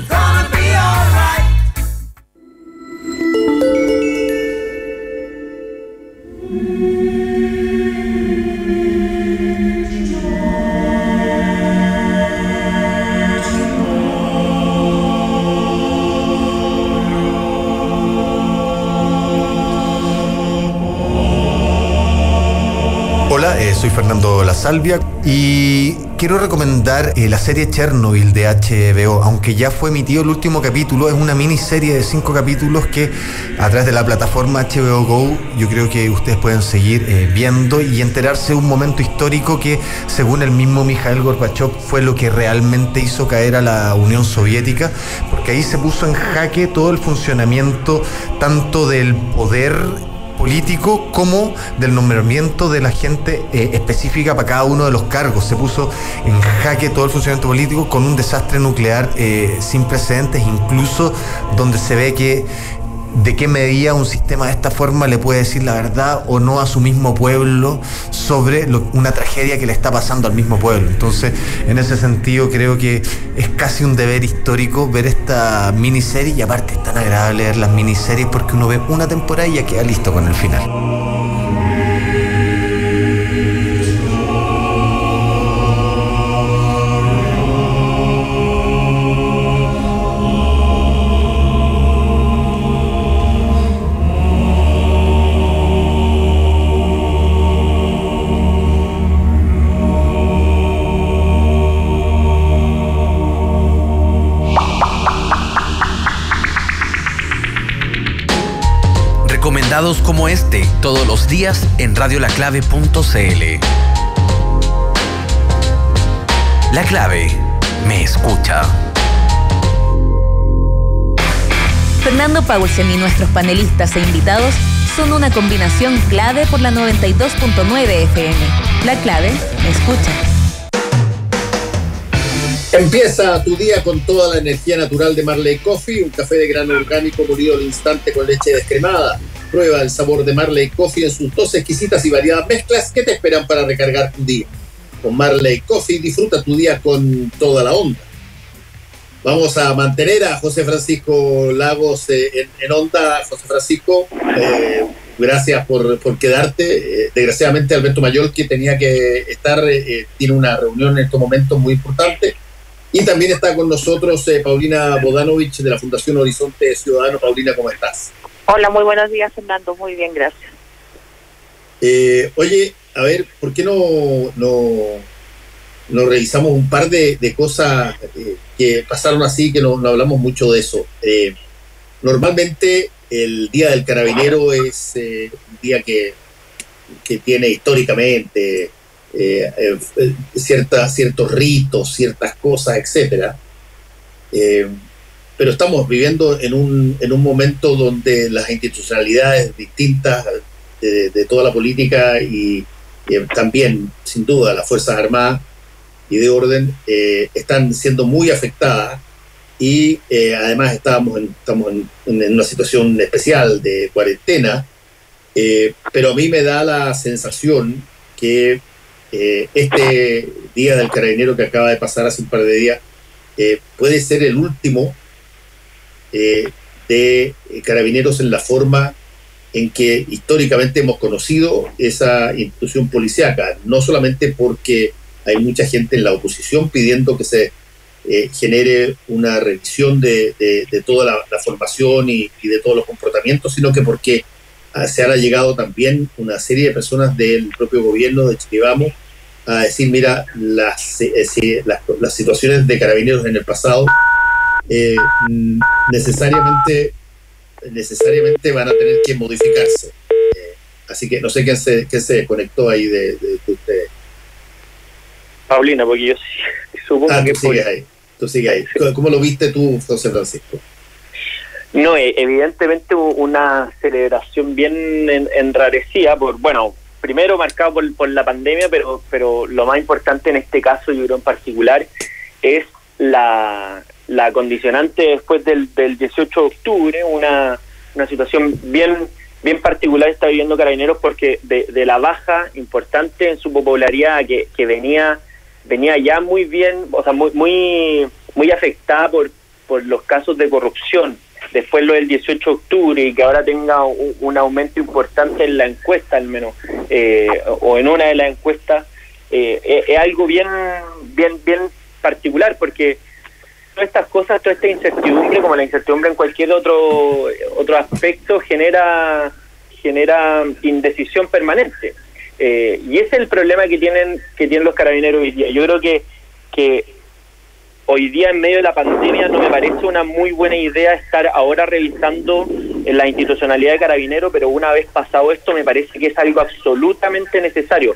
Hola, eh, soy
Fernando La Salvia. Y quiero recomendar eh, la serie Chernobyl de H B O, aunque ya fue emitido el último capítulo. Es una miniserie de cinco capítulos que a través de la plataforma H B O Go yo creo que ustedes pueden seguir eh, viendo y enterarse de un momento histórico que, según el mismo Mikhail Gorbachev, fue lo que realmente hizo caer a la Unión Soviética, porque ahí se puso en jaque todo el funcionamiento tanto del poder político como del nombramiento de la gente eh, específica para cada uno de los cargos. Se puso en jaque todo el funcionamiento político con un desastre nuclear eh, sin precedentes, incluso donde se ve que de qué medida un sistema de esta forma le puede decir la verdad o no a su mismo pueblo sobre lo, una tragedia que le está pasando al mismo pueblo. Entonces, en ese sentido, creo que es casi un deber histórico ver esta miniserie, y aparte es tan agradable ver las miniseries porque uno ve una temporada y ya queda listo con el final.
Recomendados como este, todos los días en radio la clave punto c l. La Clave me escucha.
Fernando Paulsen y nuestros panelistas e invitados son una combinación clave por la noventa y dos punto nueve F M. La Clave me escucha.
Empieza tu día con toda la energía natural de Marley Coffee, un café de grano orgánico molido al instante con leche descremada. Prueba el sabor de Marley Coffee en sus dos exquisitas y variadas mezclas que te esperan para recargar tu día. Con Marley Coffee disfruta tu día con toda la onda. Vamos a mantener a José Francisco Lagos eh, en, en onda. José Francisco, eh, gracias por, por quedarte. Eh, desgraciadamente Alberto Mayol, que tenía que estar, eh, tiene una reunión en estos momentos muy importante. Y también está con nosotros eh, Paulina Bodanovich de la Fundación Horizonte Ciudadano. Paulina, ¿cómo estás?
Hola, muy buenos días, Fernando. Muy bien, gracias.
Eh, oye, a ver, ¿por qué no, no, no revisamos un par de, de cosas eh, que pasaron así, que no, no hablamos mucho de eso? Eh, normalmente el Día del Carabinero es eh, un día que, que tiene históricamente eh, eh, cierta, ciertos ritos, ciertas cosas, etcétera. Eh, pero estamos viviendo en un, en un momento donde las institucionalidades distintas de, de toda la política y, y también, sin duda, las Fuerzas Armadas y de orden eh, están siendo muy afectadas y eh, además estábamos en, estamos en, en una situación especial de cuarentena, eh, pero a mí me da la sensación que eh, este Día del Carabinero que acaba de pasar hace un par de días eh, puede ser el último Eh, de Carabineros en la forma en que históricamente hemos conocido esa institución policíaca, no solamente porque hay mucha gente en la oposición pidiendo que se eh, genere una revisión de, de, de toda la, la formación y, y de todos los comportamientos, sino que porque ah, se han allegado también una serie de personas del propio gobierno de Chile Vamos a decir, mira, las, eh, las, las situaciones de Carabineros en el pasado Eh, necesariamente necesariamente van a tener que modificarse. Eh, así que no sé quién se, quién se conectó ahí de, de, de ustedes.
Paulina, porque yo sí, supongo
ah,
que...
tú sigues ahí, tú sigues ahí. Sí. ¿Cómo lo viste tú, José Francisco?
No, evidentemente una celebración bien en, enrarecida, por, bueno, primero marcado por, por la pandemia, pero, pero lo más importante en este caso, yo creo en particular, es la... la condicionante después del, del dieciocho de octubre, una, una situación bien bien particular está viviendo Carabineros, porque de, de la baja importante en su popularidad que, que venía venía ya muy bien, o sea, muy muy muy afectada por, por los casos de corrupción, después lo del dieciocho de octubre, y que ahora tenga un, un aumento importante en la encuesta, al menos, eh, o en una de las encuestas, eh, es, es algo bien bien bien particular, porque todas estas cosas, toda esta incertidumbre, como la incertidumbre en cualquier otro otro aspecto, genera genera indecisión permanente. Eh, y ese es el problema que tienen que tienen los carabineros hoy día. Yo creo que, que hoy día, en medio de la pandemia, no me parece una muy buena idea estar ahora revisando la institucionalidad de Carabineros, pero una vez pasado esto, me parece que es algo absolutamente necesario.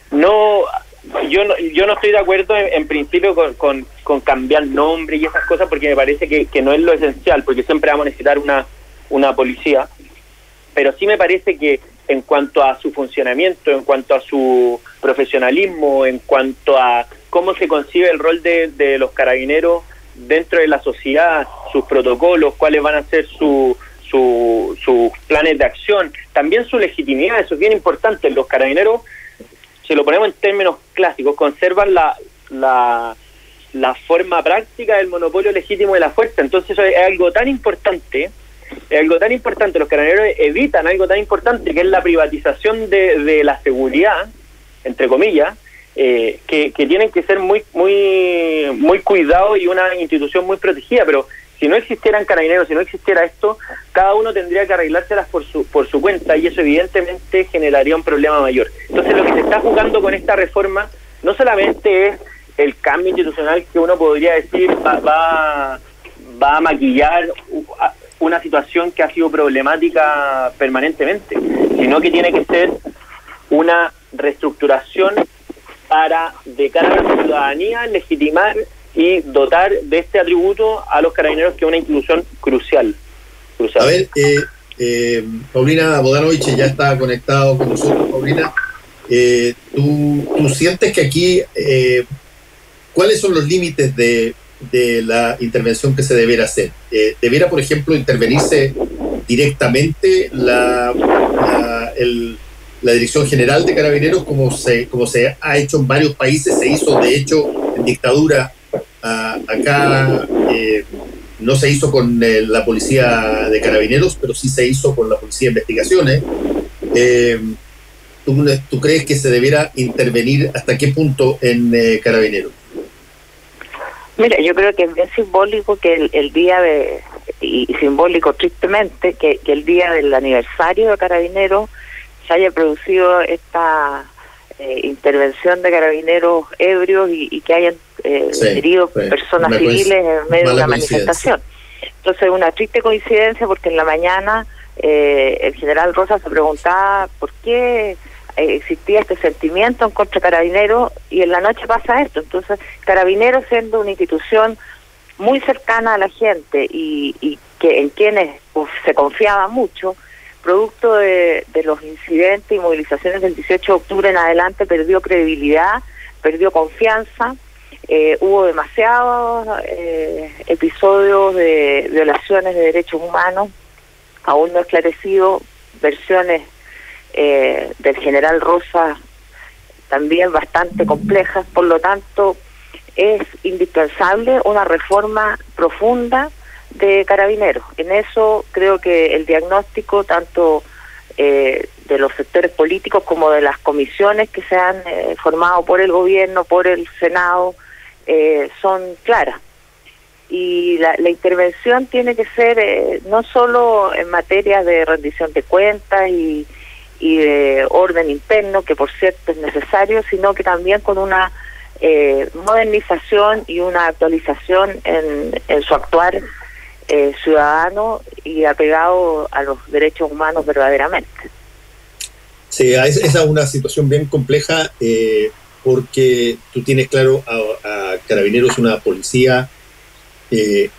No, yo no, yo no estoy de acuerdo en, en principio con, con, con cambiar nombre y esas cosas, porque me parece que, que no es lo esencial, porque siempre vamos a necesitar una, una policía, pero sí me parece que en cuanto a su funcionamiento, en cuanto a su profesionalismo, en cuanto a cómo se concibe el rol de, de los carabineros dentro de la sociedad, sus protocolos, cuáles van a ser su, su, sus planes de acción, también su legitimidad, eso es bien importante. Los carabineros, si lo ponemos en términos clásicos, conservan la, la, la forma práctica del monopolio legítimo de la fuerza. Entonces eso es algo tan importante, es algo tan importante, los carabineros evitan algo tan importante, que es la privatización de, de la seguridad, entre comillas, eh, que, que tienen que ser muy muy muy cuidados y una institución muy protegida. Pero si no existieran carabineros, si no existiera esto, cada uno tendría que arreglárselas por su por su cuenta, y eso evidentemente generaría un problema mayor. Entonces lo que se está jugando con esta reforma no solamente es el cambio institucional que uno podría decir va, va, va a maquillar una situación que ha sido problemática permanentemente, sino que tiene que ser una reestructuración para, de cara a la ciudadanía, legitimar y dotar de este atributo a los carabineros, que es una institución crucial. crucial.
A ver, eh, eh, Paulina Bodanovich ya está conectado con nosotros. Paulina, eh, ¿tú, ¿tú sientes que aquí, eh, cuáles son los límites de de la intervención que se debiera hacer? Eh, ¿Debiera, por ejemplo, intervenirse directamente la, la, el, la Dirección General de Carabineros, como se, como se ha hecho en varios países? Se hizo, de hecho, en dictadura. A, acá eh, no se hizo con eh, la Policía de Carabineros, pero sí se hizo con la Policía de Investigaciones. Eh, ¿tú, ¿Tú crees que se debiera intervenir hasta qué punto en eh, Carabineros?
Mira, yo creo que es bien simbólico que el, el día de, y simbólico tristemente, que, que el día del aniversario de Carabineros se haya producido esta eh, intervención de carabineros ebrios y, y que hayan eh, sí, herido sí, personas civiles en medio de una manifestación. Entonces es una triste coincidencia, porque en la mañana eh, el general Rosa se preguntaba por qué existía este sentimiento en contra de Carabineros, y en la noche pasa esto. Entonces Carabineros, siendo una institución muy cercana a la gente y, y que en quienes pues, se confiaba mucho, producto de, de los incidentes y movilizaciones del dieciocho de octubre en adelante, perdió credibilidad, perdió confianza. Eh, hubo demasiados eh, episodios de violaciones de derechos humanos, aún no esclarecidos, versiones Eh, del general Rosa también bastante complejas. Por lo tanto, es indispensable una reforma profunda de Carabineros. En eso creo que el diagnóstico tanto eh, de los sectores políticos como de las comisiones que se han eh, formado por el gobierno, por el Senado, eh, son claras. Y la, la intervención tiene que ser eh, no solo en materia de rendición de cuentas y y de orden interno, que por cierto es necesario, sino que también con una eh, modernización y una actualización en, en su actuar eh, ciudadano y apegado a los derechos humanos verdaderamente.
Sí, esa es una situación bien compleja, eh, porque tú tienes claro a, a Carabineros una policía eh,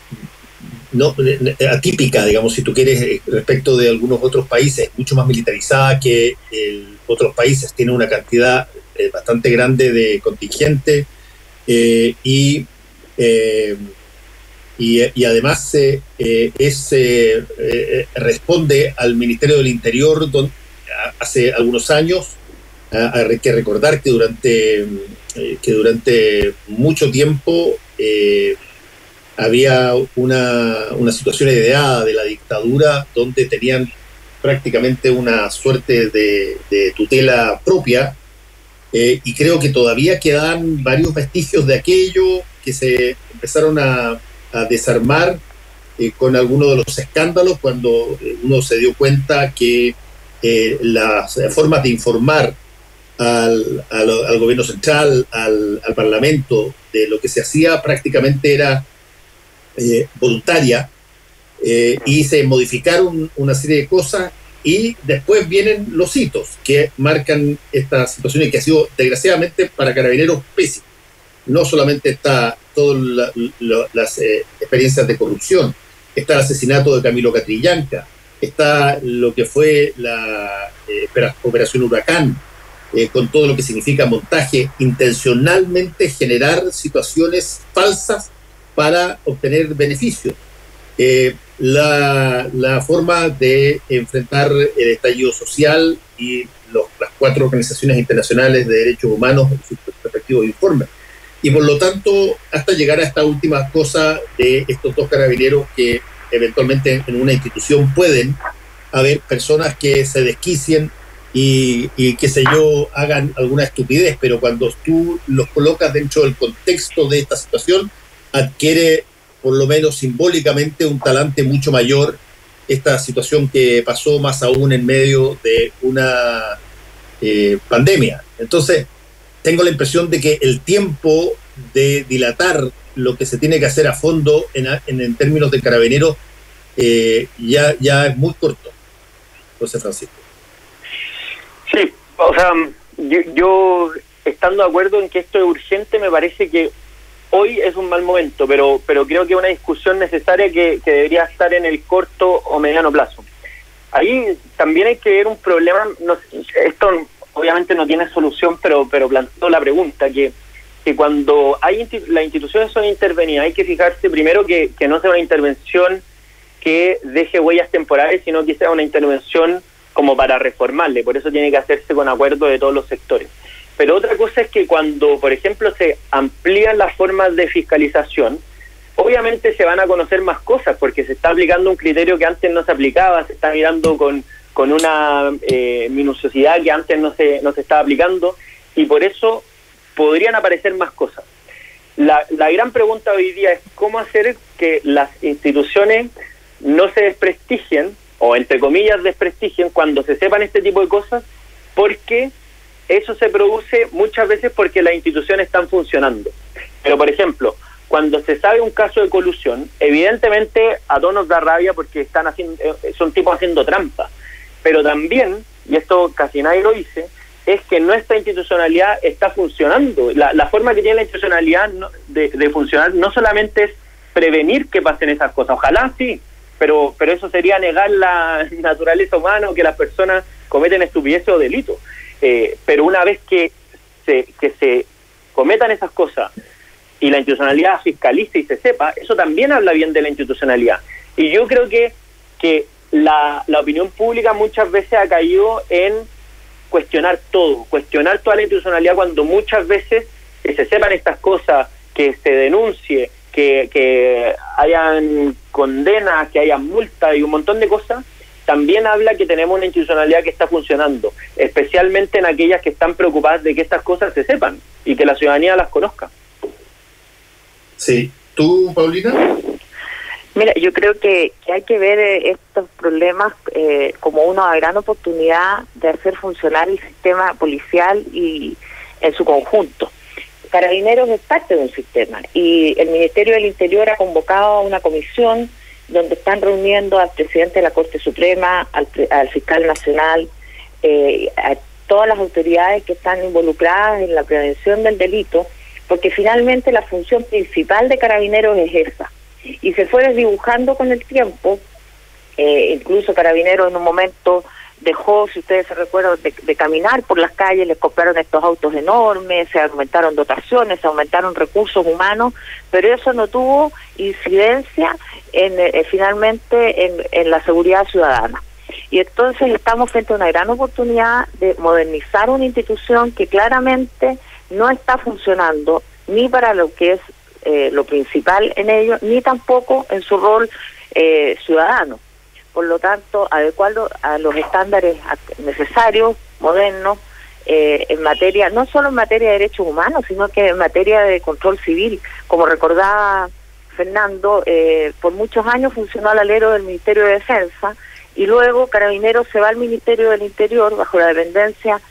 no atípica, digamos, si tú quieres, respecto de algunos otros países, mucho más militarizada que el, otros países, tiene una cantidad eh, bastante grande de contingente eh, y, eh, y y además eh, eh, es eh, eh, responde al Ministerio del Interior, donde hace algunos años ah, hay que recordar que durante eh, que durante mucho tiempo eh, había una, una situación ideada de la dictadura, donde tenían prácticamente una suerte de, de tutela propia, eh, y creo que todavía quedan varios vestigios de aquello que se empezaron a, a desarmar eh, con algunos de los escándalos, cuando uno se dio cuenta que eh, las formas de informar al, al, al gobierno central, al, al Parlamento, de lo que se hacía prácticamente era eh, voluntaria, eh, y se modificaron una serie de cosas, y después vienen los hitos que marcan esta situación y que ha sido desgraciadamente para Carabineros pésimo. No solamente está todas la, la, las eh, experiencias de corrupción, está el asesinato de Camilo Catrillanca, está lo que fue la eh, Operación Huracán, eh, con todo lo que significa montaje, intencionalmente generar situaciones falsas para obtener beneficios. Eh, la, la forma de enfrentar el estallido social y los, las cuatro organizaciones internacionales de derechos humanos en sus respectivos informes. Y por lo tanto, hasta llegar a esta última cosa de estos dos carabineros que eventualmente en una institución pueden haber personas que se desquicien y, y qué sé yo, hagan alguna estupidez, pero cuando tú los colocas dentro del contexto de esta situación, adquiere por lo menos simbólicamente un talante mucho mayor esta situación que pasó, más aún en medio de una eh, pandemia. Entonces, tengo la impresión de que el tiempo de dilatar lo que se tiene que hacer a fondo en, en, en términos de carabineros eh, ya, ya es muy corto. José Francisco.
Sí, o sea, yo, yo estando de acuerdo en que esto es urgente, me parece que hoy es un mal momento, pero pero creo que es una discusión necesaria que, que debería estar en el corto o mediano plazo. Ahí también hay que ver un problema, no, esto obviamente no tiene solución, pero pero planteo la pregunta, que, que cuando hay las instituciones son intervenidas, hay que fijarse primero que, que no sea una intervención que deje huellas temporales, sino que sea una intervención como para reformarle, por eso tiene que hacerse con acuerdo de todos los sectores. Pero otra cosa es que cuando, por ejemplo, se amplían las formas de fiscalización, obviamente se van a conocer más cosas, porque se está aplicando un criterio que antes no se aplicaba, se está mirando con, con una eh, minuciosidad que antes no se, no se estaba aplicando, y por eso podrían aparecer más cosas. La, la gran pregunta hoy día es cómo hacer que las instituciones no se desprestigien, o entre comillas desprestigien, cuando se sepan este tipo de cosas, porque eso se produce muchas veces porque las instituciones están funcionando. Pero, por ejemplo, cuando se sabe un caso de colusión, evidentemente a todos nos da rabia porque están haciendo, son tipos haciendo trampa. Pero también, y esto casi nadie lo dice, es que nuestra institucionalidad está funcionando. La, la forma que tiene la institucionalidad no, de, de funcionar no solamente es prevenir que pasen esas cosas, ojalá sí, pero, pero eso sería negar la naturaleza humana o que las personas cometen estupideces o delitos. Eh, pero una vez que se, que se cometan esas cosas y la institucionalidad fiscalice y se sepa, eso también habla bien de la institucionalidad. Y yo creo que, que la, la opinión pública muchas veces ha caído en cuestionar todo, cuestionar toda la institucionalidad, cuando muchas veces que se sepan estas cosas, que se denuncie, que, que hayan condenas, que haya multas y un montón de cosas, también habla que tenemos una institucionalidad que está funcionando, especialmente en aquellas que están preocupadas de que estas cosas se sepan y que la ciudadanía las conozca.
Sí. ¿Tú, Paulina?
Mira, yo creo que, que hay que ver eh, estos problemas eh, como una gran oportunidad de hacer funcionar el sistema policial y en su conjunto. Carabineros es parte de un sistema y el Ministerio del Interior ha convocado a una comisión donde están reuniendo al presidente de la Corte Suprema, al, al fiscal nacional, eh, a todas las autoridades que están involucradas en la prevención del delito, porque finalmente la función principal de Carabineros es esa. Y se fue desdibujando con el tiempo, eh, incluso Carabineros en un momento dejó, si ustedes se recuerdan, de, de caminar por las calles, les compraron estos autos enormes, se aumentaron dotaciones, se aumentaron recursos humanos, pero eso no tuvo incidencia en, eh, finalmente en, en la seguridad ciudadana. Y entonces estamos frente a una gran oportunidad de modernizar una institución que claramente no está funcionando ni para lo que es eh, lo principal en ello, ni tampoco en su rol eh, ciudadano. Por lo tanto, adecuarlo a los estándares necesarios, modernos, eh, en materia, no solo en materia de derechos humanos, sino que en materia de control civil. Como recordaba Fernando, eh, por muchos años funcionó al alero del Ministerio de Defensa y luego Carabineros se va al Ministerio del Interior bajo la dependencia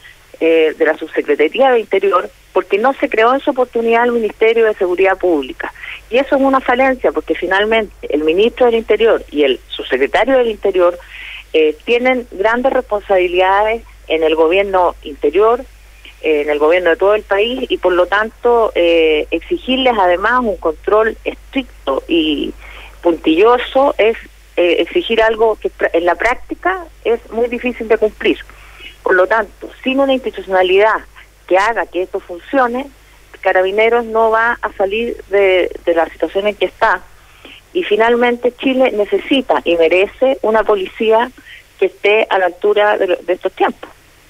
eh, de la Subsecretaría de Interior, porque no se creó en su oportunidad el Ministerio de Seguridad Pública. Y eso es una falencia, porque finalmente el Ministro del Interior y el Subsecretario del Interior eh, tienen grandes responsabilidades en el gobierno interior, eh, en el gobierno de todo el país, y por lo tanto eh, exigirles además un control estricto y puntilloso es eh, exigir algo que en la práctica es muy difícil de cumplir. Por lo tanto, sin una institucionalidad que haga que esto funcione, Carabineros no va a salir de, de la situación en que está. Y finalmente Chile necesita y merece una policía que esté a la altura de, de estos tiempos.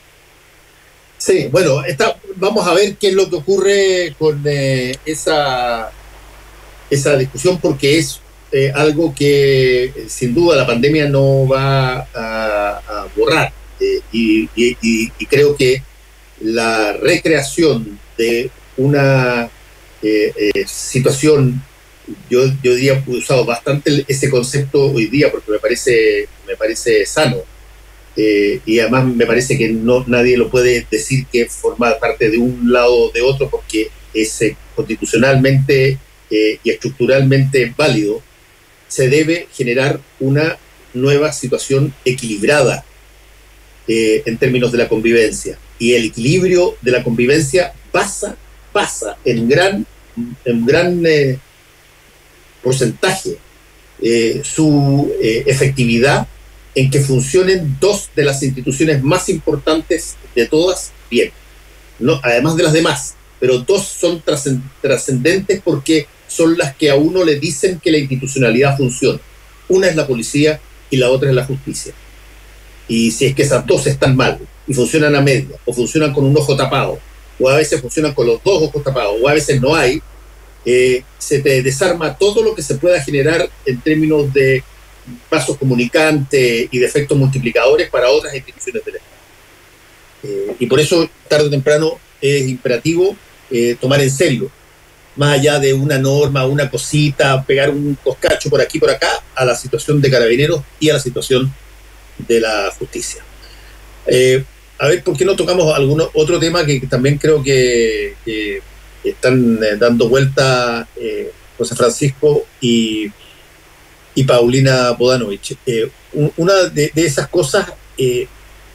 Sí, bueno, esta, vamos a ver qué es lo que ocurre con eh, esa, esa discusión, porque es eh, algo que eh, sin duda la pandemia no va a, a borrar. Eh, y, y, y creo que la recreación de una eh, eh, situación, yo, yo diría, he usado bastante ese concepto hoy día porque me parece, me parece sano, eh, y además me parece que no nadie lo puede decir que forma parte de un lado o de otro, porque es eh, constitucionalmente eh, y estructuralmente válido. Se debe generar una nueva situación equilibrada Eh, en términos de la convivencia, y el equilibrio de la convivencia pasa, pasa en gran, en gran eh, porcentaje eh, su eh, efectividad en que funcionen dos de las instituciones más importantes de todas bien, no, además de las demás, pero dos son trascendentes porque son las que a uno le dicen que la institucionalidad funciona. Una es la policía y la otra es la justicia. Y si es que esas dos están mal y funcionan a media, o funcionan con un ojo tapado, o a veces funcionan con los dos ojos tapados, o a veces no hay, eh, se te desarma todo lo que se pueda generar en términos de vasos comunicantes y de efectos multiplicadores para otras instituciones del Estado. Eh, y por eso, tarde o temprano, es imperativo eh, tomar en serio, más allá de una norma, una cosita, pegar un coscacho por aquí, por acá, a la situación de Carabineros y a la situación de la justicia. Eh, a ver, ¿por qué no tocamos algún otro tema que también creo que, que están eh, dando vuelta eh, José Francisco y, y Paulina Bodanovich? Eh, un, una de, de esas cosas eh,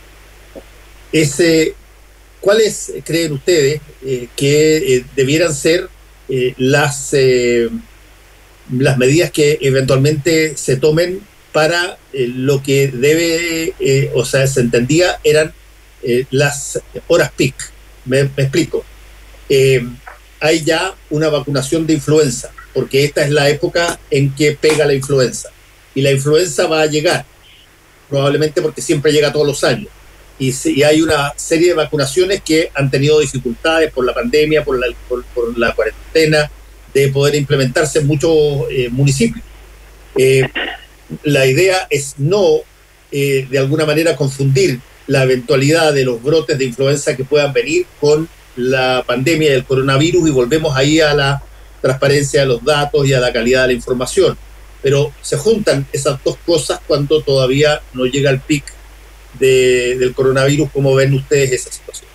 es, eh, ¿cuáles creen ustedes eh, que eh, debieran ser eh, las, eh, las medidas que eventualmente se tomen para eh, lo que debe, eh, o sea, se entendía, eran eh, las horas peak? Me, me explico. Eh, hay ya una vacunación de influenza, porque esta es la época en que pega la influenza. Y la influenza va a llegar, probablemente porque siempre llega todos los años. Y, y hay una serie de vacunaciones que han tenido dificultades por la pandemia, por la, por, por la cuarentena, de poder implementarse en muchos eh, municipios. Eh, La idea es no, eh, de alguna manera, confundir la eventualidad de los brotes de influenza que puedan venir con la pandemia del coronavirus, y volvemos ahí a la transparencia de los datos y a la calidad de la información. Pero se juntan esas dos cosas cuando todavía no llega el pic de, del coronavirus. ¿Cómo ven ustedes esa situación?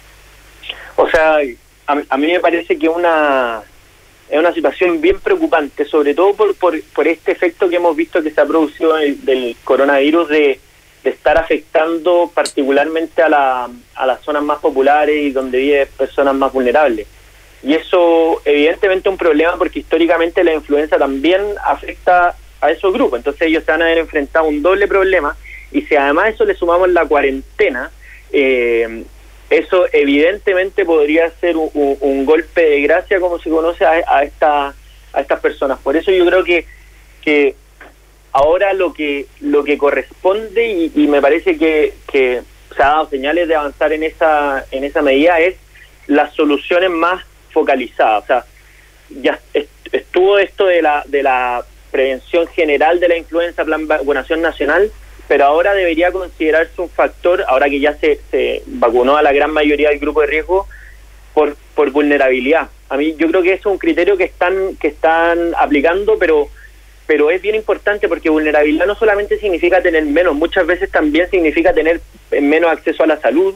O sea, a, a mí me parece que una... es una situación bien preocupante, sobre todo por, por, por este efecto que hemos visto que se ha producido del, del coronavirus de, de estar afectando particularmente a, la, a las zonas más populares y donde viven personas más vulnerables. Y eso evidentemente es un problema porque históricamente la influenza también afecta a esos grupos, entonces ellos se van a haber enfrentado a un doble problema, y si además a eso le sumamos la cuarentena, eh, eso evidentemente podría ser un, un, un golpe de gracia, como se conoce, a, a, esta, a estas personas. Por eso yo creo que, que ahora lo que lo que corresponde, y, y me parece que, que se ha dado señales de avanzar en esa en esa medida, es las soluciones más focalizadas. O sea, ya estuvo esto de la de la prevención general de la influenza, plan vacunación nacional, pero ahora debería considerarse un factor, ahora que ya se, se vacunó a la gran mayoría del grupo de riesgo, por, por vulnerabilidad. A mí yo creo que eso es un criterio que están que están aplicando, pero pero es bien importante porque vulnerabilidad no solamente significa tener menos, muchas veces también significa tener menos acceso a la salud,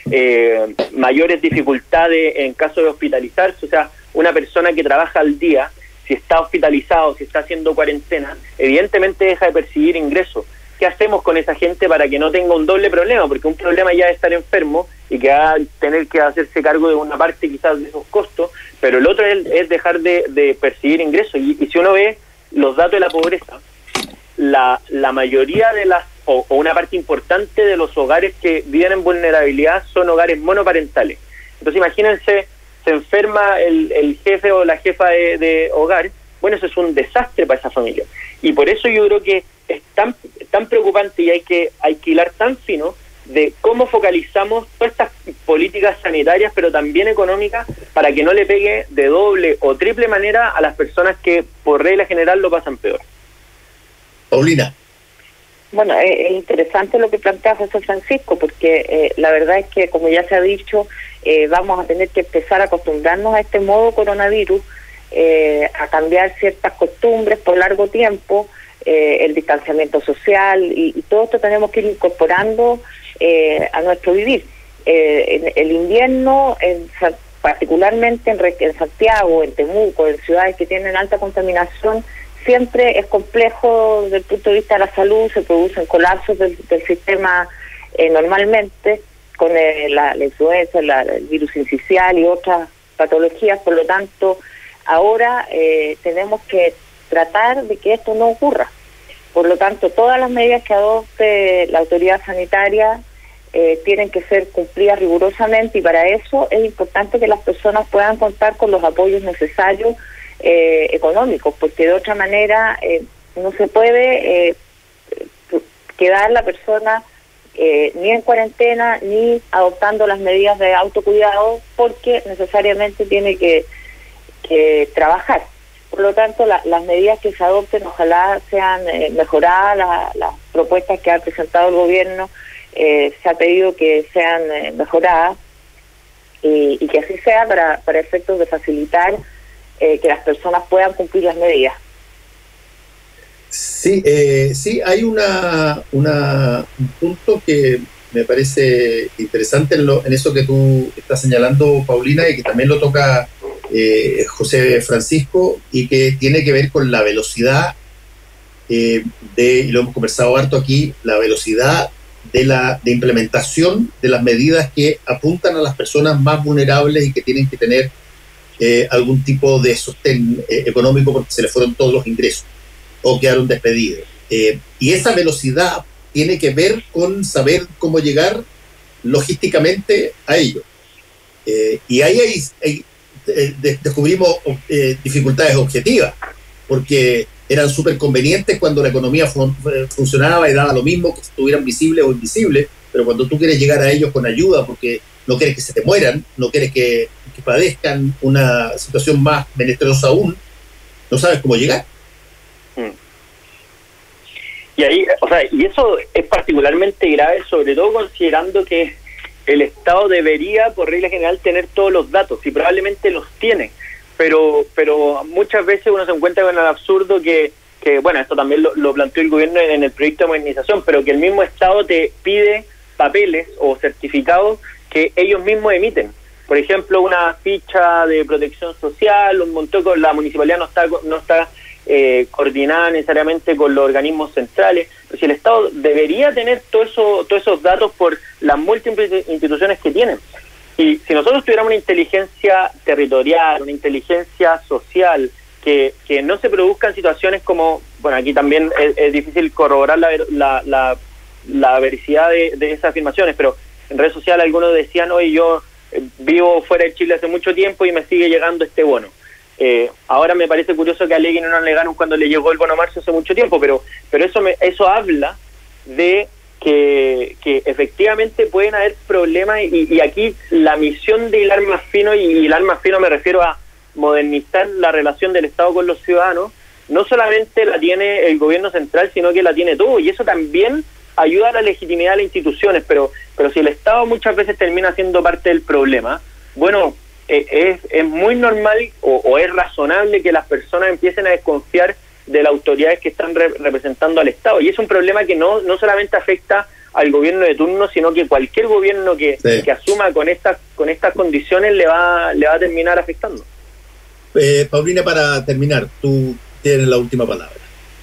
eh, mayores dificultades en caso de hospitalizarse. O sea, una persona que trabaja al día, si está hospitalizado, si está haciendo cuarentena, evidentemente deja de percibir ingresos. ¿Qué hacemos con esa gente para que no tenga un doble problema? Porque un problema ya es estar enfermo y que va a tener que hacerse cargo de una parte quizás de esos costos, pero el otro es, es dejar de, de percibir ingresos. Y, y si uno ve los datos de la pobreza, la, la mayoría de las, o, o una parte importante de los hogares que viven en vulnerabilidad son hogares monoparentales. Entonces imagínense, se enferma el, el jefe o la jefa de, de hogar, bueno, eso es un desastre para esa familia. Y por eso yo creo que es tan, tan preocupante y hay que, hay que hilar tan fino de cómo focalizamos todas estas políticas sanitarias, pero también económicas, para que no le pegue de doble o triple manera a las personas que por regla general lo pasan peor.
Paulina.
Bueno, es, es interesante lo que plantea José Francisco, porque eh, la verdad es que, como ya se ha dicho, eh, vamos a tener que empezar a acostumbrarnos a este modo coronavirus, eh, a cambiar ciertas costumbres por largo tiempo, eh, el distanciamiento social, y, y todo esto tenemos que ir incorporando eh, a nuestro vivir. Eh, en el invierno, en, particularmente en, en Santiago, en Temuco, en ciudades que tienen alta contaminación, siempre es complejo desde el punto de vista de la salud, se producen colapsos del, del sistema eh, normalmente, con eh, la, la influenza, la, el virus sincicial y otras patologías. Por lo tanto, ahora eh, tenemos que tratar de que esto no ocurra. Por lo tanto, todas las medidas que adopte la autoridad sanitaria eh, tienen que ser cumplidas rigurosamente, y para eso es importante que las personas puedan contar con los apoyos necesarios eh, económicos, porque de otra manera eh, no se puede eh, quedar la persona eh, ni en cuarentena ni adoptando las medidas de autocuidado, porque necesariamente tiene que, que trabajar. Por lo tanto, la, las medidas que se adopten ojalá sean eh, mejoradas, la, las propuestas que ha presentado el gobierno eh, se ha pedido que sean eh, mejoradas, y, y que así sea para, para efectos de facilitar eh, que las personas puedan cumplir las medidas.
Sí, eh, sí, hay una, una un punto que me parece interesante en, lo, en eso que tú estás señalando, Paulina, y que también lo toca eh, José Francisco, y que tiene que ver con la velocidad eh, de, y lo hemos conversado harto aquí, la velocidad de la de implementación de las medidas que apuntan a las personas más vulnerables y que tienen que tener eh, algún tipo de sostén eh, económico porque se les fueron todos los ingresos o quedaron despedidos. Eh, y esa velocidad tiene que ver con saber cómo llegar logísticamente a ello. Eh, y ahí hay, hay, eh, descubrimos eh, dificultades objetivas, porque eran súper convenientes cuando la economía fun- funcionaba y daba lo mismo que estuvieran visibles o invisibles, pero cuando tú quieres llegar a ellos con ayuda, porque no quieres que se te mueran, no quieres que, que padezcan una situación más menesterosa aún, no sabes cómo llegar.
Y ahí, o sea, y eso es particularmente grave, sobre todo considerando que el Estado debería, por regla general, tener todos los datos, y probablemente los tiene, pero pero muchas veces uno se encuentra con el absurdo que, que bueno, esto también lo, lo planteó el gobierno en el proyecto de modernización, pero que el mismo Estado te pide papeles o certificados que ellos mismos emiten. Por ejemplo, una ficha de protección social, un montón, con la municipalidad no está no está eh, coordinada necesariamente con los organismos centrales. Pero si el Estado debería tener todo eso, todos esos datos por las múltiples instituciones que tienen. Y si nosotros tuviéramos una inteligencia territorial, una inteligencia social, que, que no se produzcan situaciones como, bueno, aquí también es, es difícil corroborar la, la, la, la veracidad de, de esas afirmaciones, pero en redes sociales algunos decían, oye, yo vivo fuera de Chile hace mucho tiempo y me sigue llegando este bono. Eh, ahora me parece curioso que aleguen y no alegaron cuando le llegó el bono marzo hace mucho tiempo, pero pero eso me, eso habla de que, que efectivamente pueden haber problemas, y, y aquí la misión de hilar más fino, y hilar más fino me refiero a modernizar la relación del Estado con los ciudadanos, no solamente la tiene el gobierno central, sino que la tiene todo, y eso también ayuda a la legitimidad de las instituciones, pero pero si el Estado muchas veces termina siendo parte del problema, bueno, eh, es, es muy normal o, o es razonable que las personas empiecen a desconfiar de las autoridades que están re- representando al Estado, y es un problema que no, no solamente afecta al gobierno de turno, sino que cualquier gobierno que, sí. que asuma con estas con estas condiciones le va le va a terminar afectando.
Eh, Paulina, para terminar, tú tienes la última palabra.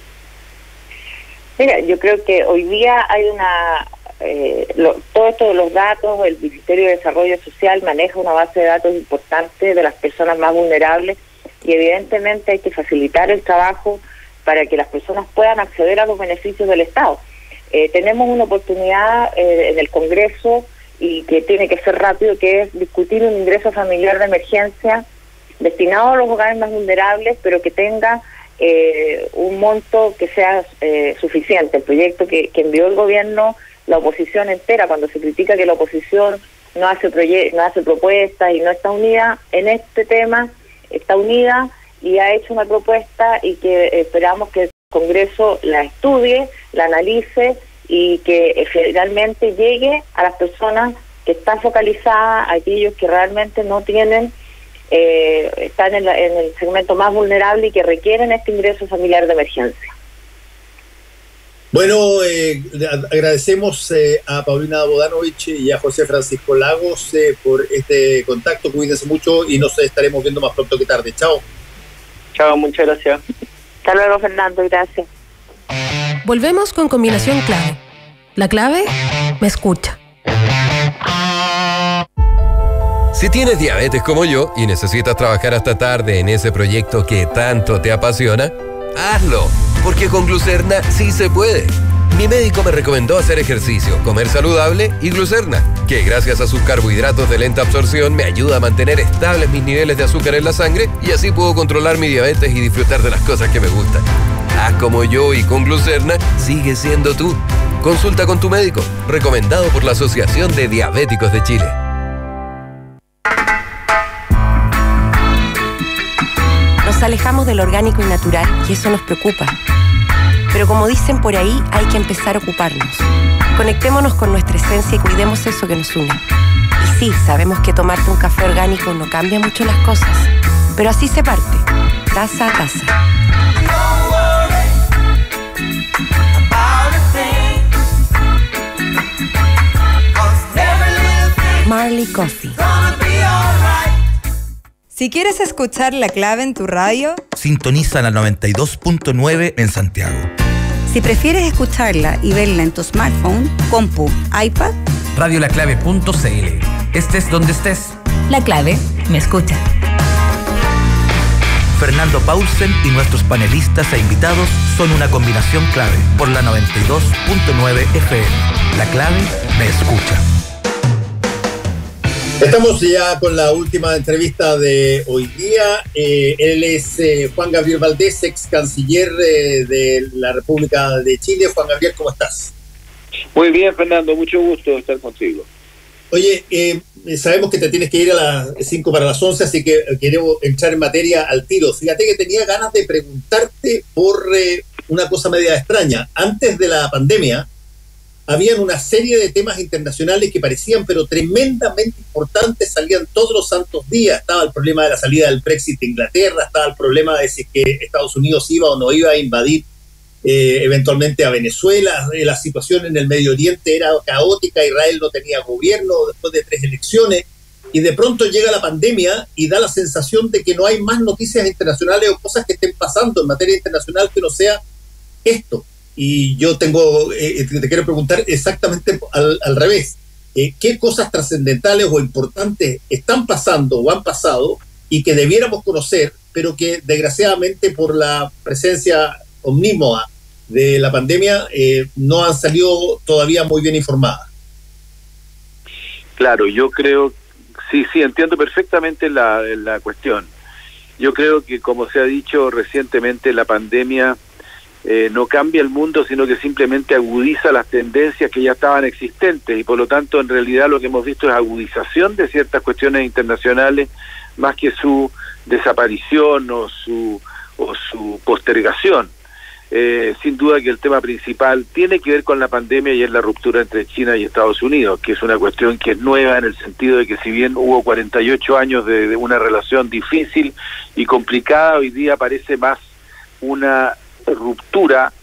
Mira, yo creo que hoy día hay una... Eh, lo, todo esto de los datos, el Ministerio de Desarrollo Social maneja una base de datos importante de las personas más vulnerables y evidentemente hay que facilitar el trabajo para que las personas puedan acceder a los beneficios del Estado. Eh, tenemos una oportunidad eh, en el Congreso y que tiene que ser rápido, que es discutir un ingreso familiar de emergencia destinado a los hogares más vulnerables, pero que tenga eh, un monto que sea eh, suficiente. El proyecto que, que envió el gobierno, la oposición entera, cuando se critica que la oposición no hace proye- no hace propuestas y no está unida en este tema, está unida y ha hecho una propuesta y que esperamos que el Congreso la estudie, la analice y que eh, finalmente llegue a las personas que están focalizadas, a aquellos que realmente no tienen, eh, están en, la, en el segmento más vulnerable y que requieren este ingreso familiar de emergencia.
Bueno, eh, agradecemos eh, a Paulina Bodanovich y a José Francisco Lagos eh, por este contacto. Cuídense mucho y nos estaremos viendo más pronto que tarde. Chao.
Chao, muchas gracias.
Hasta luego, Fernando, gracias.
Volvemos con combinación clave. La clave me escucha.
Si tienes diabetes como yo y necesitas trabajar hasta tarde en ese proyecto que tanto te apasiona, hazlo, porque con Glucerna sí se puede. Mi médico me recomendó hacer ejercicio, comer saludable y Glucerna, que gracias a sus carbohidratos de lenta absorción me ayuda a mantener estables mis niveles de azúcar en la sangre y así puedo controlar mi diabetes y disfrutar de las cosas que me gustan. Haz como yo y con Glucerna sigue siendo tú. Consulta con tu médico, recomendado por la Asociación de Diabéticos de Chile.
Nos alejamos del orgánico y natural y eso nos preocupa. Pero como dicen por ahí, hay que empezar a ocuparnos. Conectémonos con nuestra esencia y cuidemos eso que nos une. Y sí, sabemos que tomarte un café orgánico no cambia mucho las cosas, pero así se parte, taza a taza. Marley Coffee.
Si quieres escuchar La Clave en tu radio,
sintoniza la noventa y dos punto nueve en Santiago.
Si prefieres escucharla y verla en tu smartphone, compu, iPad,
radiolaclave punto c l. Estés donde estés.
La Clave me escucha.
Fernando Paulsen y nuestros panelistas e invitados son una combinación clave por la noventa y dos punto nueve F M. La Clave me escucha.
Estamos ya con la última entrevista de hoy día. Eh, él es eh, Juan Gabriel Valdés, ex canciller eh, de la República de Chile. Juan Gabriel, ¿cómo estás?
Muy bien, Fernando, mucho gusto estar contigo.
Oye, eh, sabemos que te tienes que ir a las cinco para las once, así que queremos entrar en materia al tiro. Fíjate que tenía ganas de preguntarte por eh, una cosa media extraña. Antes de la pandemia, habían una serie de temas internacionales que parecían pero tremendamente importantes, salían todos los santos días. Estaba el problema de la salida del Brexit de Inglaterra, estaba el problema de si es que Estados Unidos iba o no iba a invadir eh, eventualmente a Venezuela. La situación en el Medio Oriente era caótica, Israel no tenía gobierno después de tres elecciones, y de pronto llega la pandemia y da la sensación de que no hay más noticias internacionales o cosas que estén pasando en materia internacional que no sea esto. Y yo tengo, eh, te quiero preguntar exactamente al, al revés. Eh, ¿Qué cosas trascendentales o importantes están pasando o han pasado y que debiéramos conocer, pero que desgraciadamente por la presencia omnímoda de la pandemia eh, no han salido todavía muy bien informadas?
Claro, yo creo, sí, sí, entiendo perfectamente la, la cuestión. Yo creo que, como se ha dicho recientemente, la pandemia Eh, no cambia el mundo, sino que simplemente agudiza las tendencias que ya estaban existentes y por lo tanto en realidad lo que hemos visto es agudización de ciertas cuestiones internacionales más que su desaparición o su, o su postergación. Eh, sin duda que el tema principal tiene que ver con la pandemia y es la ruptura entre China y Estados Unidos, que es una cuestión que es nueva en el sentido de que si bien hubo cuarenta y ocho años de, de una relación difícil y complicada, hoy día parece más una ruptura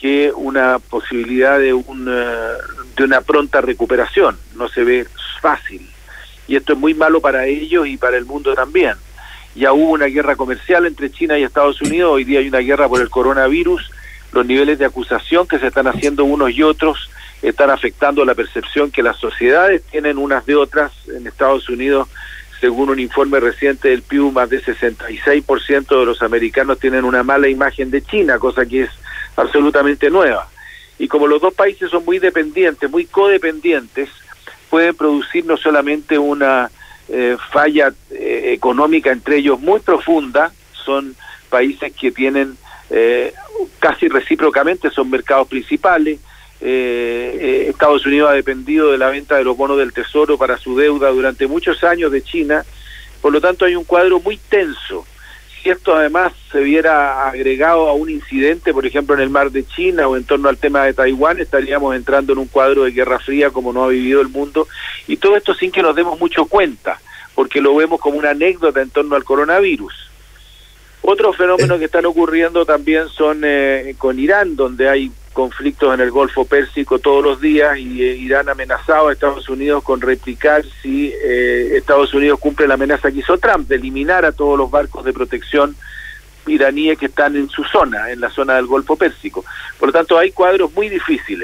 que una posibilidad de una, de una pronta recuperación. No se ve fácil. Y esto es muy malo para ellos y para el mundo también. Ya hubo una guerra comercial entre China y Estados Unidos, hoy día hay una guerra por el coronavirus. Los niveles de acusación que se están haciendo unos y otros están afectando la percepción que las sociedades tienen unas de otras. En Estados Unidos, según un informe reciente del Pew, más de sesenta y seis por ciento de los americanos tienen una mala imagen de China, cosa que es absolutamente nueva. Y como los dos países son muy dependientes, muy codependientes, pueden producir no solamente una eh, falla eh, económica entre ellos muy profunda, son países que tienen eh, casi recíprocamente, son mercados principales. Eh, eh, Estados Unidos ha dependido de la venta de los bonos del Tesoro para su deuda durante muchos años de China, por lo tanto hay un cuadro muy tenso. Si esto además se viera agregado a un incidente, por ejemplo en el mar de China o en torno al tema de Taiwán, estaríamos entrando en un cuadro de guerra fría como no ha vivido el mundo, y todo esto sin que nos demos mucho cuenta, porque lo vemos como una anécdota en torno al coronavirus. Otros fenómenos que están ocurriendo también son eh, con Irán, donde hay conflictos en el Golfo Pérsico todos los días, y eh, Irán ha amenazado a Estados Unidos con replicar si eh, Estados Unidos cumple la amenaza que hizo Trump de eliminar a todos los barcos de protección iraníes que están en su zona, en la zona del Golfo Pérsico. Por lo tanto, hay cuadros muy difíciles.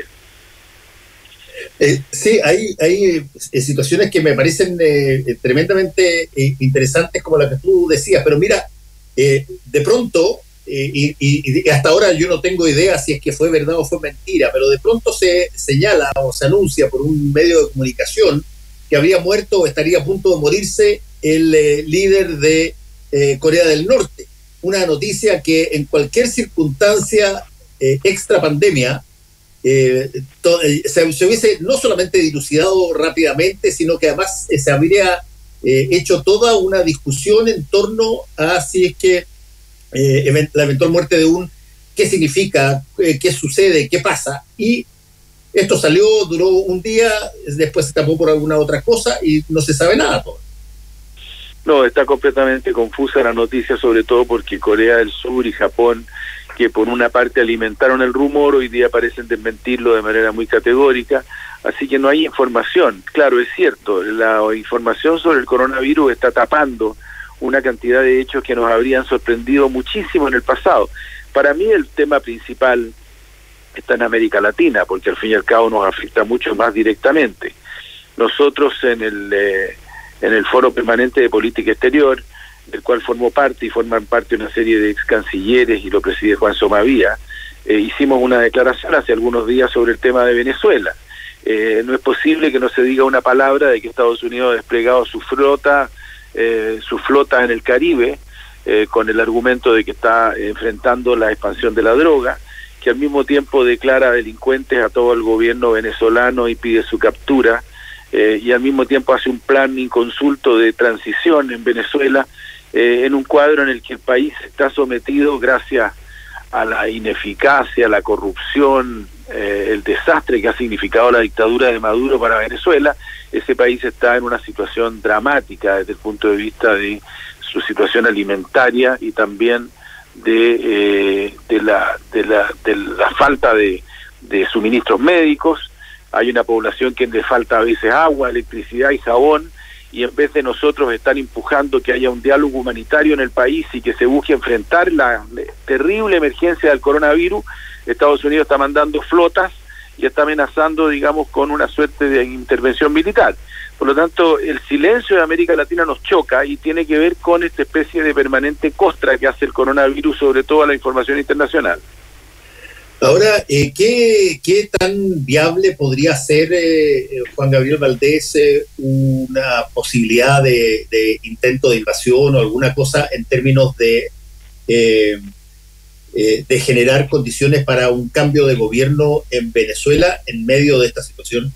Eh, sí, hay, hay eh, situaciones que me parecen eh, tremendamente eh, interesantes, como la que tú decías, pero mira, eh, de pronto, eh, y, y, y hasta ahora yo no tengo idea si es que fue verdad o fue mentira, pero de pronto se señala o se anuncia por un medio de comunicación que habría muerto o estaría a punto de morirse el eh, líder de eh, Corea del Norte. Una noticia que en cualquier circunstancia eh, extra pandemia eh, to, eh, se, se hubiese no solamente dilucidado rápidamente, sino que además eh, se habría eh, hecho toda una discusión en torno a si es que eh, event, la eventual muerte de un, qué significa, eh, qué sucede, qué pasa, y esto salió, duró un día, después se tapó por alguna otra cosa y no se sabe nada todo.
No, está completamente confusa la noticia, sobre todo porque Corea del Sur y Japón, que por una parte alimentaron el rumor, hoy día parecen desmentirlo de manera muy categórica, así que no hay información. Claro, es cierto, la información sobre el coronavirus está tapando una cantidad de hechos que nos habrían sorprendido muchísimo en el pasado. Para mí el tema principal está en América Latina, porque al fin y al cabo nos afecta mucho más directamente. Nosotros en el... Eh, en el Foro Permanente de Política Exterior, del cual formo parte y forman parte una serie de ex cancilleres y lo preside Juan Somavía, eh, hicimos una declaración hace algunos días sobre el tema de Venezuela. Eh, no es posible que no se diga una palabra de que Estados Unidos ha desplegado su flota, eh, su flota en el Caribe, eh, con el argumento de que está enfrentando la expansión de la droga, que al mismo tiempo declara delincuentes a todo el gobierno venezolano y pide su captura, Eh, y al mismo tiempo hace un plan inconsulto de transición en Venezuela, eh, en un cuadro en el que el país está sometido gracias a la ineficacia, a la corrupción, eh, el desastre que ha significado la dictadura de Maduro para Venezuela. Ese país está en una situación dramática desde el punto de vista de su situación alimentaria y también de, eh, de, la, de, la, de la falta de, de suministros médicos. Hay una población que le falta a veces agua, electricidad y jabón, y en vez de nosotros estar empujando que haya un diálogo humanitario en el país y que se busque enfrentar la terrible emergencia del coronavirus, Estados Unidos está mandando flotas y está amenazando, digamos, con una suerte de intervención militar. Por lo tanto, el silencio de América Latina nos choca y tiene que ver con esta especie de permanente costra que hace el coronavirus sobre toda la información internacional.
Ahora, eh, ¿qué, ¿qué tan viable podría ser, eh, Juan Gabriel Valdés, eh, una posibilidad de, de intento de invasión o alguna cosa en términos de, eh, eh, de generar condiciones para un cambio de gobierno en Venezuela en medio de esta situación?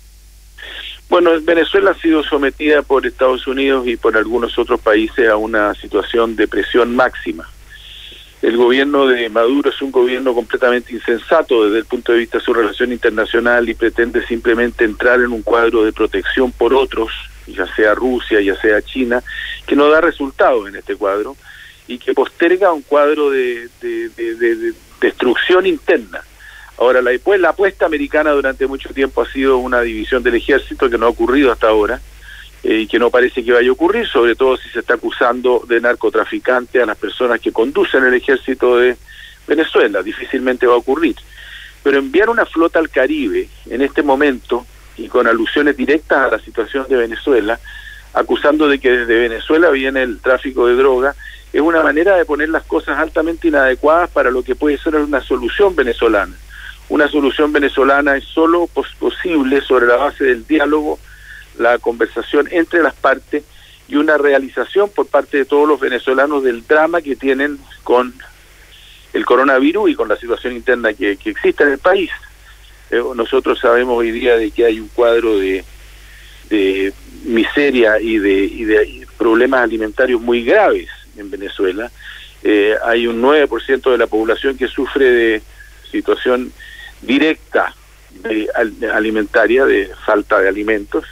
Bueno, Venezuela ha sido sometida por Estados Unidos y por algunos otros países a una situación de presión máxima. El gobierno de Maduro es un gobierno completamente insensato desde el punto de vista de su relación internacional y pretende simplemente entrar en un cuadro de protección por otros, ya sea Rusia, ya sea China, que no da resultados en este cuadro y que posterga un cuadro de, de, de, de, de destrucción interna. Ahora, la, pues, la apuesta americana durante mucho tiempo ha sido una división del ejército que no ha ocurrido hasta ahora, eh, y que no parece que vaya a ocurrir, sobre todo si se está acusando de narcotraficante a las personas que conducen el ejército de Venezuela. Difícilmente va a ocurrir. Pero enviar una flota al Caribe en este momento, y con alusiones directas a la situación de Venezuela, acusando de que desde Venezuela viene el tráfico de droga, es una manera de poner las cosas altamente inadecuadas para lo que puede ser una solución venezolana. Una solución venezolana es solo pos posible sobre la base del diálogo, la conversación entre las partes y una realización por parte de todos los venezolanos del drama que tienen con el coronavirus y con la situación interna que, que existe en el país. Eh, nosotros sabemos hoy día de que hay un cuadro de, de miseria y de, y de y problemas alimentarios muy graves en Venezuela. Eh, hay un nueve por ciento de la población que sufre de situación directa de, de alimentaria, de falta de alimentos.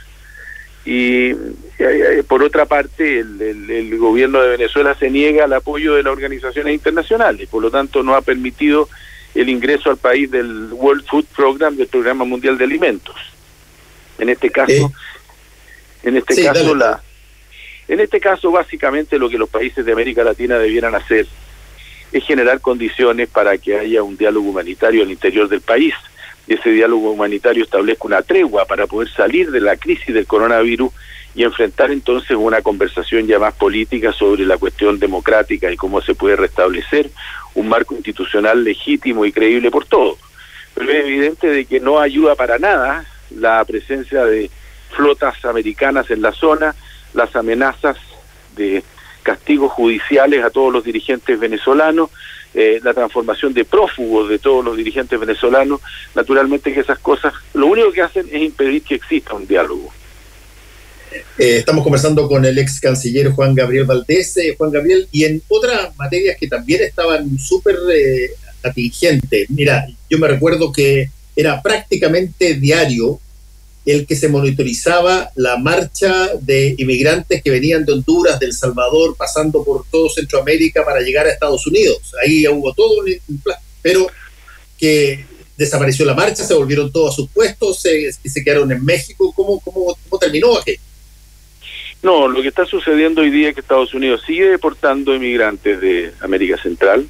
Y eh, por otra parte el, el, el gobierno de Venezuela se niega al apoyo de las organizaciones internacionales, por lo tanto no ha permitido el ingreso al país del World Food Program, del Programa Mundial de Alimentos. En este caso, eh. en este sí, caso dale. la en este caso básicamente lo que los países de América Latina debieran hacer es generar condiciones para que haya un diálogo humanitario al interior del país. Y ese diálogo humanitario establezca una tregua para poder salir de la crisis del coronavirus y enfrentar entonces una conversación ya más política sobre la cuestión democrática y cómo se puede restablecer un marco institucional legítimo y creíble por todos. Pero es evidente de que no ayuda para nada la presencia de flotas americanas en la zona, las amenazas de castigos judiciales a todos los dirigentes venezolanos, eh, la transformación de prófugos de todos los dirigentes venezolanos. Naturalmente que esas cosas lo único que hacen es impedir que exista un diálogo.
Eh, estamos conversando con el ex canciller Juan Gabriel Valdés. Eh, Juan Gabriel, y en otras materias que también estaban súper eh, atingentes. Mira, yo me recuerdo que era prácticamente diario el que se monitorizaba la marcha de inmigrantes que venían de Honduras, de El Salvador, pasando por todo Centroamérica para llegar a Estados Unidos. Ahí hubo todo un plan, pero que desapareció la marcha, se volvieron todos a sus puestos, se, se quedaron en México. ¿Cómo, cómo, cómo terminó aquello?
No, lo que está sucediendo hoy día es que Estados Unidos sigue deportando inmigrantes de América Central,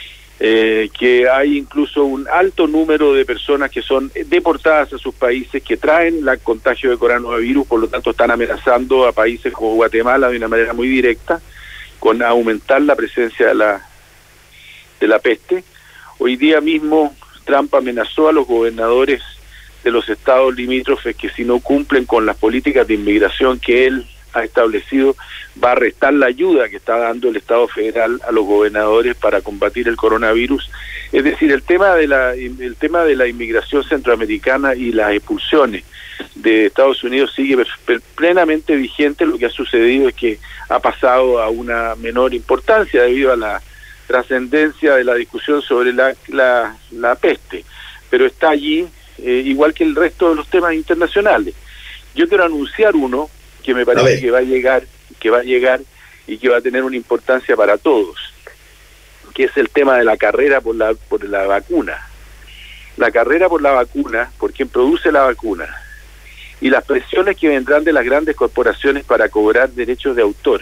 eh, que hay incluso un alto número de personas que son deportadas a sus países, que traen el contagio de coronavirus, por lo tanto están amenazando a países como Guatemala de una manera muy directa, con aumentar la presencia de la, de la peste. Hoy día mismo Trump amenazó a los gobernadores de los estados limítrofes que si no cumplen con las políticas de inmigración que él ha establecido, va a restar la ayuda que está dando el Estado federal a los gobernadores para combatir el coronavirus. Es decir, el tema de la el tema de la inmigración centroamericana y las expulsiones de Estados Unidos sigue plenamente vigente. Lo que ha sucedido es que ha pasado a una menor importancia debido a la trascendencia de la discusión sobre la, la, la peste, pero está allí, eh, igual que el resto de los temas internacionales. Yo quiero anunciar uno que me parece que va a llegar, que va a llegar y que va a tener una importancia para todos, que es el tema de la carrera por la por la vacuna. La carrera por la vacuna, por quien produce la vacuna, y las presiones que vendrán de las grandes corporaciones para cobrar derechos de autor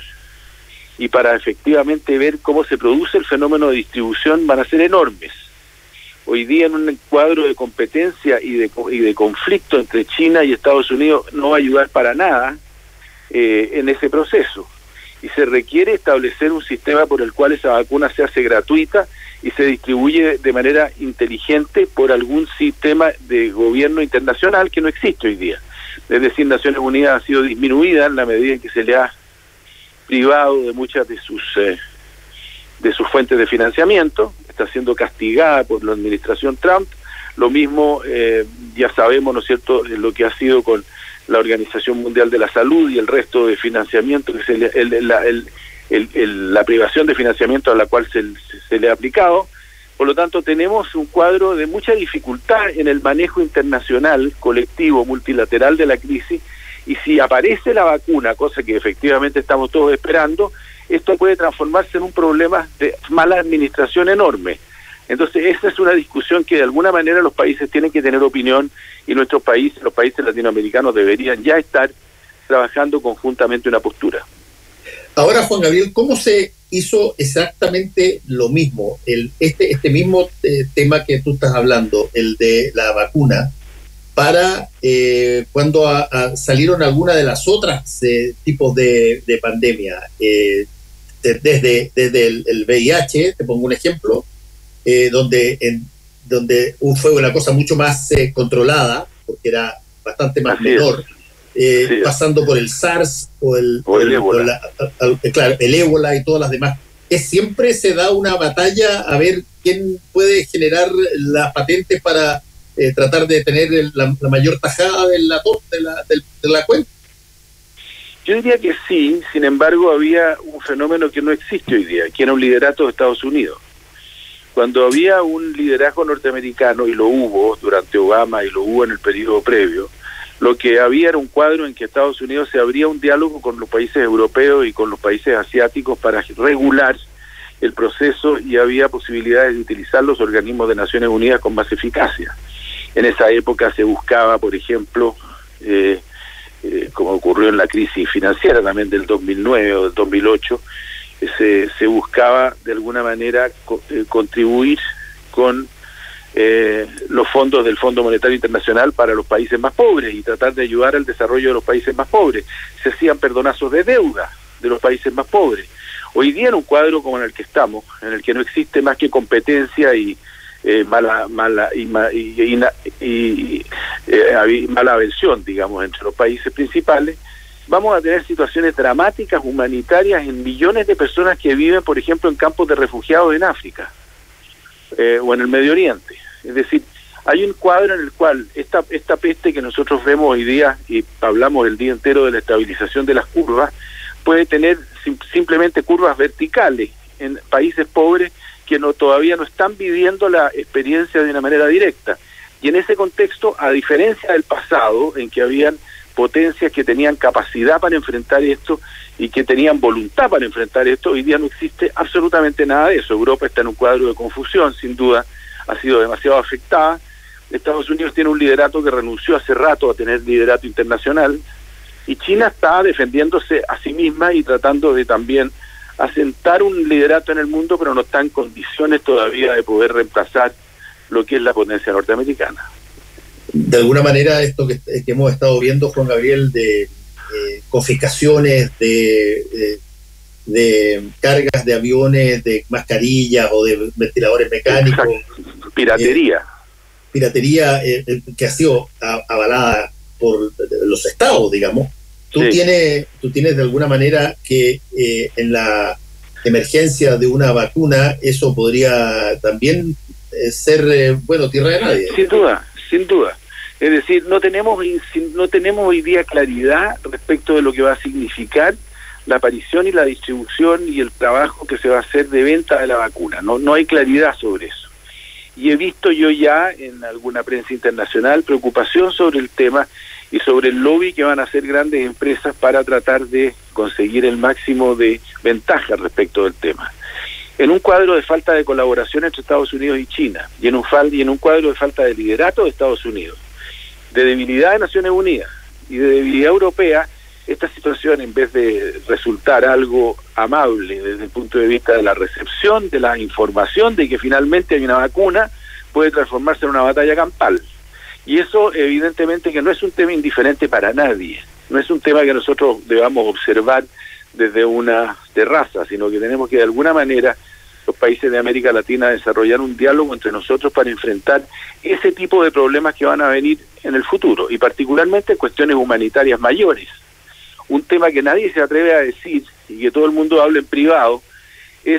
y para efectivamente ver cómo se produce el fenómeno de distribución van a ser enormes. Hoy día en un cuadro de competencia y de, y de conflicto entre China y Estados Unidos no va a ayudar para nada eh, en ese proceso. Y se requiere establecer un sistema por el cual esa vacuna se hace gratuita y se distribuye de manera inteligente por algún sistema de gobierno internacional que no existe hoy día. Es decir, Naciones Unidas ha sido disminuida en la medida en que se le ha privado de muchas de sus eh, de sus fuentes de financiamiento, está siendo castigada por la administración Trump. Lo mismo eh, ya sabemos, ¿no es cierto?, lo que ha sido con la Organización Mundial de la Salud y el resto de financiamiento, que se le, el, la, el, el, el, la privación de financiamiento a la cual se, se le ha aplicado. Por lo tanto, tenemos un cuadro de mucha dificultad en el manejo internacional, colectivo, multilateral de la crisis, y si aparece la vacuna, cosa que efectivamente estamos todos esperando, esto puede transformarse en un problema de mala administración enorme. Entonces esa es una discusión que de alguna manera los países tienen que tener opinión, y nuestros países, los países latinoamericanos, deberían ya estar trabajando conjuntamente una postura.
Ahora, Juan Gabriel, ¿cómo se hizo exactamente lo mismo? El, este, este mismo eh, tema que tú estás hablando, el de la vacuna, para eh, cuando a, a salieron algunas de las otras eh, tipos de, de pandemia, eh, de, desde, desde el, el V I H, te pongo un ejemplo, eh, donde, en, donde fue una cosa mucho más eh, controlada, porque era bastante más
Así
menor, eh,
es.
pasando por el SARS o el,
o el,
el
ébola.
La, a, a, claro, el ébola y todas las demás. Es siempre se da una batalla a ver quién puede generar las patentes para eh, tratar de tener el, la, la mayor tajada de la, de la, de, de la cuenta.
Yo diría que sí, sin embargo había un fenómeno que no existe hoy día, que era un liderato de Estados Unidos. Cuando había un liderazgo norteamericano, y lo hubo durante Obama y lo hubo en el periodo previo, lo que había era un cuadro en que Estados Unidos se abría un diálogo con los países europeos y con los países asiáticos para regular el proceso, y había posibilidades de utilizar los organismos de Naciones Unidas con más eficacia. En esa época se buscaba, por ejemplo, eh, eh, como ocurrió en la crisis financiera también del dos mil nueve o del dos mil ocho, Se, se buscaba de alguna manera co eh, contribuir con eh, los fondos del Fondo Monetario Internacional para los países más pobres y tratar de ayudar al desarrollo de los países más pobres. Se hacían perdonazos de deuda de los países más pobres. Hoy día en un cuadro como en el que estamos, en el que no existe más que competencia y eh, mala mala y, y, y, y, y eh, mala aversión, digamos, entre los países principales, vamos a tener situaciones dramáticas humanitarias en millones de personas que viven, por ejemplo, en campos de refugiados en África eh, o en el Medio Oriente. Es decir, hay un cuadro en el cual esta, esta peste que nosotros vemos hoy día, y hablamos el día entero de la estabilización de las curvas, puede tener sim simplemente curvas verticales en países pobres que no todavía no están viviendo la experiencia de una manera directa. Y en ese contexto, a diferencia del pasado, en que habían potencias que tenían capacidad para enfrentar esto y que tenían voluntad para enfrentar esto, hoy día no existe absolutamente nada de eso. Europa está en un cuadro de confusión, sin duda, ha sido demasiado afectada. Estados Unidos tiene un liderato que renunció hace rato a tener liderato internacional, y China está defendiéndose a sí misma y tratando de también asentar un liderato en el mundo, pero no está en condiciones todavía de poder reemplazar lo que es la potencia norteamericana.
De alguna manera esto que, que hemos estado viendo, Juan Gabriel, de eh, confiscaciones de, de, de cargas de aviones, de mascarillas o de ventiladores mecánicos.
Exacto. Piratería.
Eh, piratería eh, que ha sido a, avalada por los estados, digamos. Tú, sí. tienes, tú tienes de alguna manera que eh, en la emergencia de una vacuna eso podría también eh, ser, eh, bueno, tierra de nadie.
Sin duda. Sin duda. Es decir, no tenemos no tenemos hoy día claridad respecto de lo que va a significar la aparición y la distribución y el trabajo que se va a hacer de venta de la vacuna. No, no hay claridad sobre eso. Y he visto yo ya en alguna prensa internacional preocupación sobre el tema y sobre el lobby que van a hacer grandes empresas para tratar de conseguir el máximo de ventaja respecto del tema. En un cuadro de falta de colaboración entre Estados Unidos y China, y en un, fal y en un cuadro de falta de liderato de Estados Unidos, de debilidad de Naciones Unidas y de debilidad europea, esta situación, en vez de resultar algo amable desde el punto de vista de la recepción de la información de que finalmente hay una vacuna, puede transformarse en una batalla campal. Y eso evidentemente que no es un tema indiferente para nadie, no es un tema que nosotros debamos observar desde una terraza, sino que tenemos que de alguna manera los países de América Latina desarrollar un diálogo entre nosotros para enfrentar ese tipo de problemas que van a venir en el futuro, y particularmente cuestiones humanitarias mayores. Un tema que nadie se atreve a decir y que todo el mundo habla en privado es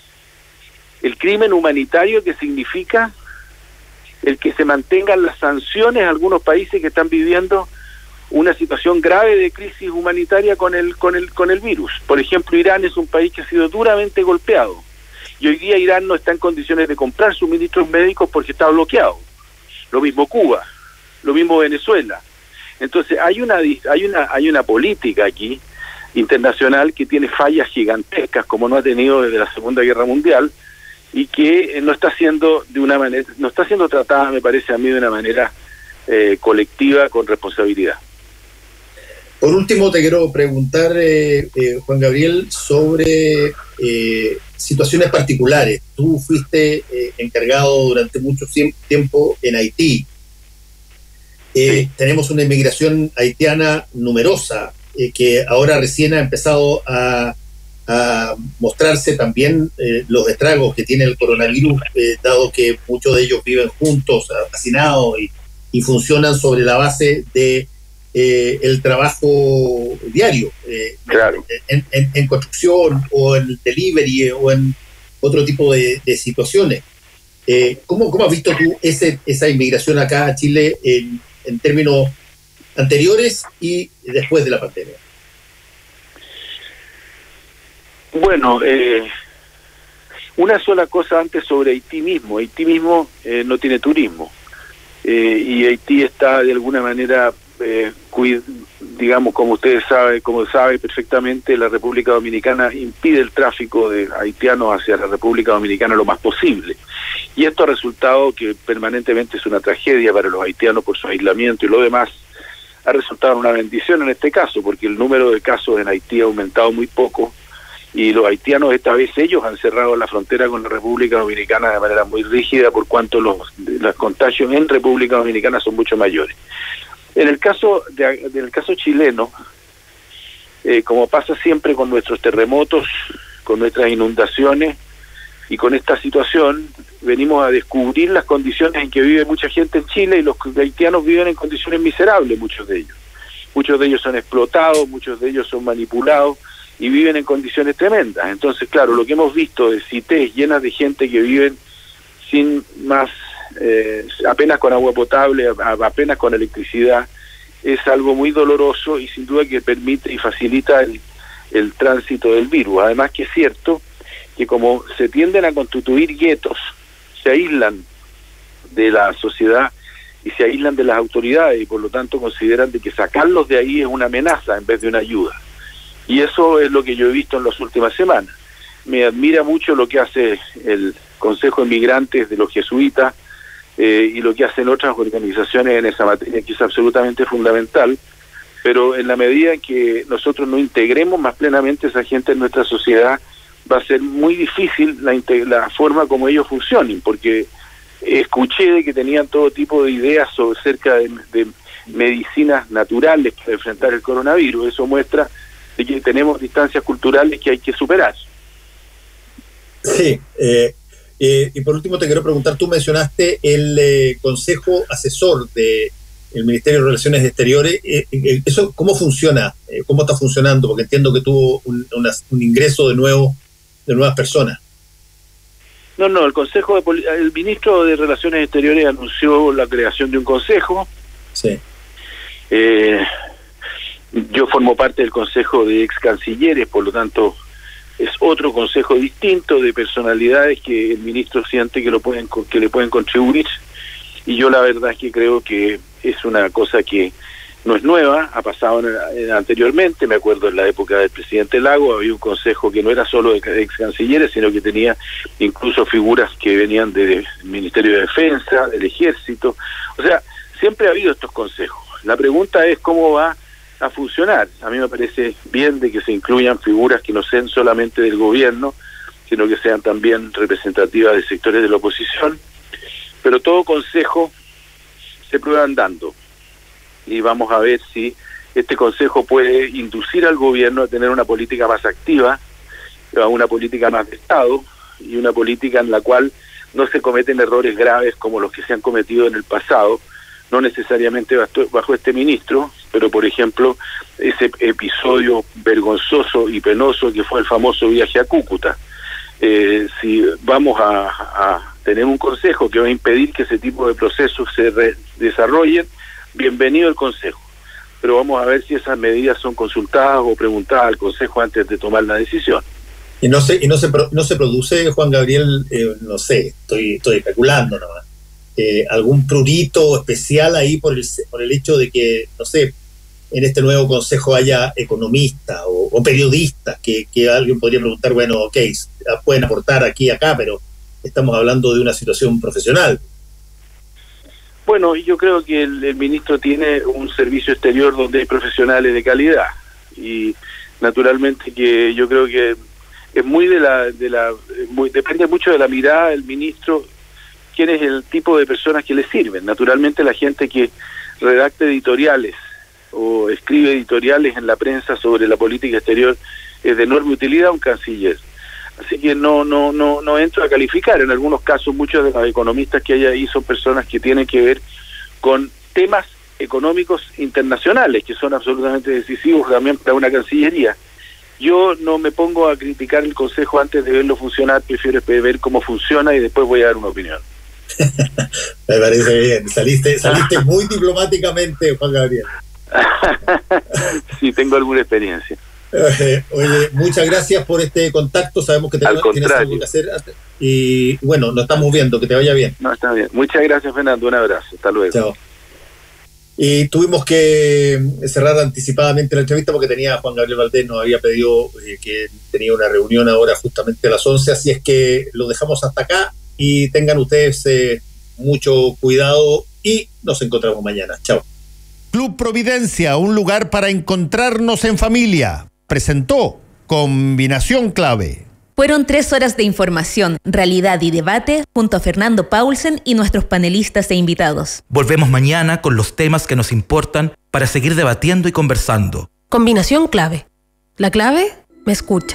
el crimen humanitario que significa el que se mantengan las sanciones a algunos países que están viviendo una situación grave de crisis humanitaria con el con el con el virus. Por ejemplo, Irán es un país que ha sido duramente golpeado y hoy día Irán no está en condiciones de comprar suministros médicos porque está bloqueado. Lo mismo Cuba, lo mismo Venezuela. Entonces hay una hay una hay una política aquí internacional que tiene fallas gigantescas como no ha tenido desde la Segunda Guerra Mundial, y que no está siendo de una manera, no está siendo tratada, me parece a mí, de una manera eh, colectiva con responsabilidad.
Por último, te quiero preguntar, eh, eh, Juan Gabriel, sobre eh, situaciones particulares. Tú fuiste eh, encargado durante mucho tiempo en Haití. Eh, sí. Tenemos una inmigración haitiana numerosa eh, que ahora recién ha empezado a, a mostrarse también eh, los estragos que tiene el coronavirus, eh, dado que muchos de ellos viven juntos, hacinados y, y funcionan sobre la base de Eh, el trabajo diario, eh,
claro.
en, en, en construcción o en delivery o en otro tipo de, de situaciones. Eh, ¿cómo, ¿Cómo has visto tú ese, esa inmigración acá a Chile en, en términos anteriores y después de la pandemia?
Bueno, eh, una sola cosa antes sobre Haití mismo. Haití mismo eh, no tiene turismo eh, y Haití está de alguna manera... Eh, cuid, digamos, como ustedes saben, como sabe perfectamente, la República Dominicana impide el tráfico de haitianos hacia la República Dominicana lo más posible. Y esto ha resultado que permanentemente es una tragedia para los haitianos por su aislamiento y lo demás. Ha resultado una bendición en este caso, porque el número de casos en Haití ha aumentado muy poco y los haitianos esta vez ellos han cerrado la frontera con la República Dominicana de manera muy rígida, por cuanto los, los contagios en República Dominicana son mucho mayores. En el caso de, en el caso chileno, eh, como pasa siempre con nuestros terremotos, con nuestras inundaciones y con esta situación, venimos a descubrir las condiciones en que vive mucha gente en Chile y los haitianos viven en condiciones miserables, muchos de ellos. Muchos de ellos son explotados, muchos de ellos son manipulados y viven en condiciones tremendas. Entonces, claro, lo que hemos visto de cités llenas de gente que viven sin más... Eh, apenas con agua potable, apenas con electricidad, es algo muy doloroso y sin duda que permite y facilita el, el tránsito del virus. Además que es cierto que como se tienden a constituir guetos, se aíslan de la sociedad y se aíslan de las autoridades y por lo tanto consideran de que sacarlos de ahí es una amenaza en vez de una ayuda. Y eso es lo que yo he visto en las últimas semanas. Me admira mucho lo que hace el Consejo de Migrantes de los Jesuitas, Eh, y lo que hacen otras organizaciones en esa materia, que es absolutamente fundamental, pero en la medida en que nosotros no integremos más plenamente a esa gente en nuestra sociedad, va a ser muy difícil la, la forma como ellos funcionen, porque escuché de que tenían todo tipo de ideas sobre, cerca de, de medicinas naturales para enfrentar el coronavirus. Eso muestra de que tenemos distancias culturales que hay que superar.
Sí, eh... Eh, y por último te quiero preguntar, tú mencionaste el eh, Consejo Asesor del Ministerio de Relaciones Exteriores, eh, eh, eso ¿cómo funciona? Eh, ¿Cómo está funcionando? Porque entiendo que tuvo un, una, un ingreso de nuevo de nuevas personas.
No, no, el Consejo de Poli- el Ministro de Relaciones Exteriores anunció la creación de un consejo.
Sí.
Eh, yo formo parte del Consejo de Ex Cancilleres, por lo tanto es otro consejo distinto de personalidades que el ministro siente que lo pueden que le pueden contribuir, y yo la verdad es que creo que es una cosa que no es nueva, ha pasado en, en, anteriormente, me acuerdo en la época del presidente Lago había un consejo que no era solo de ex cancilleres, sino que tenía incluso figuras que venían del Ministerio de Defensa, del Ejército, o sea, siempre ha habido estos consejos. La pregunta es cómo va a funcionar. A mí me parece bien de que se incluyan figuras que no sean solamente del gobierno, sino que sean también representativas de sectores de la oposición, pero todo consejo se prueba andando y vamos a ver si este consejo puede inducir al gobierno a tener una política más activa, a una política más de Estado y una política en la cual no se cometen errores graves como los que se han cometido en el pasado, no necesariamente bajo este ministro, pero por ejemplo ese episodio vergonzoso y penoso que fue el famoso viaje a Cúcuta. Eh, si vamos a, a tener un consejo que va a impedir que ese tipo de procesos se re- desarrollen, bienvenido el consejo, pero vamos a ver si esas medidas son consultadas o preguntadas al consejo antes de tomar la decisión.
Y no se, y no se, no se produce, Juan Gabriel, eh, no sé, estoy, estoy especulando nomás, Eh, algún prurito especial ahí por el, por el hecho de que, no sé, en este nuevo consejo haya economistas o, o periodistas que, que alguien podría preguntar, bueno, ok, pueden aportar aquí y acá, pero estamos hablando de una situación profesional.
Bueno, yo creo que el, el ministro tiene un servicio exterior donde hay profesionales de calidad y naturalmente que yo creo que es muy de la, de la muy, depende mucho de la mirada del ministro, quién es el tipo de personas que le sirven. Naturalmente la gente que redacta editoriales o escribe editoriales en la prensa sobre la política exterior es de enorme utilidad a un canciller. Así que no no no no entro a calificar. En algunos casos muchos de los economistas que hay ahí son personas que tienen que ver con temas económicos internacionales que son absolutamente decisivos también para una cancillería. Yo no me pongo a criticar el Consejo antes de verlo funcionar, prefiero ver cómo funciona y después voy a dar una opinión.
Me parece bien, saliste saliste muy diplomáticamente, Juan Gabriel.
Sí, tengo alguna experiencia.
Eh, oye, muchas gracias por este contacto, sabemos que tenemos, tienes algo que hacer y bueno, nos estamos viendo, que te vaya bien.
No, está bien. Muchas gracias, Fernando, un abrazo, hasta luego.
Chao. Y tuvimos que cerrar anticipadamente la entrevista porque tenía Juan Gabriel Valdés, nos había pedido eh, que tenía una reunión ahora justamente a las once, así es que lo dejamos hasta acá y tengan ustedes eh, mucho cuidado y nos encontramos mañana. Chao.
Club Providencia, un lugar para encontrarnos en familia. Presentó Combinación Clave.
Fueron tres horas de información, realidad y debate junto a Fernando Paulsen y nuestros panelistas e invitados.
Volvemos mañana con los temas que nos importan para seguir debatiendo y conversando.
Combinación Clave. La clave me escucha.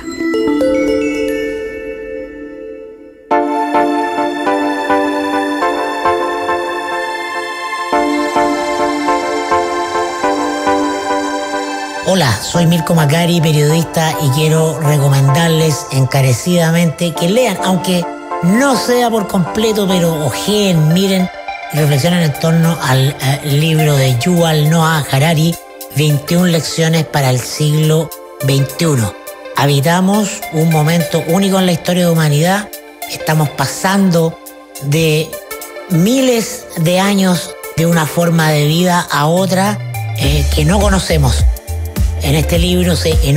Hola, soy Mirko Macari, periodista, y quiero recomendarles encarecidamente que lean, aunque no sea por completo, pero ojeen, miren y reflexionen en torno al uh, libro de Yuval Noah Harari, veintiuna lecciones para el siglo veintiuno. Habitamos un momento único en la historia de la humanidad, estamos pasando de miles de años de una forma de vida a otra eh, que no conocemos. En este libro se